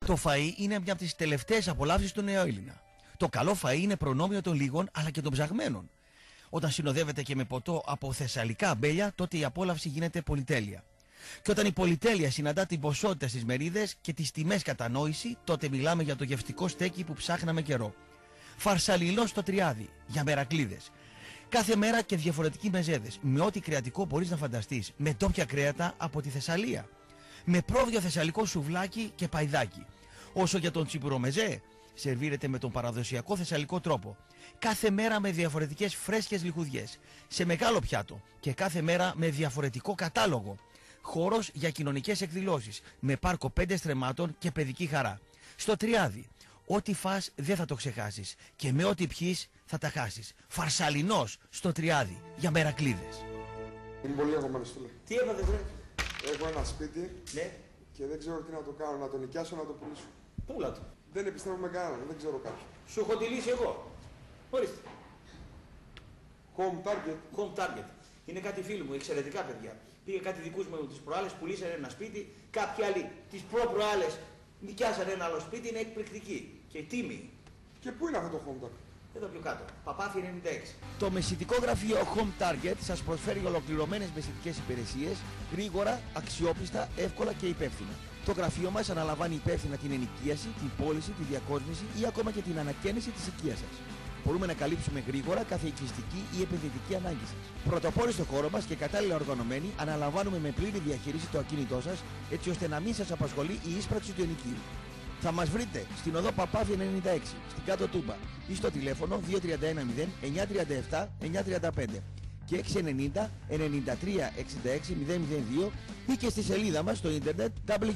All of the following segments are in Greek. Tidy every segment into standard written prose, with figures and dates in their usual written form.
Το φαΐ είναι μια από τις τελευταίες απολαύσεις του νεοέλληνα. Το καλό φαΐ είναι προνόμιο των λίγων αλλά και των ψαγμένων. Όταν συνοδεύεται και με ποτό από θεσσαλικά αμπέλια, τότε η απόλαυση γίνεται πολυτέλεια. Και όταν η πολυτέλεια συναντά την ποσότητα στις μερίδες και τις τιμές κατανόηση, τότε μιλάμε για το γευστικό στέκι που ψάχναμε καιρό. Φαρσαλινό στο Τριάδι, για μερακλίδες. Κάθε μέρα και διαφορετικοί μεζέδες, με ό,τι κρεατικό μπορείς να φανταστείς, με ντόπια κρέατα από τη Θεσσαλία. Με πρόβιο θεσσαλικό σουβλάκι και παϊδάκι. Όσο για τον τσιπουρομεζέ, σερβίρεται με τον παραδοσιακό θεσσαλικό τρόπο. Κάθε μέρα με διαφορετικές φρέσκες λιχουδιές, σε μεγάλο πιάτο και κάθε μέρα με διαφορετικό κατάλογο. Χώρος για κοινωνικές εκδηλώσεις, με πάρκο 5 στρεμμάτων και παιδική χαρά. Στο Τριάδι, ό,τι φας δεν θα το ξεχάσεις και με ό,τι πιείς θα τα χάσεις. Φαρσαλινός στο Τριάδι, για μερακλίδες. Είμαι πολύ αγωμένος, φίλε. Τι έπατε, βρε? Έχω ένα σπίτι, ναι, και δεν ξέρω τι να το κάνω, να το νοικιάσω, να το πουλήσω. πούλα το. Δεν επιστρέφω με κανέναν, δεν ξέρω κάποιον. Σου έχω τη λύση εγώ. Ορίστε. Home Target. Home Target. Είναι κάτι φίλοι μου, εξαιρετικά παιδιά. Πήγε κάτι δικούς μου τις προάλλες, πουλήσανε ένα σπίτι, κάποιοι άλλοι τις προ-προάλλες νοικιάσανε ένα άλλο σπίτι, είναι εκπληκτική και τίμη. Και πού είναι αυτό το Home Target? Εδώ πιο κάτω. Παπάθη 96. Το μεσητικό γραφείο Home Target σας προσφέρει ολοκληρωμένες μεσητικές υπηρεσίες, γρήγορα, αξιόπιστα, εύκολα και υπεύθυνα. Το γραφείο μας αναλαμβάνει υπεύθυνα την ενοικίαση, την πώληση, τη διακόσμηση ή ακόμα και την ανακαίνιση της οικίας σας. Μπορούμε να καλύψουμε γρήγορα κάθε οικιστική ή επενδυτική ανάγκη σας. Πρωτοπόροι στο χώρο μας και κατάλληλα οργανωμένοι, αναλαμβάνουμε με πλήρη διαχείριση το ακίνητό σας, έτσι ώστε να μην σας απασχολεί η ίσπραξη του ενοικίου. Θα μας βρείτε στην οδό Παπάθη 96, στην Κάτω Τούμπα ή στο τηλέφωνο 2310 937 935 και 690 93 66 002 ή και στη σελίδα μας στο ίντερνετ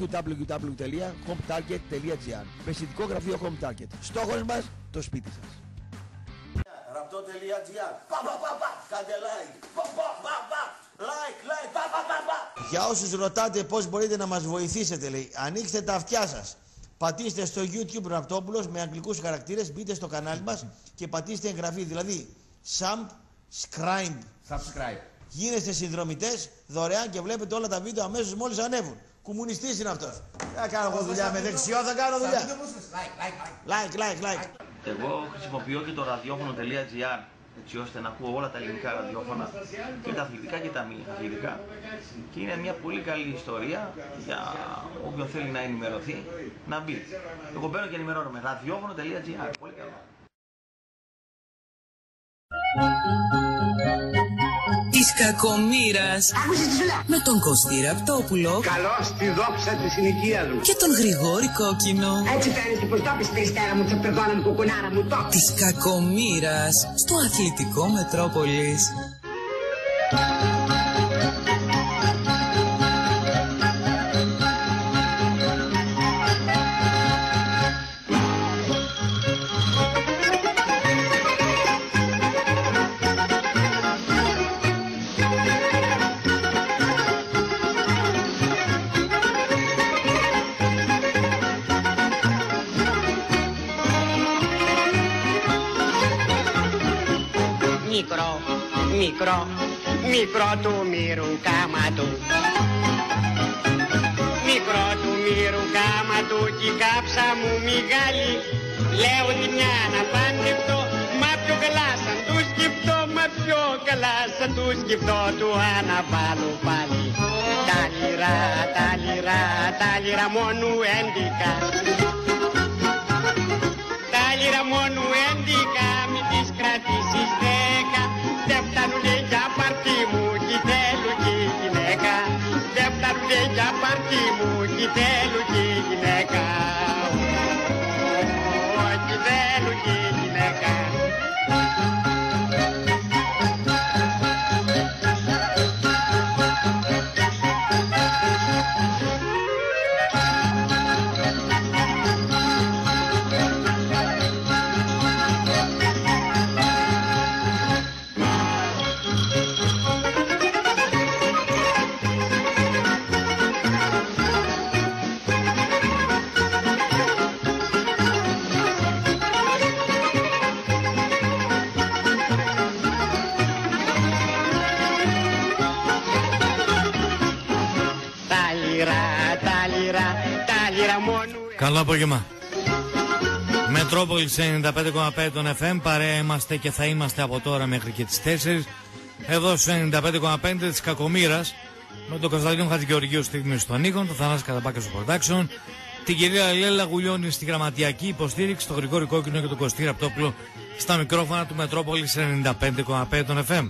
www.hometarget.gr. Μεσητικό γραφείο Home Target. Στόχος μας, το σπίτι σας. Rapto.gr. Κάντε like. Like. Για όσους ρωτάτε πώς μπορείτε να μας βοηθήσετε, λέει, ανοίξτε τα αυτιά σας. Πατήστε στο YouTube Ραπτόπουλος με αγγλικούς χαρακτήρες, μπείτε στο κανάλι μας και πατήστε εγγραφή, δηλαδή subscribe. Γίνεστε συνδρομητές δωρεάν και βλέπετε όλα τα βίντεο αμέσως μόλις ανέβουν. Κομμουνιστής είναι αυτός. Θα κάνω εγώ δουλειά με δεξιό, θα κάνω δουλειά. Like. Εγώ χρησιμοποιώ και το ραδιόφωνο.gr, έτσι ώστε να ακούω όλα τα ελληνικά ραδιόφωνα, και τα αθλητικά και τα μη αθλητικά, και είναι μια πολύ καλή ιστορία για όποιον θέλει να ενημερωθεί να μπει. Εγώ μπαίνω και ενημερώνομαι. ραδιόφωνο.gr, πολύ καλό. Της κακομοίρας. Με τον Κωστή Ραπτόπουλο. Καλώς τη δόξα της συνοικίας μου. Και τον Γρηγόρη Κόκκινο. Έτσι φαίνεται πως το πεις περιστέρα μου, τσαπεδόνα μου, κουκουνάρα μου, το. Της κακομοίρας στο Αθλητικό Μετρόπολης. Μικρό του μύρου κάμα του. Μικρό του μύρου κάμα του κι η κάψα μου μεγάλη. Λέω τη μια να παντρευτώ, μα πιο καλά σαν του σκεφτώ, μα πιο καλά σαν του σκεφτώ, του αναβάλω πάλι. Τα λιρά μόνου 11. Τα λιρά μόνου 11, μην τις κρατήσεις 10. Δεν φτάνουνε για παρτί μου κι θέλω κι γυναίκα. Δεν φτάνουνε για παρτί μου κι θέλω κι γυναίκα. Κι θέλω κι γυναίκα. Καλό απόγευμα. Μετρόπολης 95,5 των FM. Παρέα είμαστε και θα είμαστε από τώρα μέχρι και τις 4. Εδώ στο 95,5 της Κακομοίρας. Με τον Κωνσταντίνο Χατζηγεωργίου στη ρύθμιση των ήχων, τον Θανάση Καταπάκα στο production, την κυρία Λέλα Γουλιώνη στη γραμματιακή υποστήριξη, τον Γρηγόρη Κόκκινο και τον Κωστή Ραπτόπουλο στα μικρόφωνα του Μετρόπολης 95,5 των FM.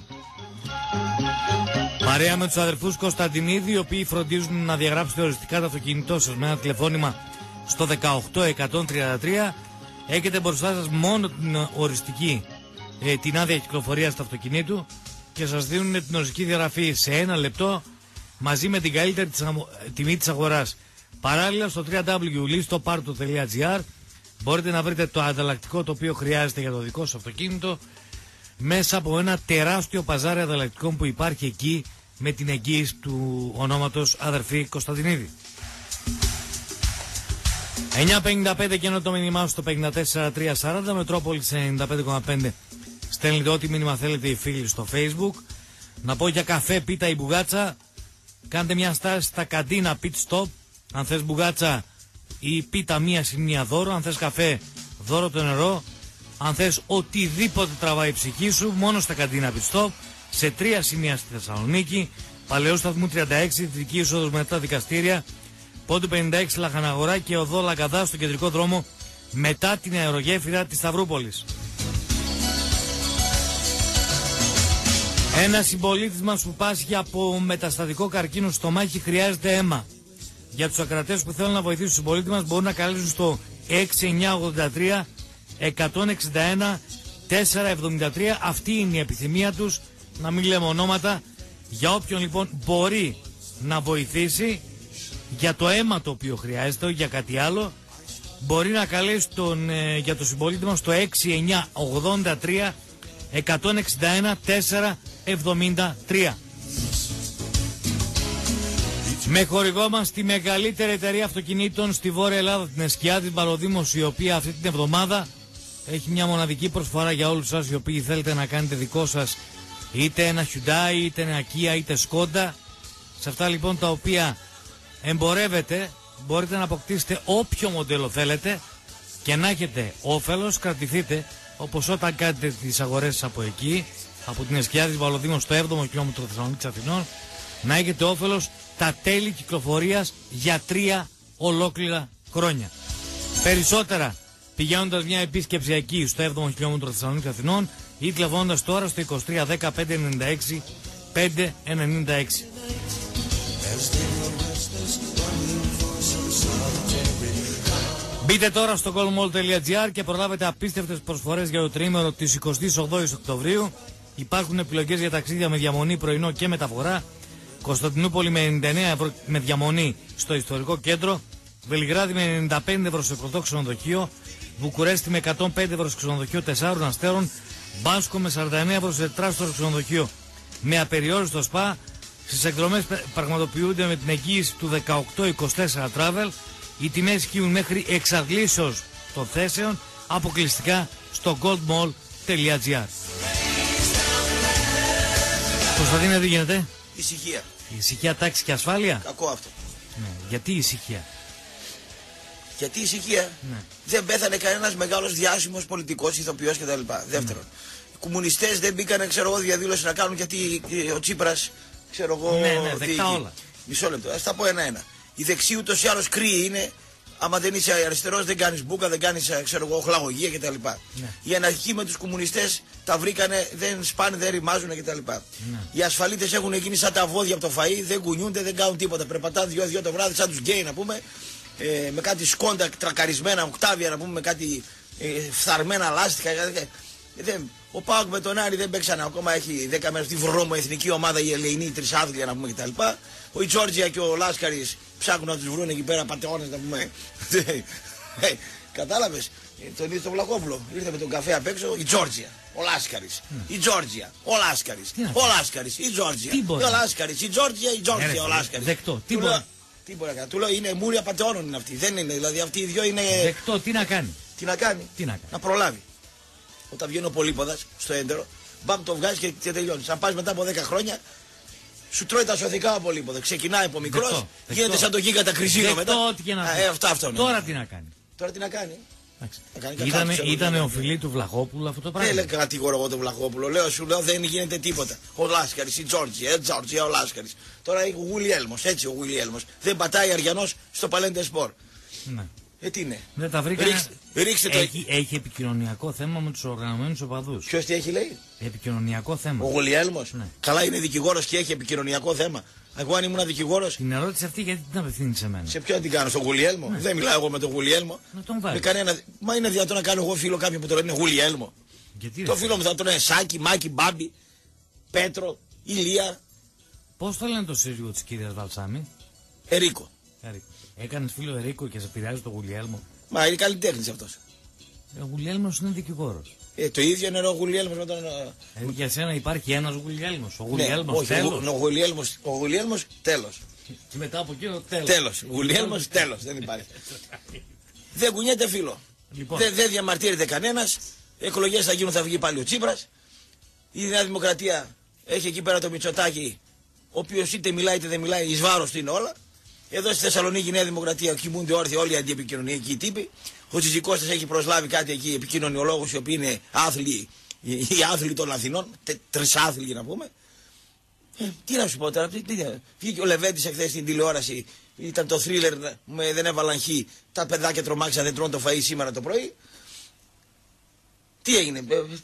Παρέα με τους αδερφούς Κωνσταντινίδη, οι οποίοι φροντίζουν να διαγράψετε οριστικά το αυτοκίνητό σας με ένα τηλεφώνημα στο 18133. Έχετε μπροστά σας μόνο την οριστική, την άδεια κυκλοφορίας του αυτοκινήτου και σας δίνουν την οριστική διαγραφή σε 1 λεπτό μαζί με την καλύτερη τιμή της αγοράς. Παράλληλα στο www.listoparto.gr μπορείτε να βρείτε το ανταλλακτικό το οποίο χρειάζεται για το δικό σας αυτοκίνητο μέσα από ένα τεράστιο παζάρι ανταλλακτικών που υπάρχει εκεί με την εγγύηση του ονόματος αδερφή Κωνσταντινίδη. 9.55 και ενώ το μήνυμά στο 54.340 Μετρόπολης 95,5 στέλνετε ό,τι μήνυμα θέλετε οι φίλοι στο Facebook. Να πω για καφέ, πίτα ή μπουγάτσα, κάντε μια στάση στα καντίνα pit stop. Αν θες μπουγάτσα ή πίτα μία συν μία δώρο. Αν θες καφέ, δώρο το νερό. Αν θες οτιδήποτε τραβάει η ψυχή σου, μόνο στα καντίνα pit stop. Σε 3 σημεία στη Θεσσαλονίκη, Παλαιού Σταθμού 36, Δυτική Είσοδος μετά δικαστήρια, Πόντου 56 Λαχαναγορά και οδό Λαγκαδά στο κεντρικό δρόμο μετά την αερογέφυρα της Σταυρούπολης. Ένας συμπολίτης μας που πάσχει από μεταστατικό καρκίνο στο στομάχι χρειάζεται αίμα. Για τους ακρατές που θέλουν να βοηθήσουν τους συμπολίτες μας μπορούν να καλέσουν στο 6983 161 473. Αυτή είναι η επιθυμία τους, να μην λέμε ονόματα. Για όποιον λοιπόν μπορεί να βοηθήσει για το αίμα το οποίο χρειάζεται, όχι για κάτι άλλο, μπορεί να καλέσει για το συμπολίτη μας το 6983 161 473. Με χορηγό μας τη μεγαλύτερη εταιρεία αυτοκινήτων στη Βόρεια Ελλάδα, την Εσκιάδης Μπαλοδήμος, η οποία αυτή την εβδομάδα έχει μια μοναδική προσφορά για όλους σας οι οποίοι θέλετε να κάνετε δικό σας είτε ένα Hyundai, είτε ένα Kia, είτε Skoda. Σε αυτά λοιπόν τα οποία εμπορεύετε μπορείτε να αποκτήσετε όποιο μοντέλο θέλετε και να έχετε όφελος. Κρατηθείτε όπως όταν κάνετε τις αγορές από εκεί, από την Εσκιάδης Βαλοδήμος στο 7ο χιλιόμετρο Θεσσαλονίκης Αθηνών, να έχετε όφελος τα τέλη κυκλοφορίας για 3 ολόκληρα χρόνια. Περισσότερα πηγαίνοντας μια επίσκεψη εκεί στο 7ο χιλιόμετρο Θεσσαλονίκης Αθηνών ή τηλεφωνώντας τώρα στο 2310 596 596. Μπείτε τώρα στο goldmall.gr και προλάβετε απίστευτες προσφορές για το τριήμερο της 28ης Οκτωβρίου. Υπάρχουν επιλογές για ταξίδια με διαμονή πρωινό και μεταφορά. Κωνσταντινούπολη με 99 ευρώ με διαμονή στο ιστορικό κέντρο. Βελιγράδι με 95 ευρώ στο εκπληκτικό ξενοδοχείο. Βουκουρέστι με 105 ευρώ στο ξενοδοχείο 4 αστέρων. Μπάσκο με 49 ευρώ στο τετράστορο ξενοδοχείο με απεριόριστο σπα. Στις εκδρομές πραγματοποιούνται με την εγγύηση του 1824 Travel. Οι τιμές ισχύουν μέχρι εξαντλήσεως των θέσεων αποκλειστικά στο goldmall.gr. Κωνσταντίνε, τι γίνεται? Ησυχία. Ησυχία, τάξη και ασφάλεια. Κακό αυτό. Ναι. Γιατί ησυχία? Γιατί ησυχία? Ναι. Δεν πέθανε κανένας μεγάλος διάσημος πολιτικός, ηθοποιός κτλ. Δεύτερον, οι κομμουνιστές δεν μπήκανε, ξέρω εγώ, διαδήλωση να κάνουν γιατί ο Τσίπρας, ξέρω εγώ. Ναι, δεκτά όλα. Μισό λεπτό, ας τα πω ένα-ένα. Οι δεξιοί ούτως ή άλλως κρύοι είναι. Άμα δεν είσαι αριστερός, δεν κάνεις μπούκα, δεν κάνεις, ξέρω εγώ, χλαγωγία κτλ. Ναι. Οι αναρχικοί με τους κομμουνιστές τα βρήκανε, δεν σπάνε, δεν ρημάζουν κτλ. Ναι. Οι ασφαλίτες έχουν γίνει σαν τα βόδια από το φαΐ, δεν κουνιούνται, δεν κάνουν τίποτα. Περπατάνε 2-2 το βράδυ, σαν τους γκέι να πούμε, με κάτι σκόντα τρακαρισμένα, οκτάβια να πούμε, με κάτι φθαρμένα λάστιχα. Ο Πάοκ με τον Άρη δεν παίξανε ακόμα, έχει 10 μέρες τη βρώμο εθνική ομάδα, η Ελεηνή, η Τρισάδλια να πούμε κτλ. Ο Τζόρτζια και ο Λάσκαρης ψάχνουν να τους βρουν εκεί πέρα πατεώνες να πούμε. Κατάλαβες, τον είδε τον Βλαχόπουλο, ήρθε με τον καφέ απ' έξω, η Τζόρτζια, ο Λάσκαρης, η Τζόρτζια, ο Λάσκαρης, ο Λάσκαρης, η Τζόρτζια, ο Λάσκαρης, η Τζόρτζια, ο Λάσκαρης. Δεκτό, τι μπορεί να κάνει, του λέω είναι μούρια πατεώνων είναι αυτή, δεν είναι, δηλαδή αυτοί οι δυο είναι. Δεκτό, τι να κάνει. Τι να κάνει, να προλάβει. Όταν βγαίνει ο Πολύποδας στο έντερο, μπαμ το βγάζει και τελειώνει. Αν πας μετά από 10 χρόνια, σου τρώει τα σωθικά απολύποδα. Ξεκινάει από μικρός, γίνεται σαν το γίγαντα Κρυζίνο μετά. Ό,τι και να αυτό είναι. Τώρα τι να κάνει. Τώρα τι να κάνει. Ήταν ο φιλί του Βλαχόπουλου αυτό το πράγμα. Δεν λέει κατηγορώ εγώ τον Βλαχόπουλο. Σου λέω δεν γίνεται τίποτα. Ο Λάσκαρης, η Τζόρτζια, ο Λάσκαρης. Τώρα έχει ο Γουλιέλμος, έτσι ο Γουλιέλμος. Δεν πατάει αριανός στο Παλέντε Σπορ. Ναι. Τι είναι. Δεν τα βρήκανε. Ρίξτε το. Έχει επικοινωνιακό θέμα με τους οργανωμένους οπαδούς. Ποιος τι έχει λέει. Επικοινωνιακό θέμα. Ο Γουλιέλμος. Ναι. Καλά είναι δικηγόρος και έχει επικοινωνιακό θέμα. Εγώ αν ήμουν δικηγόρος. Την ερώτηση αυτή γιατί την απευθύνει σε μένα. Σε ποιον την κάνω, στον Γουλιέλμο. Ναι. Δεν μιλάω εγώ με τον Γουλιέλμο. Να τον βάλει. Μα είναι δυνατόν να κάνω εγώ φίλο κάποιον που το λένε Γουλιέλμο. Το φίλο μου θα τον λένε Σάκη, Μάκη, Μπάμπη, Πέτρο, Ηλία. Πώς το λένε το σύζυγο της κυρίας Βαλσάμι. Ερίκο. Έκανες φίλο Ερίκο και σε πειράζει το Γουλιέλμο. Μα είναι καλλιτέχνης αυτός. Ο Γουλιέλμος είναι δικηγόρος. Το ίδιο είναι ο Γουλιέλμος με τον. Για σένα υπάρχει ένας Γουλιέλμος. Ο Γουλιέλμος τέλος. Ο Γουλιέλμος τέλος. Και μετά από εκεί τέλος. Τέλος. Γουλιέλμος τέλος. Δεν υπάρχει. Δεν κουνιέται φίλο. Λοιπόν. Δεν διαμαρτύρεται κανένας. Εκλογές θα γίνουν, θα βγει πάλι ο Τσίπρας. Η Νέα Δημοκρατία έχει εκεί πέρα το Μητσοτάκη, ο οποίος είτε μιλάει είτε δεν μιλάει, εις βάρος του είναι όλα. Εδώ στη Θεσσαλονίκη η Νέα Δημοκρατία κοιμούνται όρθιοι όλοι οι αντιεπικοινωνιακοί τύποι. Ο Τσιζικώστας έχει προσλάβει κάτι εκεί επικοινωνιολόγους οι οποίοι είναι άθλοι, οι άθλοι των Αθηνών, τρισάθλοι να πούμε. Τι να σου πω τώρα, βγήκε ο Λεβέντης εχθές στην τηλεόραση, ήταν το θρίλερ, δεν έβαλαν χ, τα παιδάκια τρομάξαν, δεν τρώνε το φαΐ σήμερα το πρωί. Τι έγινε,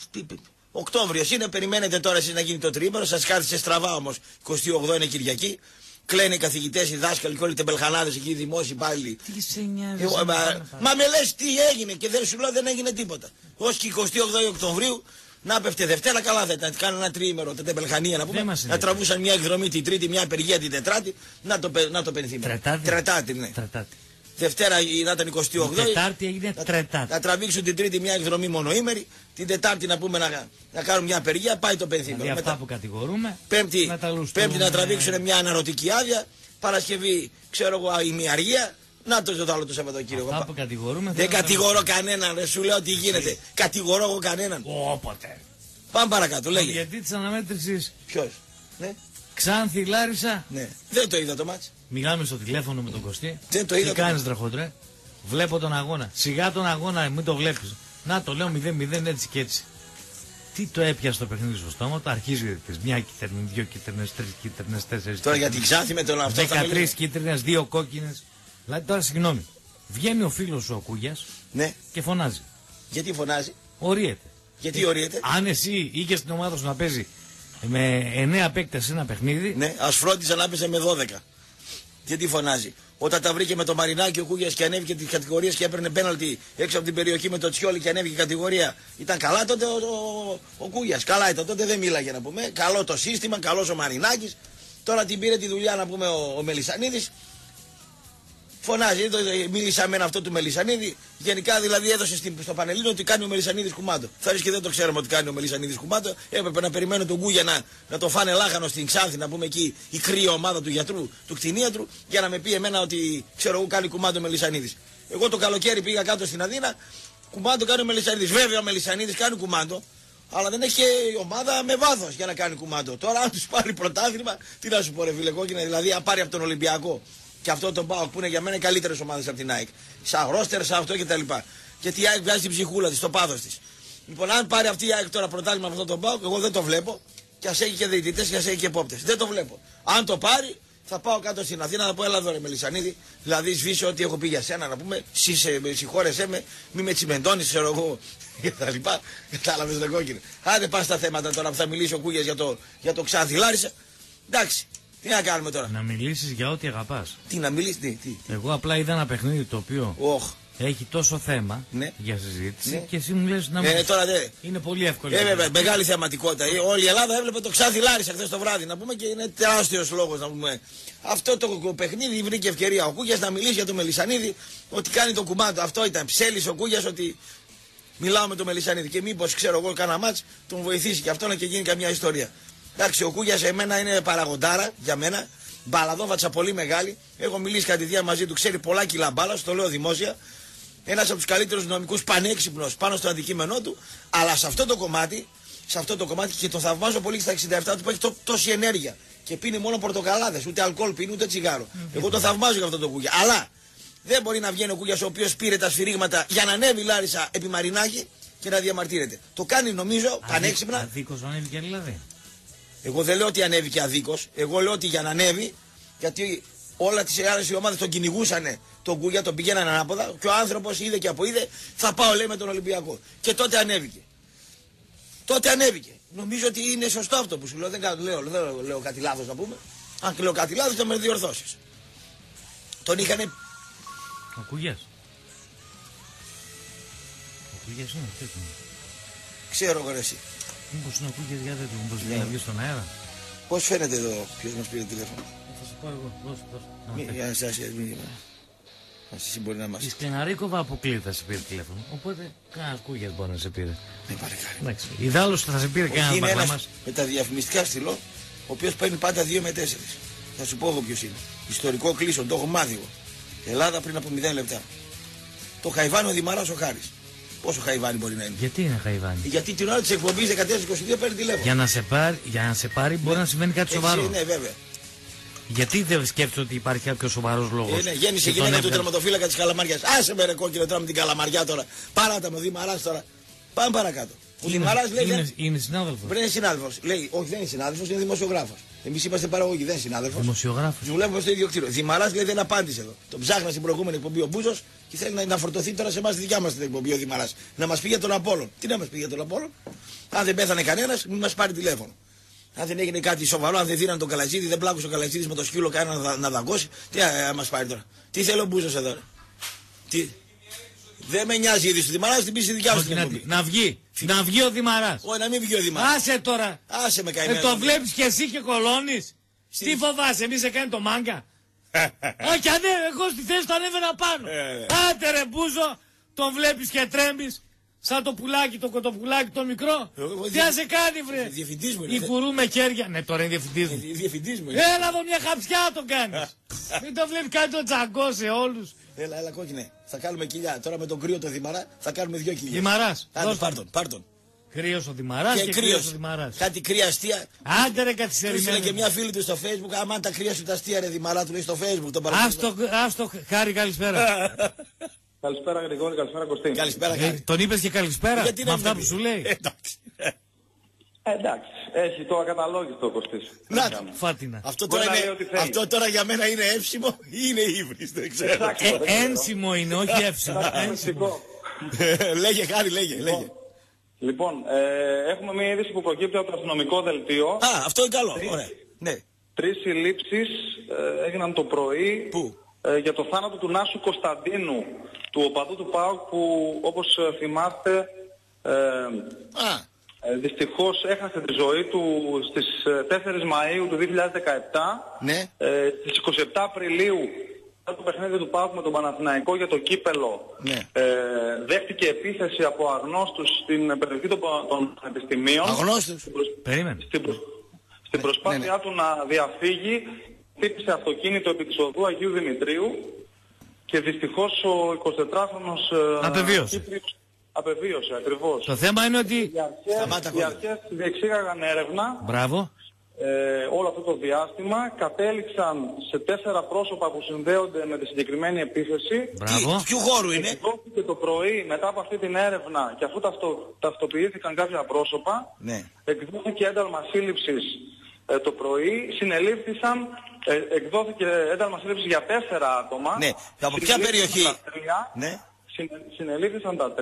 Οκτώβριος είναι, περιμένετε τώρα εσείς να γίνει το τρίμηνο, σας κάθισε στραβά όμως, 28 είναι Κυριακή. Κλαίνε οι καθηγητές, οι δάσκαλοι και όλοι οι τεμπελχανάδες εκεί, οι δημόσιοι υπάλληλοι. Τι σε νοιάζει. Μα με λες τι έγινε και δεν σου λέω δεν έγινε τίποτα. Ως και 28 Οκτωβρίου να πέφτε Δευτέρα, καλά θα ήταν. Κάνουν ένα τριήμερο τα τεμπελχανία να πούμε. Να τραβούσαν μια εκδρομή την Τρίτη, μια απεργία την Τετράτη. Να το πενθύμερο. Τρετάτη, ναι. Δευτέρα να ήταν 28. Τετάρτη έγινε Τρετάτη. Να τραβήξουν την Τρίτη μια εκδρομή μονοήμερη. Την Τετάρτη να πούμε να κάνουν μια απεργία. Πάει το πενθύμερο. Δηλαδή αυτά που κατηγορούμε. Πέμπτη να τραβήξουν μια αναρωτική άδεια. Παρασκευή, ξέρω εγώ, ημιαργία. Να το άλλο το Σαββατοκύριακο. Αυτά που κατηγορούμε. Δεν κατηγορώ κανέναν, ρε, σου λέω τι γίνεται. Κατηγορώ εγώ κανέναν. Όποτε. Πάμε παρακάτω, λέγε. Γιατί τη αναμέτρηση. Ποιο. Ναι. Ξάνθη Λάρισα. Ναι. Δεν το είδα το μάτς. Μιλάμε στο τηλέφωνο με τον Κωστή. Δεν το είδα. Τι κάνεις τραχοντρέ. Βλέπω τον αγώνα. Σιγά τον αγώνα, μην το βλέπεις. Να το λέω 0-0 έτσι και έτσι. Τι το έπιασε το παιχνίδι στο στόμα του, αρχίζει μια κίτρινη, δύο κίτρινες, τρεις κίτρινες, τέσσερις. Τώρα για την Ξάνθη με τον αυτό. 13 κίτρινες, 2 κόκκινες. Δηλαδή τώρα συγγνώμη. Βγαίνει ο φίλος σου ο Κούγιας, ναι, και φωνάζει. Γιατί φωνάζει. Ορίεται. Γιατί ορίεται. Αν εσύ είχες την ομάδα σου να παίζει με 9 παίκτες ένα παιχνίδι. Ναι, ας φρόντιζα να παίζει με 12. Γιατί φωνάζει. Όταν τα βρήκε με το Μαρινάκι ο Κούγιας και ανέβηκε τις κατηγορίες και έπαιρνε πέναλτι έξω από την περιοχή με το Τσιόλι και ανέβηκε η κατηγορία. Ήταν καλά τότε ο Κούγιας. Καλά ήταν τότε, δεν μίλαγε να πούμε. Καλό το σύστημα, καλός ο Μαρινάκης. Τώρα την πήρε τη δουλειά να πούμε ο Μελισσανίδης. Φωνάζει, μίλησα με αυτό του Μελισσανίδη. Γενικά δηλαδή έδωσε στο Πανελλήνιο ότι κάνει ο Μελισσανίδης κουμάντο. Θα ρίξει και δεν το ξέρουμε ότι κάνει ο Μελισσανίδης κουμάντο. Έπρεπε να περιμένω τον Κούγια να το φάνε λάχανο στην Ξάνθη, να πούμε εκεί η κρύα ομάδα του γιατρού, του κτηνίατρου, για να με πει εμένα ότι ξέρω εγώ κάνει κουμάντο ο Μελισσανίδης. Εγώ το καλοκαίρι πήγα κάτω στην Αθήνα, κουμάντο κάνει ο Μελισσανίδης. Βέβαια ο Μελισσανίδης κάνει κουμάντο, αλλά δεν έχει ομάδα με βάθος για να κάνει κουμάντο. Τώρα αν του πάρει πρωτάθλημα, τι να σου πω ρε φίλε κόκκινα, δηλαδή αν πάρει από τον Ολυμπιακό. Και αυτό το ΠΑΟΚ που είναι για μένα οι καλύτερες ομάδες από την ΑΕΚ. Σαν ρόστερ, σαν αυτό κτλ. Γιατί η ΑΕΚ βγάζει την ψυχούλα της, το πάθος της. Λοιπόν, αν πάρει αυτή η ΑΕΚ τώρα πρωτάθλημα από αυτό το ΠΑΟΚ, εγώ δεν το βλέπω. Και ας έχει και διαιτητές και ας έχει και επόπτες. Δεν το βλέπω. Αν το πάρει, θα πάω κάτω στην Αθήνα να πω: έλα εδώ ρε Μελισσανίδη. Δηλαδή, σβήσω ό,τι έχω πει για σένα να πούμε. Συγχώρεσέ με, μη με τσιμεντώνεις, ξέρω εγώ. Κτλ. Κατάλαβες το κόκκινο. Άντε πα στα θέματα τώρα που θα μιλήσει ο Κούγιας για το Ξάνθη Λάρισα. Εντάξει. Τι να κάνουμε τώρα. Να μιλήσεις για ό,τι αγαπάς. Τι να μιλήσεις, τι. Εγώ απλά είδα ένα παιχνίδι το οποίο έχει τόσο θέμα, ναι, για συζήτηση, ναι, και εσύ μου λες να μιλήσεις. Τώρα είναι πολύ εύκολο. Βέβαια, μεγάλη θεματικότητα. Όλη η Ελλάδα έβλεπε το Ξάνθη Λάρισα χθες το βράδυ να πούμε και είναι τεράστιος λόγος να πούμε. Αυτό το παιχνίδι βρήκε ευκαιρία ο Κούγιας να μιλήσει για το Μελισσανίδη ότι κάνει το κουμάντο. Αυτό ήταν. Ψέλης ο Κούγιας ότι μιλάω με το Μελισσανίδη και μήπως ξέρω εγώ κάνα μάτς τον βοηθήσει και αυτό να και γίνει καμιά ιστορία. Εντάξει, ο Κούγιας εμένα είναι παραγοντάρα για μένα. Μπαλαδόβατσα πολύ μεγάλη. Έχω μιλήσει κατηδία μαζί του, ξέρει πολλά κιλά μπάλα, το λέω δημόσια. Ένας από τους καλύτερους νομικούς, πανέξυπνος πάνω στο αντικείμενό του. Αλλά σε αυτό το κομμάτι και το θαυμάζω πολύ στα 67 του που έχει τόση ενέργεια και πίνει μόνο πορτοκαλάδες. Ούτε αλκοόλ πίνει, ούτε τσιγάρο. Εγώ το θαυμάζω για αυτό το Κούγια. Αλλά δεν μπορεί να βγαίνει ο Κούγιας ο οποίος πήρε τα σφυρίγματα για να ανέβει Λάρισα επί Μαρινάκη και να διαμαρτύρεται. Το κάνει νομίζω πανέξυπνα. Αδίκως ανέβηκε δηλαδή. Εγώ δεν λέω ότι ανέβηκε αδίκως. Εγώ λέω ότι για να ανέβει, γιατί όλα τις άλλες ομάδες τον κυνηγούσαν τον Κούγια, τον πηγαίναν ανάποδα και ο άνθρωπος είδε και αποείδε, θα πάω λέει με τον Ολυμπιακό. Και τότε ανέβηκε. Τότε ανέβηκε. Νομίζω ότι είναι σωστό αυτό που σου λέω. Δεν λέω κάτι λάθος να πούμε. Αν και λέω κάτι λάθος θα με διορθώσεις. Τον είχανε. Ο Κούγιας. Ο Κούγιας είναι αυτό. Ξέρω εγώ εσύ. Μήπως είναι ο Κούγιας, για δεν του, μήπως δεν βγει στον αέρα. Πώς φαίνεται εδώ ποιος μας πήρε τηλέφωνο. Θα σου πω εγώ. Δώσε. Για να σας μήνυμα. Εσύ μπορεί να μας. Η Σκλεναρίκοβα αποκλείται σε πήρε τηλέφωνο. Οπότε κανένας Κούγιας μπορεί να σε πήρε. Ναι, παρακαλώ. Εντάξει. Ιδάλλως θα σε πήρε κανένας Είναι μπαγλά ένας μας. με τα διαφημιστικά στυλό, ο οποίος παίρνει πάντα 2 με 4. Θα σου πω εγώ ποιος είναι. Ιστορικό κλείσον, το έχω μάθει εγώ. Ελλάδα πριν από 0 λεπτά. Το Χαϊβάνι ο Δημαράς ο Χάρης. Πόσο Χαϊβάνι μπορεί να είναι. Γιατί είναι Χαϊβάνι. Γιατί την ώρα της εκπομπής 14-22 παίρνει τηλέφωνο. Για να σε πάρει μπορεί να συμβαίνει κάτι σοβαρό. Ναι, βέβαια. Γιατί δεν σκέφτεσαι ότι υπάρχει κάποιο σοβαρό λόγο. Ναι, γέννησε γυναίκα του τερματοφύλακα της Καλαμαριάς. Άσε με ρε κόκκινο τώρα με την Καλαμαριά τώρα. Παράτα με ο Δημαράς τώρα. Πάμε παρακάτω. Ο Δημαράς λέει. Είναι συνάδελφος. Πρέπει να είναι συνάδελφος. Λέει, όχι δεν είναι συνάδελφος, είναι δημοσιογράφος. Εμείς είμαστε παραγωγοί, δεν είναι συνάδελφος. Δημοσιογράφος. Δουλεύουμε στο ίδιο κτίριο. Δημαράς λέει δεν απάντησε εδώ. Τον ψάχνα στην προηγούμενη εκπομπή ο Μπούζος και θέλει να φορτωθεί τώρα σε εμάς τη δικιά μας την εκπομπή ο Δημαράς. Να μας πει για τον Απόλλων. Τι να μας πει για τον Απόλλων. Αν δεν πέθανε κανένας, μην μας πάρει τηλέφωνο. Αν δεν έγινε κάτι σοβαρό, αν δεν δίναν τον Καλατζίδη, δεν πλάκωσε ο Καλατζίδης με το σκύλο κανένα να δαγκώσει, τι να μας πάρει τώρα. Τι θέλει ο Μπούζος εδώ. Τι. Δεν με νοιάζει η είδηση του Δημαράς, την πει στη δικιά μου την εκπομπή. Να βγει. Να βγει ο Δημαράς. Όχι, να μην βγει ο Δημαράς. Άσε τώρα. Άσε με καημένο. Το βλέπεις κι εσύ και κολώνεις. Τι φοβάσαι, εμείς σε κάνει το μάγκα. Όχι, εγώ στη θέση του ανέβαινα πάνω. Άντε ρε Μπούζο, τον βλέπεις και τρέμεις. Σαν το πουλάκι, το κοτοπουλάκι το μικρό. Τι να σε κάνει βρε. Διευθυντής μου είναι. Η κουρού με χέρια. Ναι, τώρα είναι διευθυντής μου. Διευθυντής μου είναι. Έλα εδώ μια χαψιά το κάνεις. Μην το βλέπεις κάνει το τσαγκό σε όλους. Έλα κόκκινε. Θα κάνουμε κοιλιά. Τώρα με τον κρύο το Δημαρά θα κάνουμε 2 κοιλιές. Δημαράς. Πάρ' τον. Κρύος ο Δημαράς και κρύος ο Δημαράς. Κάτι κρύα αστεία. Άντε ρε καθυστερημένο. Έστειλε και μια φίλη του στο Facebook. Άμα τα κρύα σου τα αστεία ρε Δημαρά του λέει στο Facebook. Τον Άστο Χάρη καλησπέρα. Καλησπέρα Γρηγόρη, καλησπέρα Κωστή. Καλησπέρα Χάρη. Τον είπες και καλησπέρα Γιατί με αυτά που σου λέει. Εντάξει. Εντάξει, έχει το ακαταλόγιστο ο Κωστής. Να, Φάτινα. Αυτό τώρα για μένα είναι εύσιμο ή είναι ύβρις, δεν ξέρω. Ένσημο είναι, όχι εύσημο. Λέγε Χάρη, λέγε. Λοιπόν, έχουμε μια είδηση που προκύπτει από το αστυνομικό δελτίο. Α, αυτό είναι καλό. Ωραία. Ναι. 3 συλλήψεις έγιναν το πρωί. Πού? Για το θάνατο του Νάσου Κωνσταντίνου, του οπαδού του ΠΑΟΚ που όπως θυμάστε δυστυχώς έχασε τη ζωή του στις 4 Μαΐου του 2017. Ναι. Στις 27 Απριλίου το παιχνίδι του ΠΑΟΚ με τον Παναθηναϊκό για το κύπελο, ναι. Δέχτηκε επίθεση από αγνώστους στην περιοχή των πανεπιστημίων. Αγνώστους? Περίμενε. Στην προσπάθειά του να διαφύγει χτύπησε αυτοκίνητο επί της οδού Αγίου Δημητρίου και δυστυχώς ο 24χρονος απεβίωσε ακριβώς. Το θέμα είναι ότι οι αρχές διεξήγαγαν έρευνα. Μπράβο. Όλο αυτό το διάστημα κατέληξαν σε 4 πρόσωπα που συνδέονται με τη συγκεκριμένη επίθεση. Μπράβο. Ποιου χώρου είναι? Εκδόθηκε το πρωί μετά από αυτή την έρευνα και αφού ταυτοποιήθηκαν κάποια πρόσωπα, ναι. Εκδόθηκε ένταλμα σύλληψης το πρωί, συνελήφθησαν, εκδόθηκε ένταλμα σύλληψης για 4 άτομα. Ναι. Από ποια περιοχή? Ναι. Συνελήφθησαν τα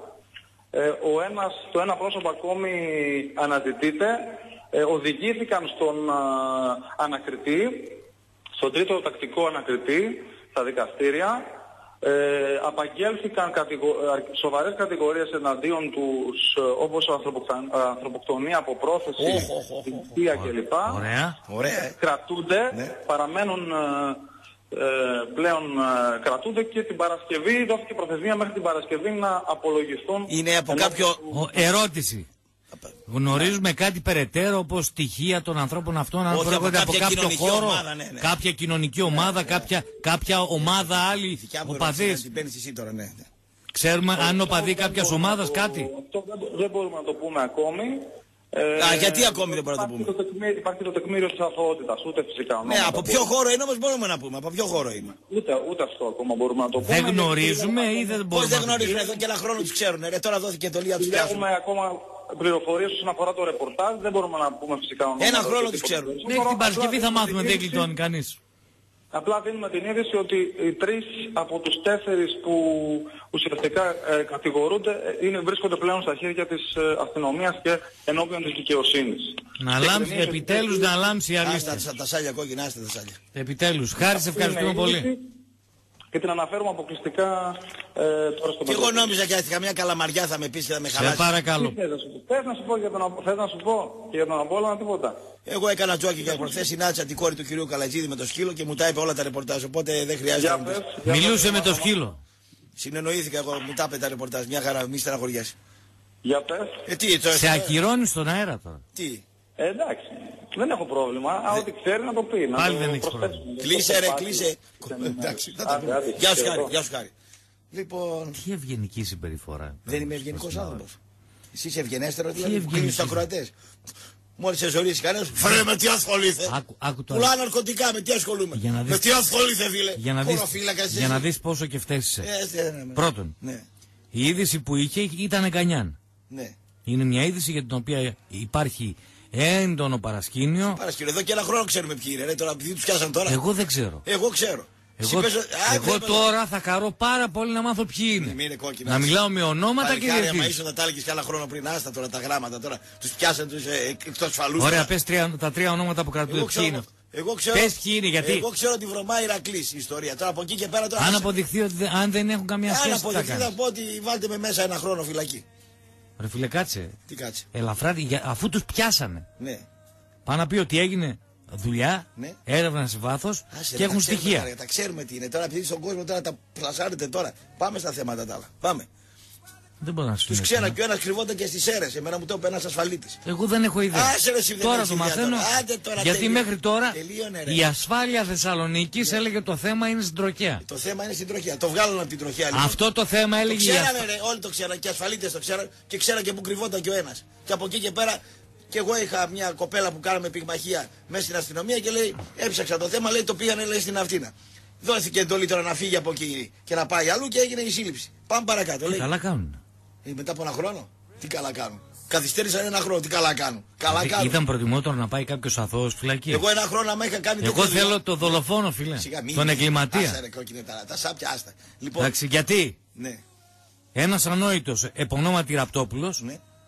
3. Το ένα πρόσωπο ακόμη αναζητείται. Οδηγήθηκαν στον ανακριτή, στον 3ο τακτικό ανακριτή, στα δικαστήρια. Απαγγέλθηκαν σοβαρές κατηγορίες εναντίον τους, όπως ανθρωποκτονία από πρόθεση, θυσία κλπ. Ωραία. Κρατούνται, ναι. Παραμένουν πλέον κρατούνται και την Παρασκευή δόθηκε προθεσμία μέχρι την Παρασκευή να απολογηθούν. Είναι από κάποιο... Ερώτηση. Γνωρίζουμε κάτι περαιτέρω όπως στοιχεία των ανθρώπων αυτών, αν προέρχονται από κάποιο χώρο, ομάδα, ναι. Κάποια κοινωνική ομάδα, κάποια ομάδα άλλη οπαδής. Ναι. Ξέρουμε αν οπαδεί κάποιας ομάδας κάτι. Αυτό δεν μπορούμε να το πούμε ακόμη. Γιατί ακόμη δεν μπορούμε να το πούμε? Υπάρχει το τεκμήριο της αθωότητας, ούτε φυσικά. Ναι, από ποιο χώρο είναι όμως μπορούμε να πούμε, από ποιο χώρο είναι? Ούτε αυτό ακόμα μπορούμε να το πούμε. Δεν γνωρίζουμε ή δεν μπορούμε? Πώς δεν γνωρίζουμε, εδώ και ένα χρόνο τους ξέρουν, τώρα δόθηκε εντολή να τους πιάσουν. Έχουμε ακόμα πληροφορίες όσον αφορά το ρεπορτάζ, δεν μπορούμε να πούμε φυσικά. Ένα χρόνο τους ξέρουν. Μέχρι την Παρασκευή θα μάθουμε, δεν γλιτώνει κανείς. Απλά δίνουμε την είδηση ότι οι 3 από τους 4 που ουσιαστικά κατηγορούνται βρίσκονται πλέον στα χέρια της αστυνομίας και ενώπιον της δικαιοσύνης. Να λάμψει, επιτέλους να λάμψει η αλήθεια. Άστα τα σάλια κόκκινα, άστα τα σάλια. Επιτέλους. Χάρη, σε ευχαριστούμε πολύ. Και την αναφέρουμε αποκλειστικά τώρα στο Και εγώ νόμιζα και καμιά καλαμαριά θα με πεις και θα με χαλάσει. Σε παρακαλώ. Θες να σου πω και για τον Απόλλωνα τίποτα? Εγώ έκανα τζόκι για προχθές, συνάντησα την κόρη του κυρίου Καλατζίδη με το σκύλο και μου τα είπε όλα τα ρεπορτάζ, οπότε δεν χρειάζεται να μου πεις. Μιλούσε με το σκύλο. Συνεννοήθηκα εγώ, μου τα είπε τα ρεπορτάζ, μια χαρά, μη στεναχωριάσαι. Για πες. Σε ακυρώνει στον αέρα τώρα. Τι? Εντάξει, δεν έχω πρόβλημα, ό,τι ξέρει να το πει. Πάλι δεν έχεις πρόβλημα. Κλείσε ρε, κλείσε. Εντάξει, θα το πούμε. Γεια σου Χάρη. Λοιπόν... Τι ευγενική συμπεριφορά. Δεν είμαι ευγενικός άνθρωπος. Εσύ είσαι ευγενέστερο, δηλαδή κλείνεις τους ακροατές. Μόλις σε ζωρίσει κανένας, φρέ με τι ασχολείσαι. Πουλά ναρκωτικά, με τι ασχολούμαι. Με τι ασχολείσαι φίλε. Για να δεις πόσο και φταίσεις. Πρώτον, η είδηση που είχε ήταν Γκανιάν. Είναι μια είδηση για την οποία υπάρχει έντονο παρασκήνιο. Εδώ και ένα χρόνο ξέρουμε ποιοι είναι. Τώρα επειδή τους πιάσαν τώρα. Εγώ δεν ξέρω. Εγώ ξέρω. Εγώ τώρα θα χαρώ πάρα πολύ να μάθω ποιοι είναι. Να μιλάω με ονόματα και διευθύνσεις. Μα ίσως να τα έλεγες και άλλα χρόνια πριν, άστα τώρα τα γράμματα τώρα. Τους πιάσαν τους εκτός ασφαλούς. Ωραία, πες τα 3 ονόματα που κρατούν. Ποιοι είναι? Πες ποιοι είναι, γιατί. Εγώ ξέρω ότι βρωμάει Ηρακλής η ιστορία. Τώρα από εκεί και πέρα τώρα. Αν αποδειχθεί ότι αν δεν έχουν καμία σχέση. Αν αποδειχθεί θα πω ότι βάλτε με μέσα ένα χρόνο φυλακή. Ρε φίλε, κάτσε. Τι κάτσε? Ελαφράτη, αφού τους πιάσανε. Ναι. Πάνε να πει ότι έγινε δουλειά, έρευνα σε βάθος και έχουν στοιχεία. Τα ξέρουμε τι είναι. Τώρα επειδή στον κόσμο τώρα τα πλασάρετε τώρα. Πάμε στα θέματα τα άλλα. Πάμε. Δεν μπορώ να σου τους ξένα και ο ένας κρυβόταν και στις αίρες. Εμένα μου το είπε ένας ασφαλίτης. Εγώ δεν έχω ιδέα. Τώρα το μαθαίνω. Γιατί μέχρι τώρα η ασφάλεια Θεσσαλονίκης έλεγε το θέμα είναι στην τροχέα. Το θέμα είναι στην τροχέα. Το βγάλανε από την τροχέα. Λοιπόν. Αυτό το θέμα έλεγε. Όλοι το ξέραν και οι ασφαλίτες το ξέραν και ξέραν και που κρυβόταν και ο ένας. Και από εκεί και πέρα. Και εγώ είχα μια κοπέλα που κάναμε πυγμαχία μέσα στην αστυνομία και λέει, έψαξα το θέμα, λέει το πήγανε λέει, στην Αυτίνα. Δόθηκε εντολή τώρα να φύγει από εκεί και να πάει αλλού και έγινε η σύλληψη. Πάμε παρακάτω. Λέει. Καλά κάνουν. Μετά από ένα χρόνο, τι καλά κάνουν. Καθυστέρησαν ένα χρόνο, τι καλά κάνουν. Ήταν προτιμότερο να πάει κάποιος αθώος φυλακή. Εγώ ένα χρόνο άμα είχα κάνει. Εγώ θέλω το δολοφόνο, φίλε. Τον εγκληματία. Τα σάπια, άστα. Λοιπόν, εντάξει, γιατί ένας ανόητος επωνόματι Ραπτόπουλος.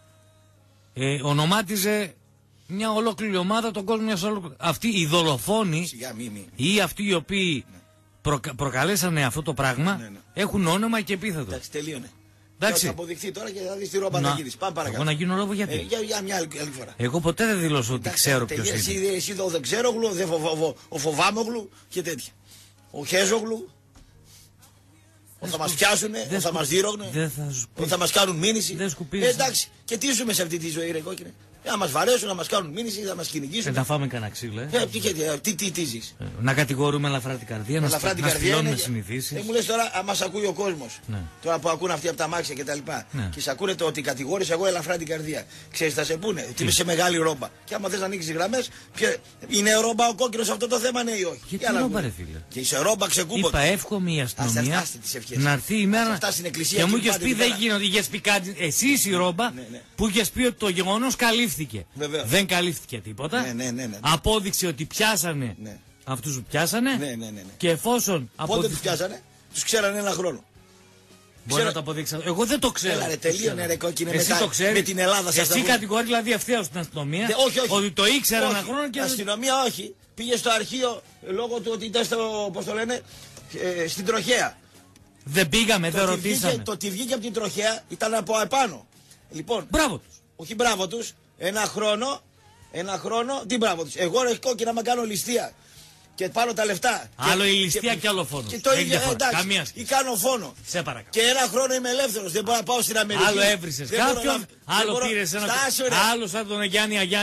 Ονομάτιζε μια ολόκληρη ομάδα, τον κόσμο μιας ολόκληρης. Αυτοί οι δολοφόνοι ή αυτοί οι οποίοι προκαλέσανε αυτό το πράγμα έχουν όνομα και επίθετο. Εντάξει, τελείωνε. Εντάξει. Θα αποδειχθεί τώρα και θα δεις τη ρόμπα να γίνεις. Πάμε παρακάτω. Εγώ να γίνω ρόμπο γιατί. Για μια άλλη φορά. Εγώ ποτέ δεν δηλώσω ότι ξέρω ποιος είναι. Εσύ δεν ξέρω γλου, ο Φοβάμογλου και τέτοια. Ο Χέζογλου. Θα μας πιάσουνε, θα μας δίρογνε, θα μας κάνουν μήνυση. Εντάξει, και τι ζούμε σε αυτή τη ζωή, ρε κόκκινε. Να μας βαρέσουν, να μας κάνουν μήνυση, να μας κυνηγήσουν. Να φάμε κανένα ξύλο, τι ζεις. Να κατηγορούμε ελαφρά την καρδία, να στυλώνουμε συνηθίσεις. Μου λες τώρα, αν μας ακούει ο κόσμος, τώρα που ακούν αυτοί από τα μάξια και τα λοιπά, και σε ακούνε το ότι κατηγόρησα εγώ ελαφρά την καρδία. Ξέρεις, θα σε πούνε, ότι είμαι σε μεγάλη ρόμπα. Και άμα θες να ανοίξεις γραμμές, είναι ρόμπα ο κόκκινος σε αυτό το θέμα, ναι ή όχι. Γιατί ρόμπα, ρε φίλε. Και είσαι ρόμπα ξεκούμπο. Είπα, εύχομαι η αστυνομία να έρθει η μέρα. Και μου είχες πει δεν γίνονται, είχες πει κάτι. Εσύ η ρόμπα που είχες πει ότι το γεγονός καλύφθηκε. Δεν καλύφθηκε τίποτα. Απόδειξε ότι πιάσανε αυτούς που πιάσανε. Και εφόσον. Πότε τους πιάσανε, τους ξέρανε ένα χρόνο. Μπορεί να το αποδείξατε. Εγώ δεν το ξέρω. Έλα ρε, τελείωνε ρε κόκκινε. Εσύ το ξέρεις. Με την Ελλάδα σας. Εσύ κατηγορεί δηλαδή ευθέως την αστυνομία. Όχι. Ότι το ήξερε ένα χρόνο και. Αστυνομία όχι. Πήγε στο αρχείο λόγω του ότι ήταν στο. Πώς το λένε. Στην τροχέα. Δεν πήγαμε, δεν ρωτήσαμε. Το ότι βγήκε από την τροχέα ήταν από επάνω. Λοιπόν. Μπράβο τους. Όχι μπράβο τους. Ένα χρόνο, τι μπράβο τους. Εγώ ρε κόκκινα να κάνω ληστεία και πάρω τα λεφτά. Άλλο η ληστεία και άλλο φόνο. Και το ίδιο, εντάξει, ή κάνω φόνο. Σε παρακαλώ. Και ένα χρόνο είμαι ελεύθερος, δεν μπορώ να πάω στην Αμερική. Άλλο έβρισες κάποιον, άλλο πήρες ένα. Άλλο σαν τον Γιάννη Αγιάννη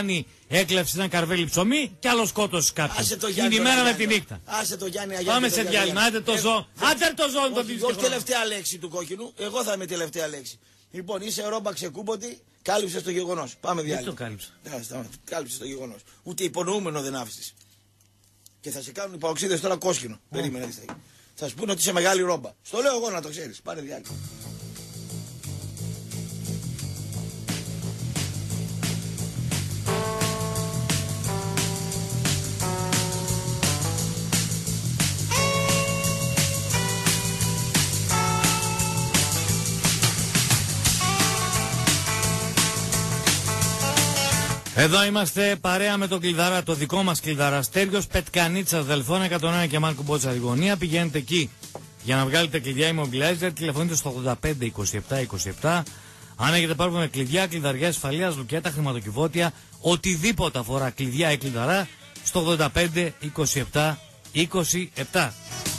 έκλεψε ένα καρβέλι ψωμί κι άλλο σκότωσε κάποιον. Είναι η μέρα με τη νύχτα. Άσε το Γιάννη. Πάμε σε διάλειμμα. Άντε το ζώο. Άντε το ζώο το δύσκολο. Όχι τελευταία λέξη του κόκκινου. Εγώ θα είμαι τελευταία λέξη. Λοιπόν, είσαι ρόμπα ξεκούμποτη, κάλυψε το γεγονός. Πάμε διάλειμμα. Δεν το κάλυψα. Κάλυψε το γεγονός. Ούτε υπονοούμενο δεν άφησες. Και θα σε κάνουν οι παοξίδες τώρα κόσκινο. Περίμενε. Θα σου πούνε ότι είσαι μεγάλη ρόμπα. Στο λέω εγώ να το ξέρεις. Πάρε διάλειμμα. Εδώ είμαστε παρέα με τον κλειδαρά, το δικό μας κλειδαρά. Στέργιος Πετκανίτσας, Δελφώνα 101 και Μάρκο Μπότσα Ριγωνία. Πηγαίνετε εκεί για να βγάλετε κλειδιά Immobilizer. Τηλεφωνείτε στο 85 27 27. Αν έχετε πάρει με κλειδιά, κλειδαριά ασφαλείας, λουκέτα, χρηματοκιβώτια, οτιδήποτε αφορά κλειδιά ή κλειδαρά, στο 85 27 27.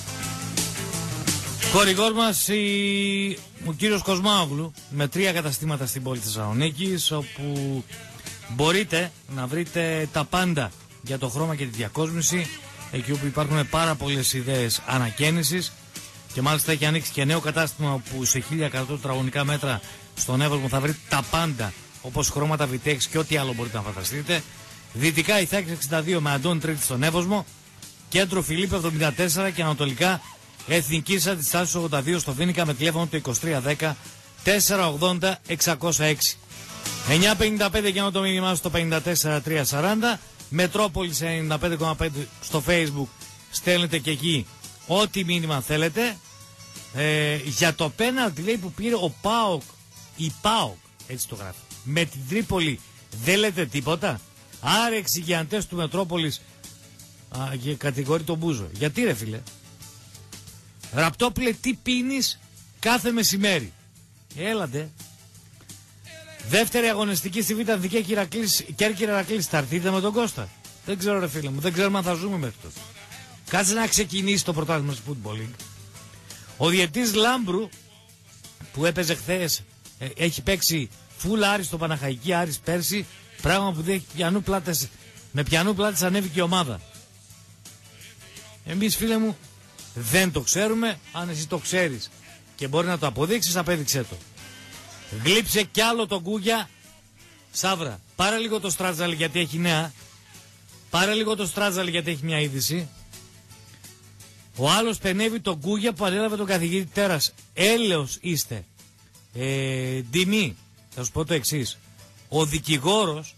Χορηγός μας ο κύριος Κοσμάογλου, με 3 καταστήματα στην πόλη Θεσσαλονίκης, όπου μπορείτε να βρείτε τα πάντα για το χρώμα και τη διακόσμηση, εκεί όπου υπάρχουν πάρα πολλές ιδέες ανακαίνησης, και μάλιστα έχει ανοίξει και νέο κατάστημα που σε 1100 τετραγωνικά μέτρα στον Εύωσμο θα βρείτε τα πάντα, όπως χρώματα VTX και ό,τι άλλο μπορείτε να φανταστείτε. Δυτικά Ιθάκης 62 με Αντών Τρίτη στον Εύωσμο, κέντρο Φιλίππου 74 και ανατολικά Εθνικής Αντιστάσεως 82 στο Βίνικα με τηλέφωνο το 2310 480 606. 9.55 για να το μήνυμά στο 54.340. Μετρόπολης 95.5 στο Facebook. Στέλνετε και εκεί ό,τι μήνυμα θέλετε. Για το πέναλτι λέει που πήρε ο ΠΑΟΚ, η ΠΑΟΚ, έτσι το γράφει, με την Τρίπολη, δεν λέτε τίποτα. Άρα εξηγιαντές του Μετρόπολης κατηγορεί τον Μπούζο. Γιατί ρε φίλε? Ραπτόπουλε, τι πίνεις κάθε μεσημέρι? Έλατε. Δεύτερη αγωνιστική στη Β' Δική Κέρκυρα Ηρακλής. Θα έρθείτε με τον Κώστα? Δεν ξέρω ρε φίλε μου, δεν ξέρουμε αν θα ζούμε μέχρι τότε. Κάτσε να ξεκινήσει το πρωτάθλημα της Football League. Ο διαιτής Λάμπρου που έπαιζε χθες, έχει παίξει φουλ Άρης στο Παναχαϊκή Άρης πέρσι, πράγμα που δεν πιανού πλάτες, με πιανού πλάτες ανέβηκε η ομάδα. Εμείς φίλε μου δεν το ξέρουμε. Αν εσύ το ξέρεις και μπορεί να το αποδείξεις, απέδειξέ το. Γλύψε κι άλλο τον Κούγια. Σάβρα, πάρε λίγο το Στράτζαλ γιατί έχει νέα. Πάρε λίγο το Στράτζαλ γιατί έχει μια είδηση. Ο άλλος πενεύει τον Κούγια που ανέλαβε τον καθηγητή Τέρας. Έλεος είστε. Ντιμή, θα σου πω το εξής. Ο δικηγόρος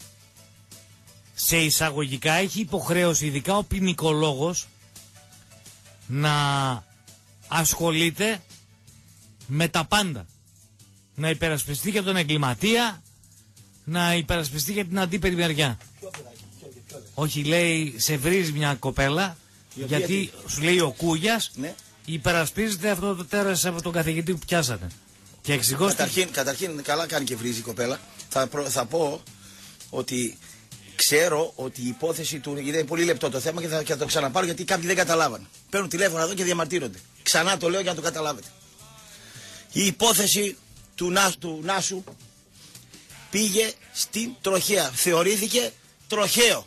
σε εισαγωγικά έχει υποχρέωση, ειδικά ο ποινικολόγος, να ασχολείται με τα πάντα. Να υπερασπιστεί για τον εγκληματία, να υπερασπιστεί για την αντίπερη μεριά. Όχι, λέει, σε βρίζει μια κοπέλα, γιατί σου λέει ο Κούγιας, ναι, υπερασπίζεται αυτό το τέρας από τον καθηγητή που πιάσατε. Και εξηγώ. Καταρχήν, καλά κάνει και βρίζει η κοπέλα. Θα πω ότι ξέρω ότι η υπόθεση του. Γιατί είναι πολύ λεπτό το θέμα και θα το ξαναπάρω γιατί κάποιοι δεν καταλάβανε. Παίρνουν τηλέφωνα εδώ και διαμαρτύρονται. Ξανά το λέω για να το καταλάβετε. Η υπόθεση του Νάσου πήγε στην τροχέα. Θεωρήθηκε τροχαίο.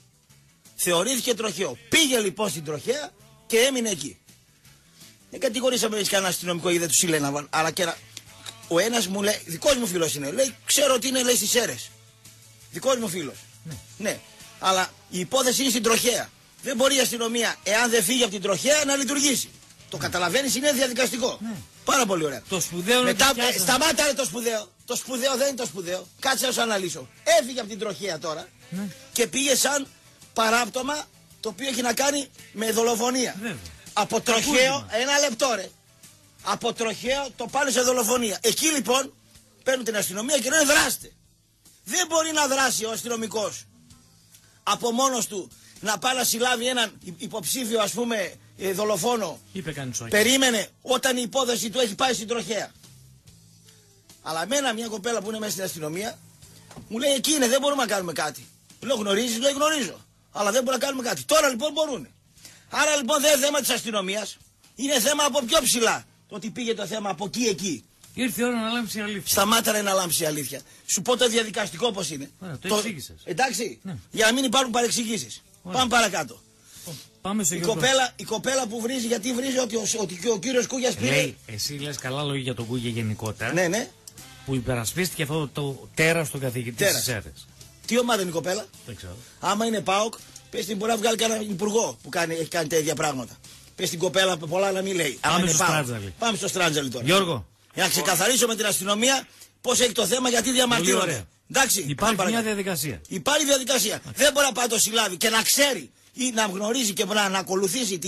Πήγε λοιπόν στην τροχέα και έμεινε εκεί. Δεν κατηγορήσαμε εμείς κανένα αστυνομικό γιατί δεν τους συλλέναβαν. Αλλά και ο ένας μου λέει, δικός μου φίλος είναι, λέει, ξέρω ότι είναι, λέει, στις Σέρρες. Δικός μου φίλος. Ναι. Αλλά η υπόθεση είναι στην τροχέα. Δεν μπορεί η αστυνομία, εάν δεν φύγει από την τροχέα, να λειτουργήσει. Το καταλαβαίνεις, είναι διαδικαστικό. Ναι. Πάρα πολύ ωραία. Το σπουδαίο μετά, σταμάτα ρε το σπουδαίο. Το σπουδαίο δεν είναι το σπουδαίο. Κάτσε να σου αναλύσω. Έφυγε από την τροχέα τώρα, ναι, και πήγε σαν παράπτωμα το οποίο έχει να κάνει με δολοφονία. Ναι. Από τροχαίο, ένα λεπτό ρε. Από τροχαίο το πάνε σε δολοφονία. Εκεί λοιπόν παίρνουν την αστυνομία και λένε δράστε. Δεν μπορεί να δράσει ο αστυνομικός από μόνος του να πάει να συλλάβει έναν υποψήφιο, ας πούμε, δολοφόνο. Περίμενε όταν η υπόθεση του έχει πάει στην τροχέα. Αλλά εμένα μια κοπέλα που είναι μέσα στην αστυνομία μου λέει εκεί είναι, δεν μπορούμε να κάνουμε κάτι. Λέω γνωρίζεις, λέει γνωρίζω. Αλλά δεν μπορούμε να κάνουμε κάτι. Τώρα λοιπόν μπορούν. Άρα λοιπόν δεν είναι θέμα της αστυνομίας. Είναι θέμα από πιο ψηλά. Το ότι πήγε το θέμα από εκεί. Ήρθε η ώρα να λάμψει η αλήθεια. Σταμάτα να λάμψει η αλήθεια. Σου πω το διαδικαστικό πώς είναι. Ωραία, το εξήγησες. Εντάξει, ναι. Για να μην υπάρχουν παρεξηγήσεις. Πάμε παρακάτω. Πάμε στο Η κοπέλα που βρίζει, γιατί βρίζει ότι ο κύριος Κούγιας πήρε. Λέει, εσύ λες καλά λόγια για τον Κούγια γενικότερα. Ναι, ναι. Που υπερασπίστηκε αυτό το τέρας στον καθηγητή της ΕΡΕΣ. Τι ομάδα είναι η κοπέλα? Δεν ξέρω. Άμα είναι ΠΑΟΚ, πες την μπορεί να βγάλει κανένα υπουργό που έχει κάνει τα ίδια πράγματα. Πες την κοπέλα πολλά να μην λέει. Πάμε στο Στράντζαλι τώρα. Γιώργο. Για να ξεκαθαρίσω με την αστυνομία πώς έχει το θέμα, γιατί διαμαρτύρονται. Εντάξει, υπάρχει μια διαδικασία. Υπάρχει διαδικασία. Δεν μπορεί να πάει το συλλάβει και να ξέρει ή να γνωρίζει και να ακολουθήσει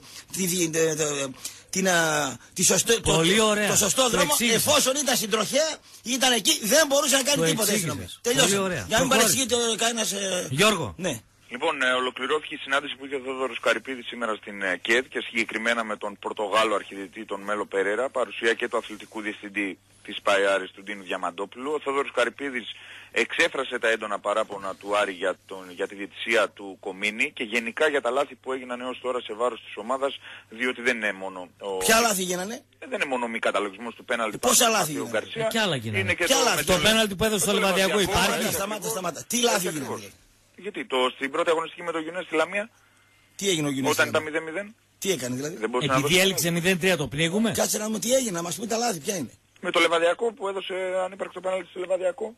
το σωστό δρόμο. Εφόσον ήταν στην τροχέα, ήταν εκεί, δεν μπορούσε να κάνει τίποτα. Τελειώσε. Για να μην παρεξηγείται κανένας. Γιώργο. Ναι. Λοιπόν, ολοκληρώθηκε η συνάντηση που είχε ο Θόδωρος Καρυπίδης σήμερα στην ΚΕΔ και συγκεκριμένα με τον Πορτογάλο αρχιδιετή, τον Μέλο Περέρα, παρουσία και του αθλητικού διευθυντή της ΠΑΕ του Ντίνου Διαμαντόπουλου. Ο Θόδωρος Καρυπίδης εξέφρασε τα έντονα παράπονα του Άρη για τη διαιτησία του Κομίνη και γενικά για τα λάθη που έγιναν έως τώρα σε βάρος της ομάδας, διότι δεν είναι μόνο. Ποια λάθη γίνανε? Δεν είναι μόνο μη καταλογισμός του πέναλτι. Πόσα λάθη γίνανε? Ποια άλλα γίνανε? Το πέναλτι που έδωσε στο Λιβαδιακό υπάρχει? Σταμάτα. Τι λάθη γίνανε? Γιατί στην πρώτη αγωνιστική με το Γιουνές στη Λαμία. Τι έγινε ο Γιουνές? Όταν ήταν 0-0. Τι έκανε δηλαδή? Επειδή έληξε 0-3 το πνίγουμε. Κάτσε να δούμε τι έγινε, να μας πει τα λάθη, ποια είναι. Με το Λεβαδιακό που έδωσε ανύπαρκτο πέναλτι στο Λεβαδιακό.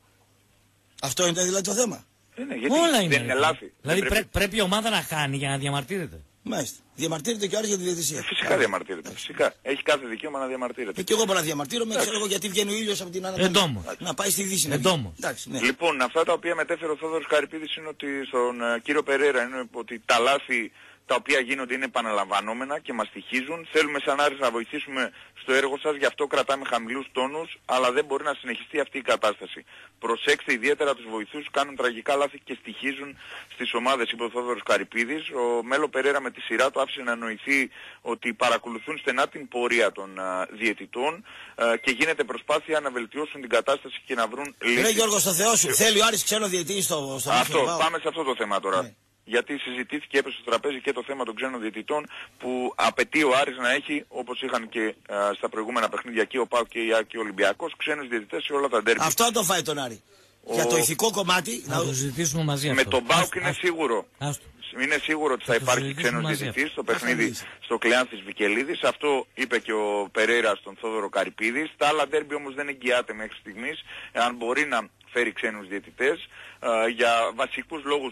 Αυτό είναι δηλαδή το θέμα. Γιατί όλα είναι. Δεν είναι λάθη. Δηλαδή πρέπει η ομάδα να χάνει για να διαμαρτύρεται. Μάλιστα. Διαμαρτύρεται και ο Άρης για τη διαιτησία. Φυσικά διαμαρτύρεται. Φυσικά. Έχει κάθε δικαίωμα να διαμαρτύρεται. Και εγώ μπορώ να διαμαρτύρομαι, ξέρω εγώ γιατί βγαίνει ο ήλιος από την Ανατολή. Να πάει στη Δύση. Ναι. Λοιπόν, αυτά τα οποία μετέφερε ο Θόδωρος Καρυπίδης είναι ότι στον κύριο Περέρα είναι ότι τα λάθη τα οποία γίνονται είναι επαναλαμβανόμενα και μας στοιχίζουν. Θέλουμε σαν Άρης να βοηθήσουμε στο έργο σας, γι' αυτό κρατάμε χαμηλούς τόνους, αλλά δεν μπορεί να συνεχιστεί αυτή η κατάσταση. Προσέξτε ιδιαίτερα τους βοηθούς, κάνουν τραγικά λάθη και στοιχίζουν στις ομάδες, είπε ο Θόδωρος Καρυπίδης. Ο Μέλο Περέρα με τη σειρά του άφησε να νοηθεί ότι παρακολουθούν στενά την πορεία των διαιτητών και γίνεται προσπάθεια να βελτιώσουν την κατάσταση και να βρουν λύσεις. Ρε Γιώργο, στο Θεό σου, θέλει ο Άρης ξένο διαιτητή στο πάμε σε αυτό το θέμα τώρα. Ναι. Γιατί συζητήθηκε, έπεσε στο τραπέζι και το θέμα των ξένων διαιτητών που απαιτεί ο Άρης να έχει, όπως είχαν και στα προηγούμενα παιχνίδια και ο ΠΑΟΚ και η ΑΕΚ και ο Ολυμπιακός, ξένους διαιτητές σε όλα τα ντέρμπι. Αυτό το φάει τον Άρη. Για το ηθικό κομμάτι να το συζητήσουμε μαζί. Με τον ΠΑΟΚ είναι σίγουρο. Είναι σίγουρο ότι θα υπάρχει ξένος διαιτητής στο παιχνίδι στο Κλεάνθης Βικελίδης. Αυτό είπε και ο Περέρα στον Θόδωρο Καρυπίδη. Τα άλλα ντέρμπι όμως δεν εγγυάται μέχρι στιγμής εάν μπορεί να φέρει ξένους διαιτητές για βασικούς λόγους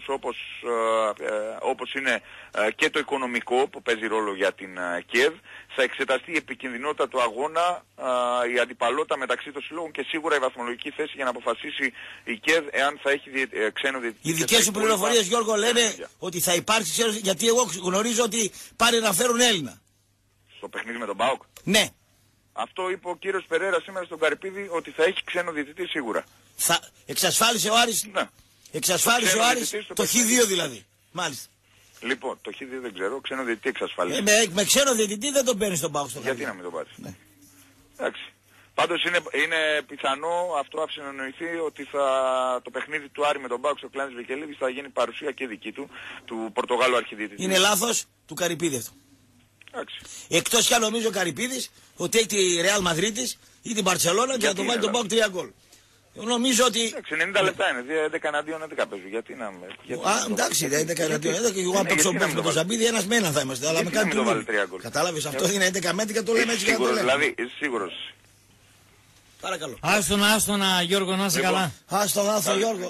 όπως είναι και το οικονομικό που παίζει ρόλο για την ΚΕΔ. Θα εξεταστεί η επικινδυνότητα του αγώνα, η αντιπαλότητα μεταξύ των συλλόγων και σίγουρα η βαθμολογική θέση για να αποφασίσει η ΚΕΔ εάν θα έχει ξένο διαιτητή. Οι δικές σου πληροφορίες, Γιώργο, λένε ότι θα υπάρξει ξένος, γιατί εγώ γνωρίζω ότι πάνε να φέρουν Έλληνα. Στο παιχνίδι με τον ΠΑΟΚ. Ναι. Αυτό είπε ο κύριος Περέρα σήμερα στον Καρυπίδη ότι θα έχει ξένο διαιτητή σίγουρα. Θα εξασφάλισε ο Άρης. Ναι. Εξασφάλισε ο Άρης το Χ2 δηλαδή. Μάλιστα. Λοιπόν, το Χ2 δεν ξέρω, ξένο διαιτητή εξασφάλισε. Με ξένο διαιτητή δεν τον παίρνει στον ΠΑΟΚ στο γιατί να μην τον πάρεις. Ναι. Εντάξει. Πάντως είναι πιθανό, αυτό άφησε να νοηθεί, ότι το παιχνίδι του Άρη με τον ΠΑΟΚ στο Κλεάνθης Βικελίδης θα γίνει παρουσία και δική του Πορτογάλου αρχιδιαιτητή. Είναι λάθος του Καρυπίδη αυτό. Εντάξει. Εκτός κι αν νομίζω ο Καρυπίδης ότι έχει τη Ρεάλ Μαδρίτης ή την Μπαρτσελώνα και να τον βάλει τον ΠΑΟΚ 3 γκολ. Νομίζω ότι. 90 λεπτά είναι, 11 εναντίον 11 παίζουν. Γιατί να με. Εντάξει, 11 εναντίον 11 και εγώ αν παίξω με το Ζαμπίδι ένας με έναν θα είμαστε. Αλλά με κάτι του. Κατάλαβες, αυτό είναι 11 μέτρα και το λέμε έτσι για να το λέμε. Δηλαδή, είσαι σίγουρος. Παρακαλώ. Άστονα Γιώργο, να είσαι καλά. Άστον Γιώργο.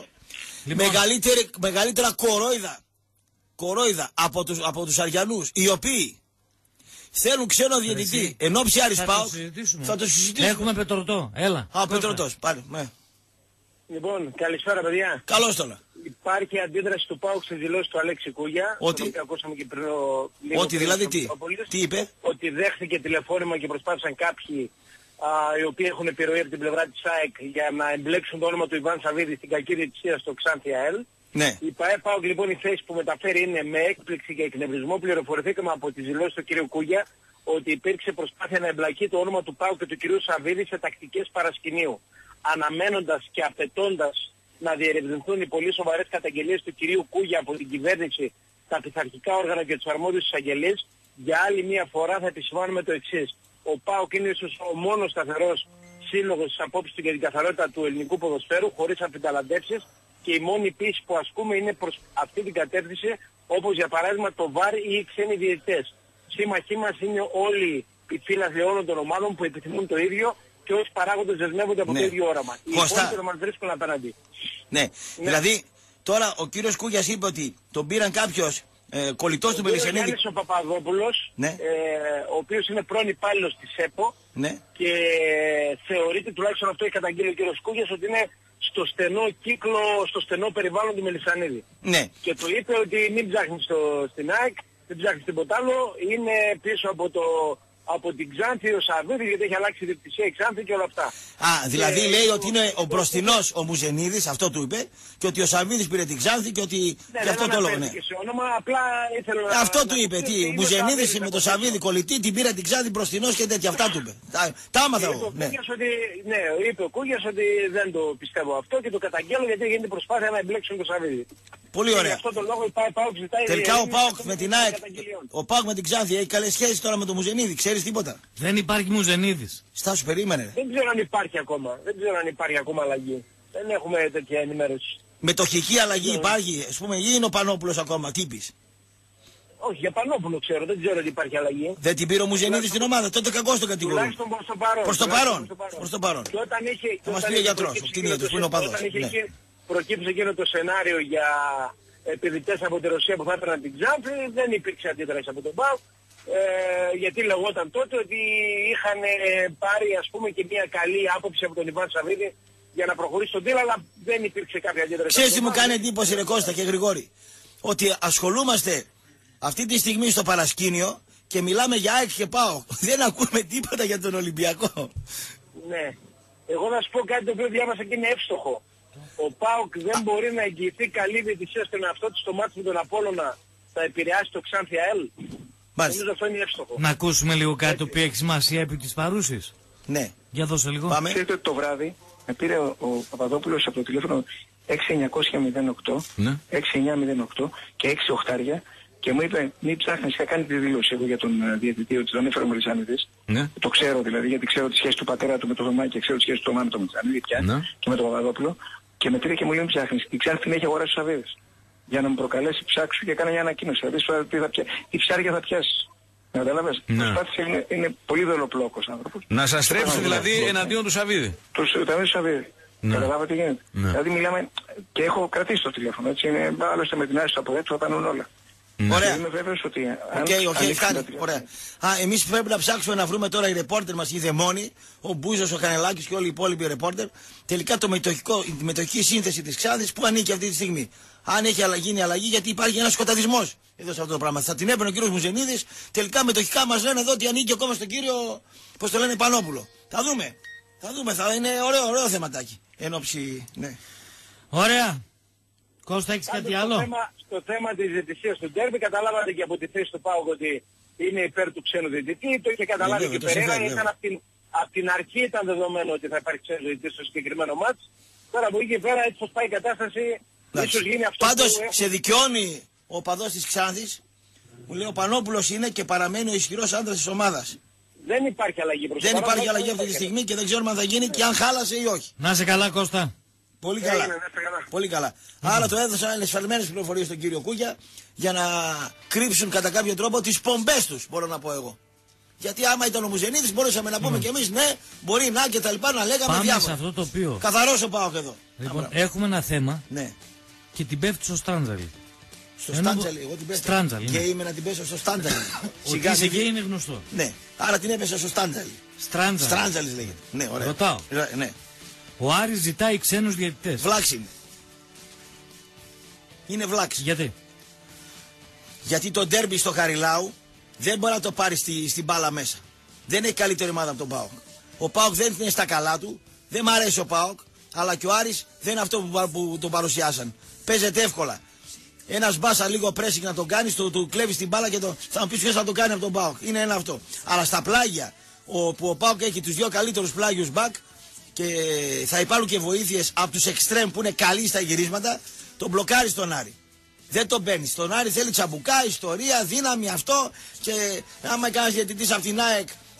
Μεγαλύτερα κορόιδα από τους Αριανούς, οι οποίοι θέλουν ξένο διαιτητή εν ώψη Άρης ΠΑΟΚ. Θα το συζητήσουμε. Έχουμε Πετρωτό, έλα. Πετρωτός, πάλι. Λοιπόν, καλησπέρα παιδιά. Καλώς τώρα. Υπάρχει αντίδραση του ΠΑΟΚ στις δηλώσεις του Αλέξη Κούγια. Ότι ακούσαμε και πριν ότι δηλαδή τι είπε. Ότι δέχθηκε τηλεφώνημα και προσπάθησαν κάποιοι οι οποίοι έχουν επιρροή από την πλευρά της ΑΕΚ για να εμπλέξουν το όνομα του Ιβάν Σαββίδη στην κακή διαιτησία στο Ξάνθη ΑΕΛ. Ναι. Η ΠΑΟΚ λοιπόν η θέση που μεταφέρει είναι με έκπληξη και εκνευρισμό. Πληροφορηθήκαμε από τις δηλώσεις του κ. Κούγια ότι υπήρξε προσπάθεια να εμπλακεί το όνομα του ΠΑΟΚ και του κ. Σαββίδη σε τακτικές παρασκηνίου. Αναμένοντας και απαιτώντας να διερευνηθούν οι πολύ σοβαρές καταγγελίες του κ. Κούγια από την κυβέρνηση, τα πειθαρχικά όργανα και τους αρμόδιους εισαγγελείς, για άλλη μία φορά θα επισημάνουμε το εξής. Ο ΠΑΟΚ είναι ίσως ο μόνος σταθερός σύλλογος στις απόψεις του για την καθαρότητα του ελληνικού ποδοσφαίρου, χωρίς αμφιταλαντεύσεις, και η μόνη πίεση που ασκούμε είναι προς αυτή την κατεύθυνση, όπως για παράδειγμα το ΒΑΡ ή οι ξένοι διαιτητές. Σύμμαχοί μας είναι όλοι οι φίλαθλοι όλων των ομάδων που επιθυμούν το ίδιο και όσοι παράγοντες δεσμεύονται από το ίδιο όραμα. Οι υπόλοιποι μας βρίσκουν απέναντι. Ναι, δηλαδή τώρα ο κύριος Κούγιας είπε ότι τον πήραν κάποιος κολλητός του Μελισσανίδη. Ο Γιάννης ο Παπαδόπουλος, ο οποίος είναι πρώην υπάλληλος της ΕΠΟ, και θεωρείται, τουλάχιστον αυτό έχει καταγγείλει ο κύριος Κούγιας, ότι είναι στο στενό κύκλο, στο στενό περιβάλλον του Μελισσανίδη. Ναι. Και του είπε ότι μην ψάχνεις στην ΑΕΚ, δεν ψάχνεις τίποτα άλλο, είναι πίσω από την Ξάνθη ο Σαββίδης, γιατί έχει αλλάξει η διεκτησία η Ξάνθη και όλα αυτά. Α, δηλαδή λέει ότι είναι ο μπροστινός ο Μουζενίδης, αυτό του είπε, και ότι ο Σαββίδης πήρε την Ξάνθη και ότι... Ναι, και αυτό το λόγο, ναι. Αυτό του είπε, τι, ο Μουζενίδης με το Σαββίδη κολλητή, την πήρε την Ξάνθη μπροστινός και τέτοια, αυτά του είπε. Τα άμαθα εγώ. Ναι, είπε ο Κούγιας ότι δεν το πιστεύω αυτό και το καταγγέλω γιατί γίνεται προσπάθεια να εμπλέξουν το Σαββίδη. Πολύ ωραία. Αυτό το λόγο η ΠΑΟΚ ζητάει. Τελικά ο ΠΑΟΚ με την ΑΕΚ, ο ΠΑΟΚ με την Ξάνθη έχει καλές σχέσεις τώρα με τον Μουζενίδη, ξέρεις τίποτα? Δεν υπάρχει Μουζενίδης. Στάσου, περίμενε. Δεν ξέρω αν υπάρχει ακόμα. Δεν ξέρω αν υπάρχει ακόμα αλλαγή. Δεν έχουμε τέτοια ενημέρωση. Μετοχική αλλαγή υπάρχει, ας πούμε, ή είναι ο Πανόπουλος ακόμα, τι είπες? Όχι, για Πανόπουλο ξέρω, δεν ξέρω ότι υπάρχει αλλαγή. Δεν την πήρε ο Μουζενίδης στην ομάδα, τότε κακός το κατηγορούν. Τουλάχιστον προς το παρόν. Προς το παρόν. Και όταν είχε, θα μας πει ο γιατρός, που είναι ο παδός. Προκύψε εκείνο το σενάριο για επιδυτές από τη Ρωσία που θα έπαιρναν την Ξάνθη, δεν υπήρξε αντίδραση από τον ΠΑΟΚ, γιατί λεγόταν τότε ότι είχαν πάρει ας πούμε και μια καλή άποψη από τον Ιβάν Σαββίδη για να προχωρήσει τον deal, αλλά δεν υπήρξε κάποια αντίδραση. Ξέρεις τι μου κάνει εντύπωση, ρε Κώστα και Γρηγόρη? Ότι ασχολούμαστε αυτή τη στιγμή στο παρασκήνιο και μιλάμε για ΑΕΚ και ΠΑΟΚ. Δεν ακούμε τίποτα για τον Ολυμπιακό. Ναι. Εγώ να σου πω κάτι το οποίο διάβασα και είναι εύστοχο. Ο ΠΑΟΚ δεν μπορεί να εγγυηθεί καλή διαιτησία στον εαυτό του στο μάτι με τον Απόλλωνα, θα επηρεάσει το Ξάνθη ΑΕΛ. Νομίζω αυτό είναι εύστοχο. Να ακούσουμε λίγο κάτι το οποίο έχει σημασία επί της παρούσης. Ναι. Για δώσε λίγο. Πάμε. Ξέρετε ότι το βράδυ με πήρε ο Παπαδόπουλος από το τηλέφωνο 6908, ναι. 6908 και 6 οχτάρια και μου είπε μην ψάχνεις, είχα κάνει τη δήλωση εγώ για τον διαιτητή ότι τον έφερε ο Μελισσανίδης. Ναι. Το ξέρω δηλαδή, γιατί ξέρω τη σχέση του πατέρα του με το Δωμάκι και ξέρω τη σχέση του Θωμά με τον Μελισσανίδη πια, ναι. Και με τον Παπαδόπουλο. Και με πήρε και μου λέει μην ψάχνεις. Η Ξάνθη την έχει αγοράσει ο Σαββίδης. Για να μου προκαλέσει ψάξου και έκανα μια ανακοίνωση. Δηλαδή τι ψάρια θα πιάσεις. Κατάλαβες. Ναι. Είναι πολύ δολοπλόκος άνθρωπος. Να σας στρέψει δηλαδή εναντίον του Σαββίδη. Του Σαββίδη. Ναι. Καταλάβατε τι γίνεται. Ναι. Δηλαδή μιλάμε και έχω κρατήσει το τηλέφωνο. Έτσι είναι, άλλωστε με την άση από έτσι θα πάνουν όλα. Ναι. Ωραία. Είμαι βέβαιος ότι φτάνει. Ωραία. Εμείς πρέπει να ψάξουμε να βρούμε τώρα οι ρεπόρτερ μας, οι δαιμόνοι, ο Μπούζος, ο Κανελάκης και όλοι οι υπόλοιποι ρεπόρτερ, τελικά η μετοχική σύνθεση της Ξάνθης που ανήκει αυτή τη στιγμή. Αν έχει γίνει αλλαγή, γιατί υπάρχει ένας σκοταδισμός εδώ σε αυτό το πράγμα. Θα την έπαιρνε ο κύριος Μουζενίδης, τελικά μετοχικά μας λένε εδώ ότι ανήκει ακόμα στον κύριο, πώς το λένε, Πανόπουλο. Θα δούμε, θα είναι ωραίο θεματάκι. Ναι. Ωραία. Κώστα, έχεις κάτι άλλο? Στο θέμα της διαιτησίας του ντέρμπι, καταλάβατε και από τη θέση του ΠΑΟΚ ότι είναι υπέρ του ξένου διαιτητή, το είχε καταλάβει και Περέρα, ήταν από την αρχή ήταν δεδομένο ότι θα υπάρχει ξένος διαιτητής στο συγκεκριμένο μάτς. Τώρα από εκεί και πέρα έτσι πως πάει η κατάσταση, ίσως γίνει αυτό. Πάντως σε δικαιώνει ο παδός της Ξάνθης, μου λέει ο Πανόπουλος είναι και παραμένει ο ισχυρός άντρας της ομάδας. Δεν υπάρχει αλλαγή προς Δεν υπάρχει αλλαγή αυτή τη στιγμή και δεν ξέρουμε αν θα γίνει και αν χάλασε ή όχι. Να σε καλά, Κώστα. Πολύ καλά. Πολύ καλά. Άρα το έδωσαν εσφαλμένες πληροφορίες στον κύριο Κούγια για να κρύψουν κατά κάποιο τρόπο τις πομπές τους, μπορώ να πω εγώ. Γιατί άμα ήταν ο Μουζενίδης μπορούσαμε να πούμε κι εμείς ναι, μπορεί να και τα λοιπά, να λέγαμε πάμε διάφορα. Σε αυτό το οποίο. Καθαρός ο ΠΑΟΚ εδώ. Λοιπόν, έχουμε ένα θέμα, ναι. Και την πέφτει στο Στράντζαλι. Στο Στράντζαλι, εγώ την πέφτω. Και είμαι να την πέσω στο Στράντζαλι. Ότι είσαι γκέι είναι γνωστό. Ναι, άρα την έπεσα στο Στράντζαλι. Στράντζαλι λέγεται. Ναι, ωραία. Ρωτάω. Ναι. Ο Άρης ζητάει ξένους διαιτητές. Βλάξ είναι. Είναι βλάξ. Γιατί? Γιατί το ντέρμπι στο Χαριλάου δεν μπορεί να το πάρει στην μπάλα μέσα. Δεν έχει καλύτερη ομάδα από τον ΠΑΟΚ. Ο ΠΑΟΚ δεν είναι στα καλά του. Δεν μ' αρέσει ο ΠΑΟΚ. Αλλά και ο Άρης δεν είναι αυτό που τον παρουσιάσαν. Παίζεται εύκολα. Ένας μπάσα λίγο πρέσικ να τον κάνει, του κλέβει την μπάλα και θα μου πει ποιος θα το κάνει από τον ΠΑΟΚ. Είναι ένα αυτό. Αλλά στα πλάγια που ο ΠΑΟΚ έχει τους δύο καλύτερους πλάγιους μπακ και θα υπάρχουν και βοήθειες από τους εξτρέμ που είναι καλοί στα γυρίσματα, τον μπλοκάρει στον Άρη. Δεν τον παίρνει. Στον Άρη θέλει τσαμπουκά, ιστορία, δύναμη αυτό. Και άμα κάνει διαιτητής από την ΑΕΚ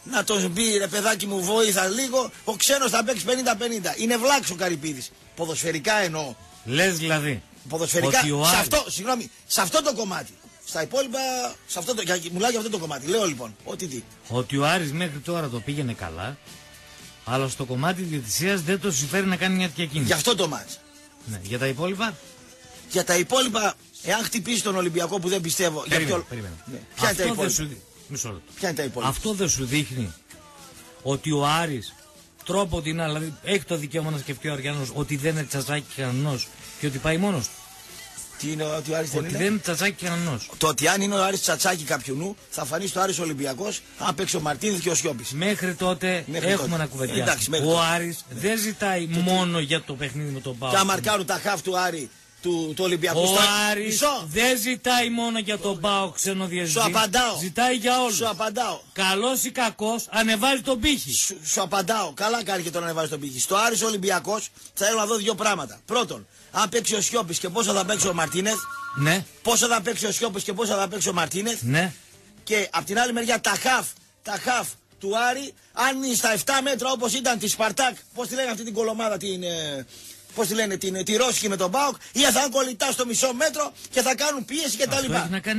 να τον πει ρε παιδάκι μου βοήθα λίγο, ο ξένος θα παίξει 50-50. Είναι βλάξο ο Καρυπίδης. Ποδοσφαιρικά εννοώ. Λες δηλαδή. Ποδοσφαιρικά, σε αυτό το κομμάτι. Στα υπόλοιπα, μιλάω για αυτό το κομμάτι. Λέω λοιπόν, ότι ο Άρης μέχρι τώρα το πήγαινε καλά, αλλά στο κομμάτι της διαιτησίας δεν το συμφέρει να κάνει μια τέτοια κίνηση. Γι' αυτό το μάτς. Ναι. Για τα υπόλοιπα. Για τα υπόλοιπα, εάν χτυπήσει τον Ολυμπιακό που δεν πιστεύω. Περίμενε. Ναι. Ποια είναι τα υπόλοιπα. Ποια είναι τα υπόλοιπα. Αυτό δεν σου δείχνει ότι ο Άρης τρόποντινά, δηλαδή έχει το δικαίωμα να σκεφτεί ο Αριανός ότι δεν είναι τσαζάκι κανενός και ότι πάει μόνος του. Τι είναι ότι ο Άρης δεν είναι τσατσάκι κανενός. Το ότι αν είναι ο Άρης τσατσάκι κάποιου θα φανεί στο Άρης Ολυμπιακός αν παίξει ο Μαρτίνης και ο Σιώπης. Μέχρι τότε έχουμε να κουβεντιάσουμε. Ο Άρης δεν ζητάει μόνο για το παιχνίδι με τον ΠΑΟΚ. Και αν μαρκάρουν τα χαφ του Άρη του Ολυμπιακού. Ο Άρης δεν ζητάει μόνο για τον ΠΑΟΚ ξενοδιαζητή. Σου απαντάω. Ζητάει για όλους. Σου απαντάω. Καλός ή κακός ανεβάζει τον πύχη. Σου απαντάω. Καλά κάνει και τον ανεβάζει τον πύχη. Στο Άρης Ολυμπιακός θέλω να δω δύο πράγματα. Πρώτον, αν παίξει ο Σιώπης και πόσο θα παίξει ο Μαρτίνεθ. Ναι. Πόσο θα παίξει ο Σιώπης και πόσο θα παίξει ο Μαρτίνεθ. Ναι. Και απ' την άλλη μεριά τα χαφ του Άρη, αν είναι στα 7 μέτρα όπως ήταν τη Σπαρτάκ, πώς τη λένε αυτή την κολομάδα, πώς τη λένε, τη Ρώσικη με τον ΠΑΟΚ, ή θα είναι κολλητά στο μισό μέτρο και θα κάνουν πίεση κτλ.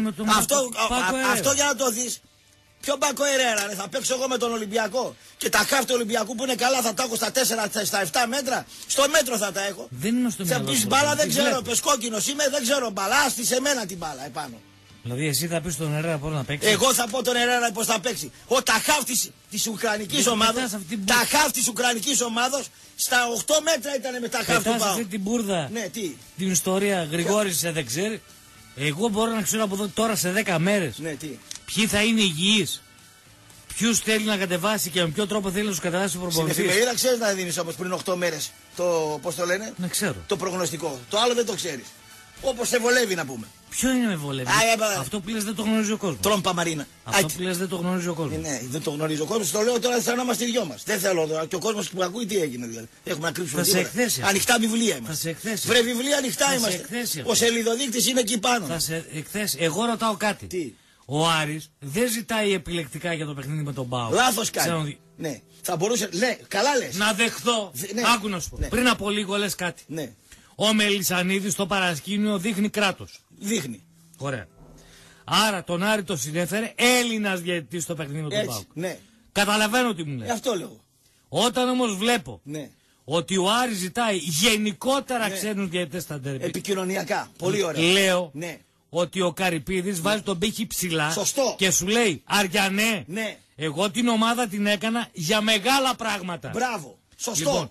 Αυτό για να το δεις. Ποιο Μπάκο Ερέρα, θα παίξω εγώ με τον Ολυμπιακό. Και τα χαφ του Ολυμπιακού που είναι καλά θα τα έχω στα 4, στα 7 μέτρα. Στο μέτρο θα τα έχω. Δεν είναι στο μέτρο. Θα πεις μπάλα, δεν ξέρω. Πεσκόκκινος είμαι, δεν ξέρω μπάλα. Άστη σε μένα την μπάλα επάνω. Δηλαδή εσύ θα πεις τον Ερέρα πώς να παίξει. Εγώ θα πω τον Ερέρα πώς θα παίξει. Τα χαφ της Ουκρανικής ομάδας. Τα χαφ της Ουκρανικής ομάδας στα 8 μέτρα ήταν με τα χαφ του ΠΑΟΚ. αυτή την μπουρδα. Ναι, τι. Την ιστορία Γρηγόρης δεν ξέρει. Εγώ μπορώ να ξέρω από εδώ τώρα σε 10 μέρες. Ναι, τι. Ποιοι θα είναι υγιείς. Ποιους θέλει να κατεβάσει και με ποιο τρόπο θέλει να τους κατεβάσει ο προπονητής. Στην εφημερίδα ξέρεις να δίνεις όμως πριν 8 μέρες πώς το λένε. Να ξέρω. Το προγνωστικό. Το άλλο δεν το ξέρεις. Όπως σε βολεύει να πούμε. Ποιο είναι με βολεύει. Αυτό που λες δεν το γνωρίζει ο κόσμος. Τρόμπα Μαρίνα. Αυτό που λες δεν το γνωρίζει ο κόσμος. Ναι, δεν το γνωρίζει ο κόσμος. Το λέω τώρα σαν να είμαστε οι δυο μας. Δεν θέλω τώρα. Και ο κόσμος που ακούει τι έγινε δηλαδή. Έχουμε να κρύψουμε τίποτα. Ανοιχτά βιβλία είμαστε. Θα σε εκθέσει. Βρε βιβλία ανοιχτά είμαστε. Ο σελιδοδείκτης είναι εκεί πάνω. Θα σε εκθέσει. Εγώ ρωτάω κάτι. Τι. Ο Άρης δεν ζητάει επιλεκτικά για το παιχνίδι με τον ΠΑΟΚ. Λάθος κάνει. Ναι. Θα μπορούσε. Ναι, καλά λες. Να δεχθώ. Ναι. Άκου να σου πω. Ναι. Πριν από λίγο λες κάτι. Ναι. Ο Μελισσανίδης στο παρασκήνιο δείχνει κράτος. Δείχνει. Ωραία. Άρα τον Άρη το συνέφερε Έλληνας διαιτητής στο παιχνίδι με τον ΠΑΟΚ. Ναι. Καταλαβαίνω τι μου λέει. Αυτό λέω. Όταν όμως βλέπω ναι. ότι ο Άρης ζητάει γενικότερα ξένους διαιτητές στα ντέρμπι. Επικοινωνιακά. Πολύ ωραία. Λέω. Ναι. Ότι ο Καρυπίδης βάζει τον πύχη ψηλά. Σωστό. Και σου λέει Αριανέ, ναι. Εγώ την ομάδα την έκανα για μεγάλα πράγματα. Μπράβο. Σωστό. Λοιπόν,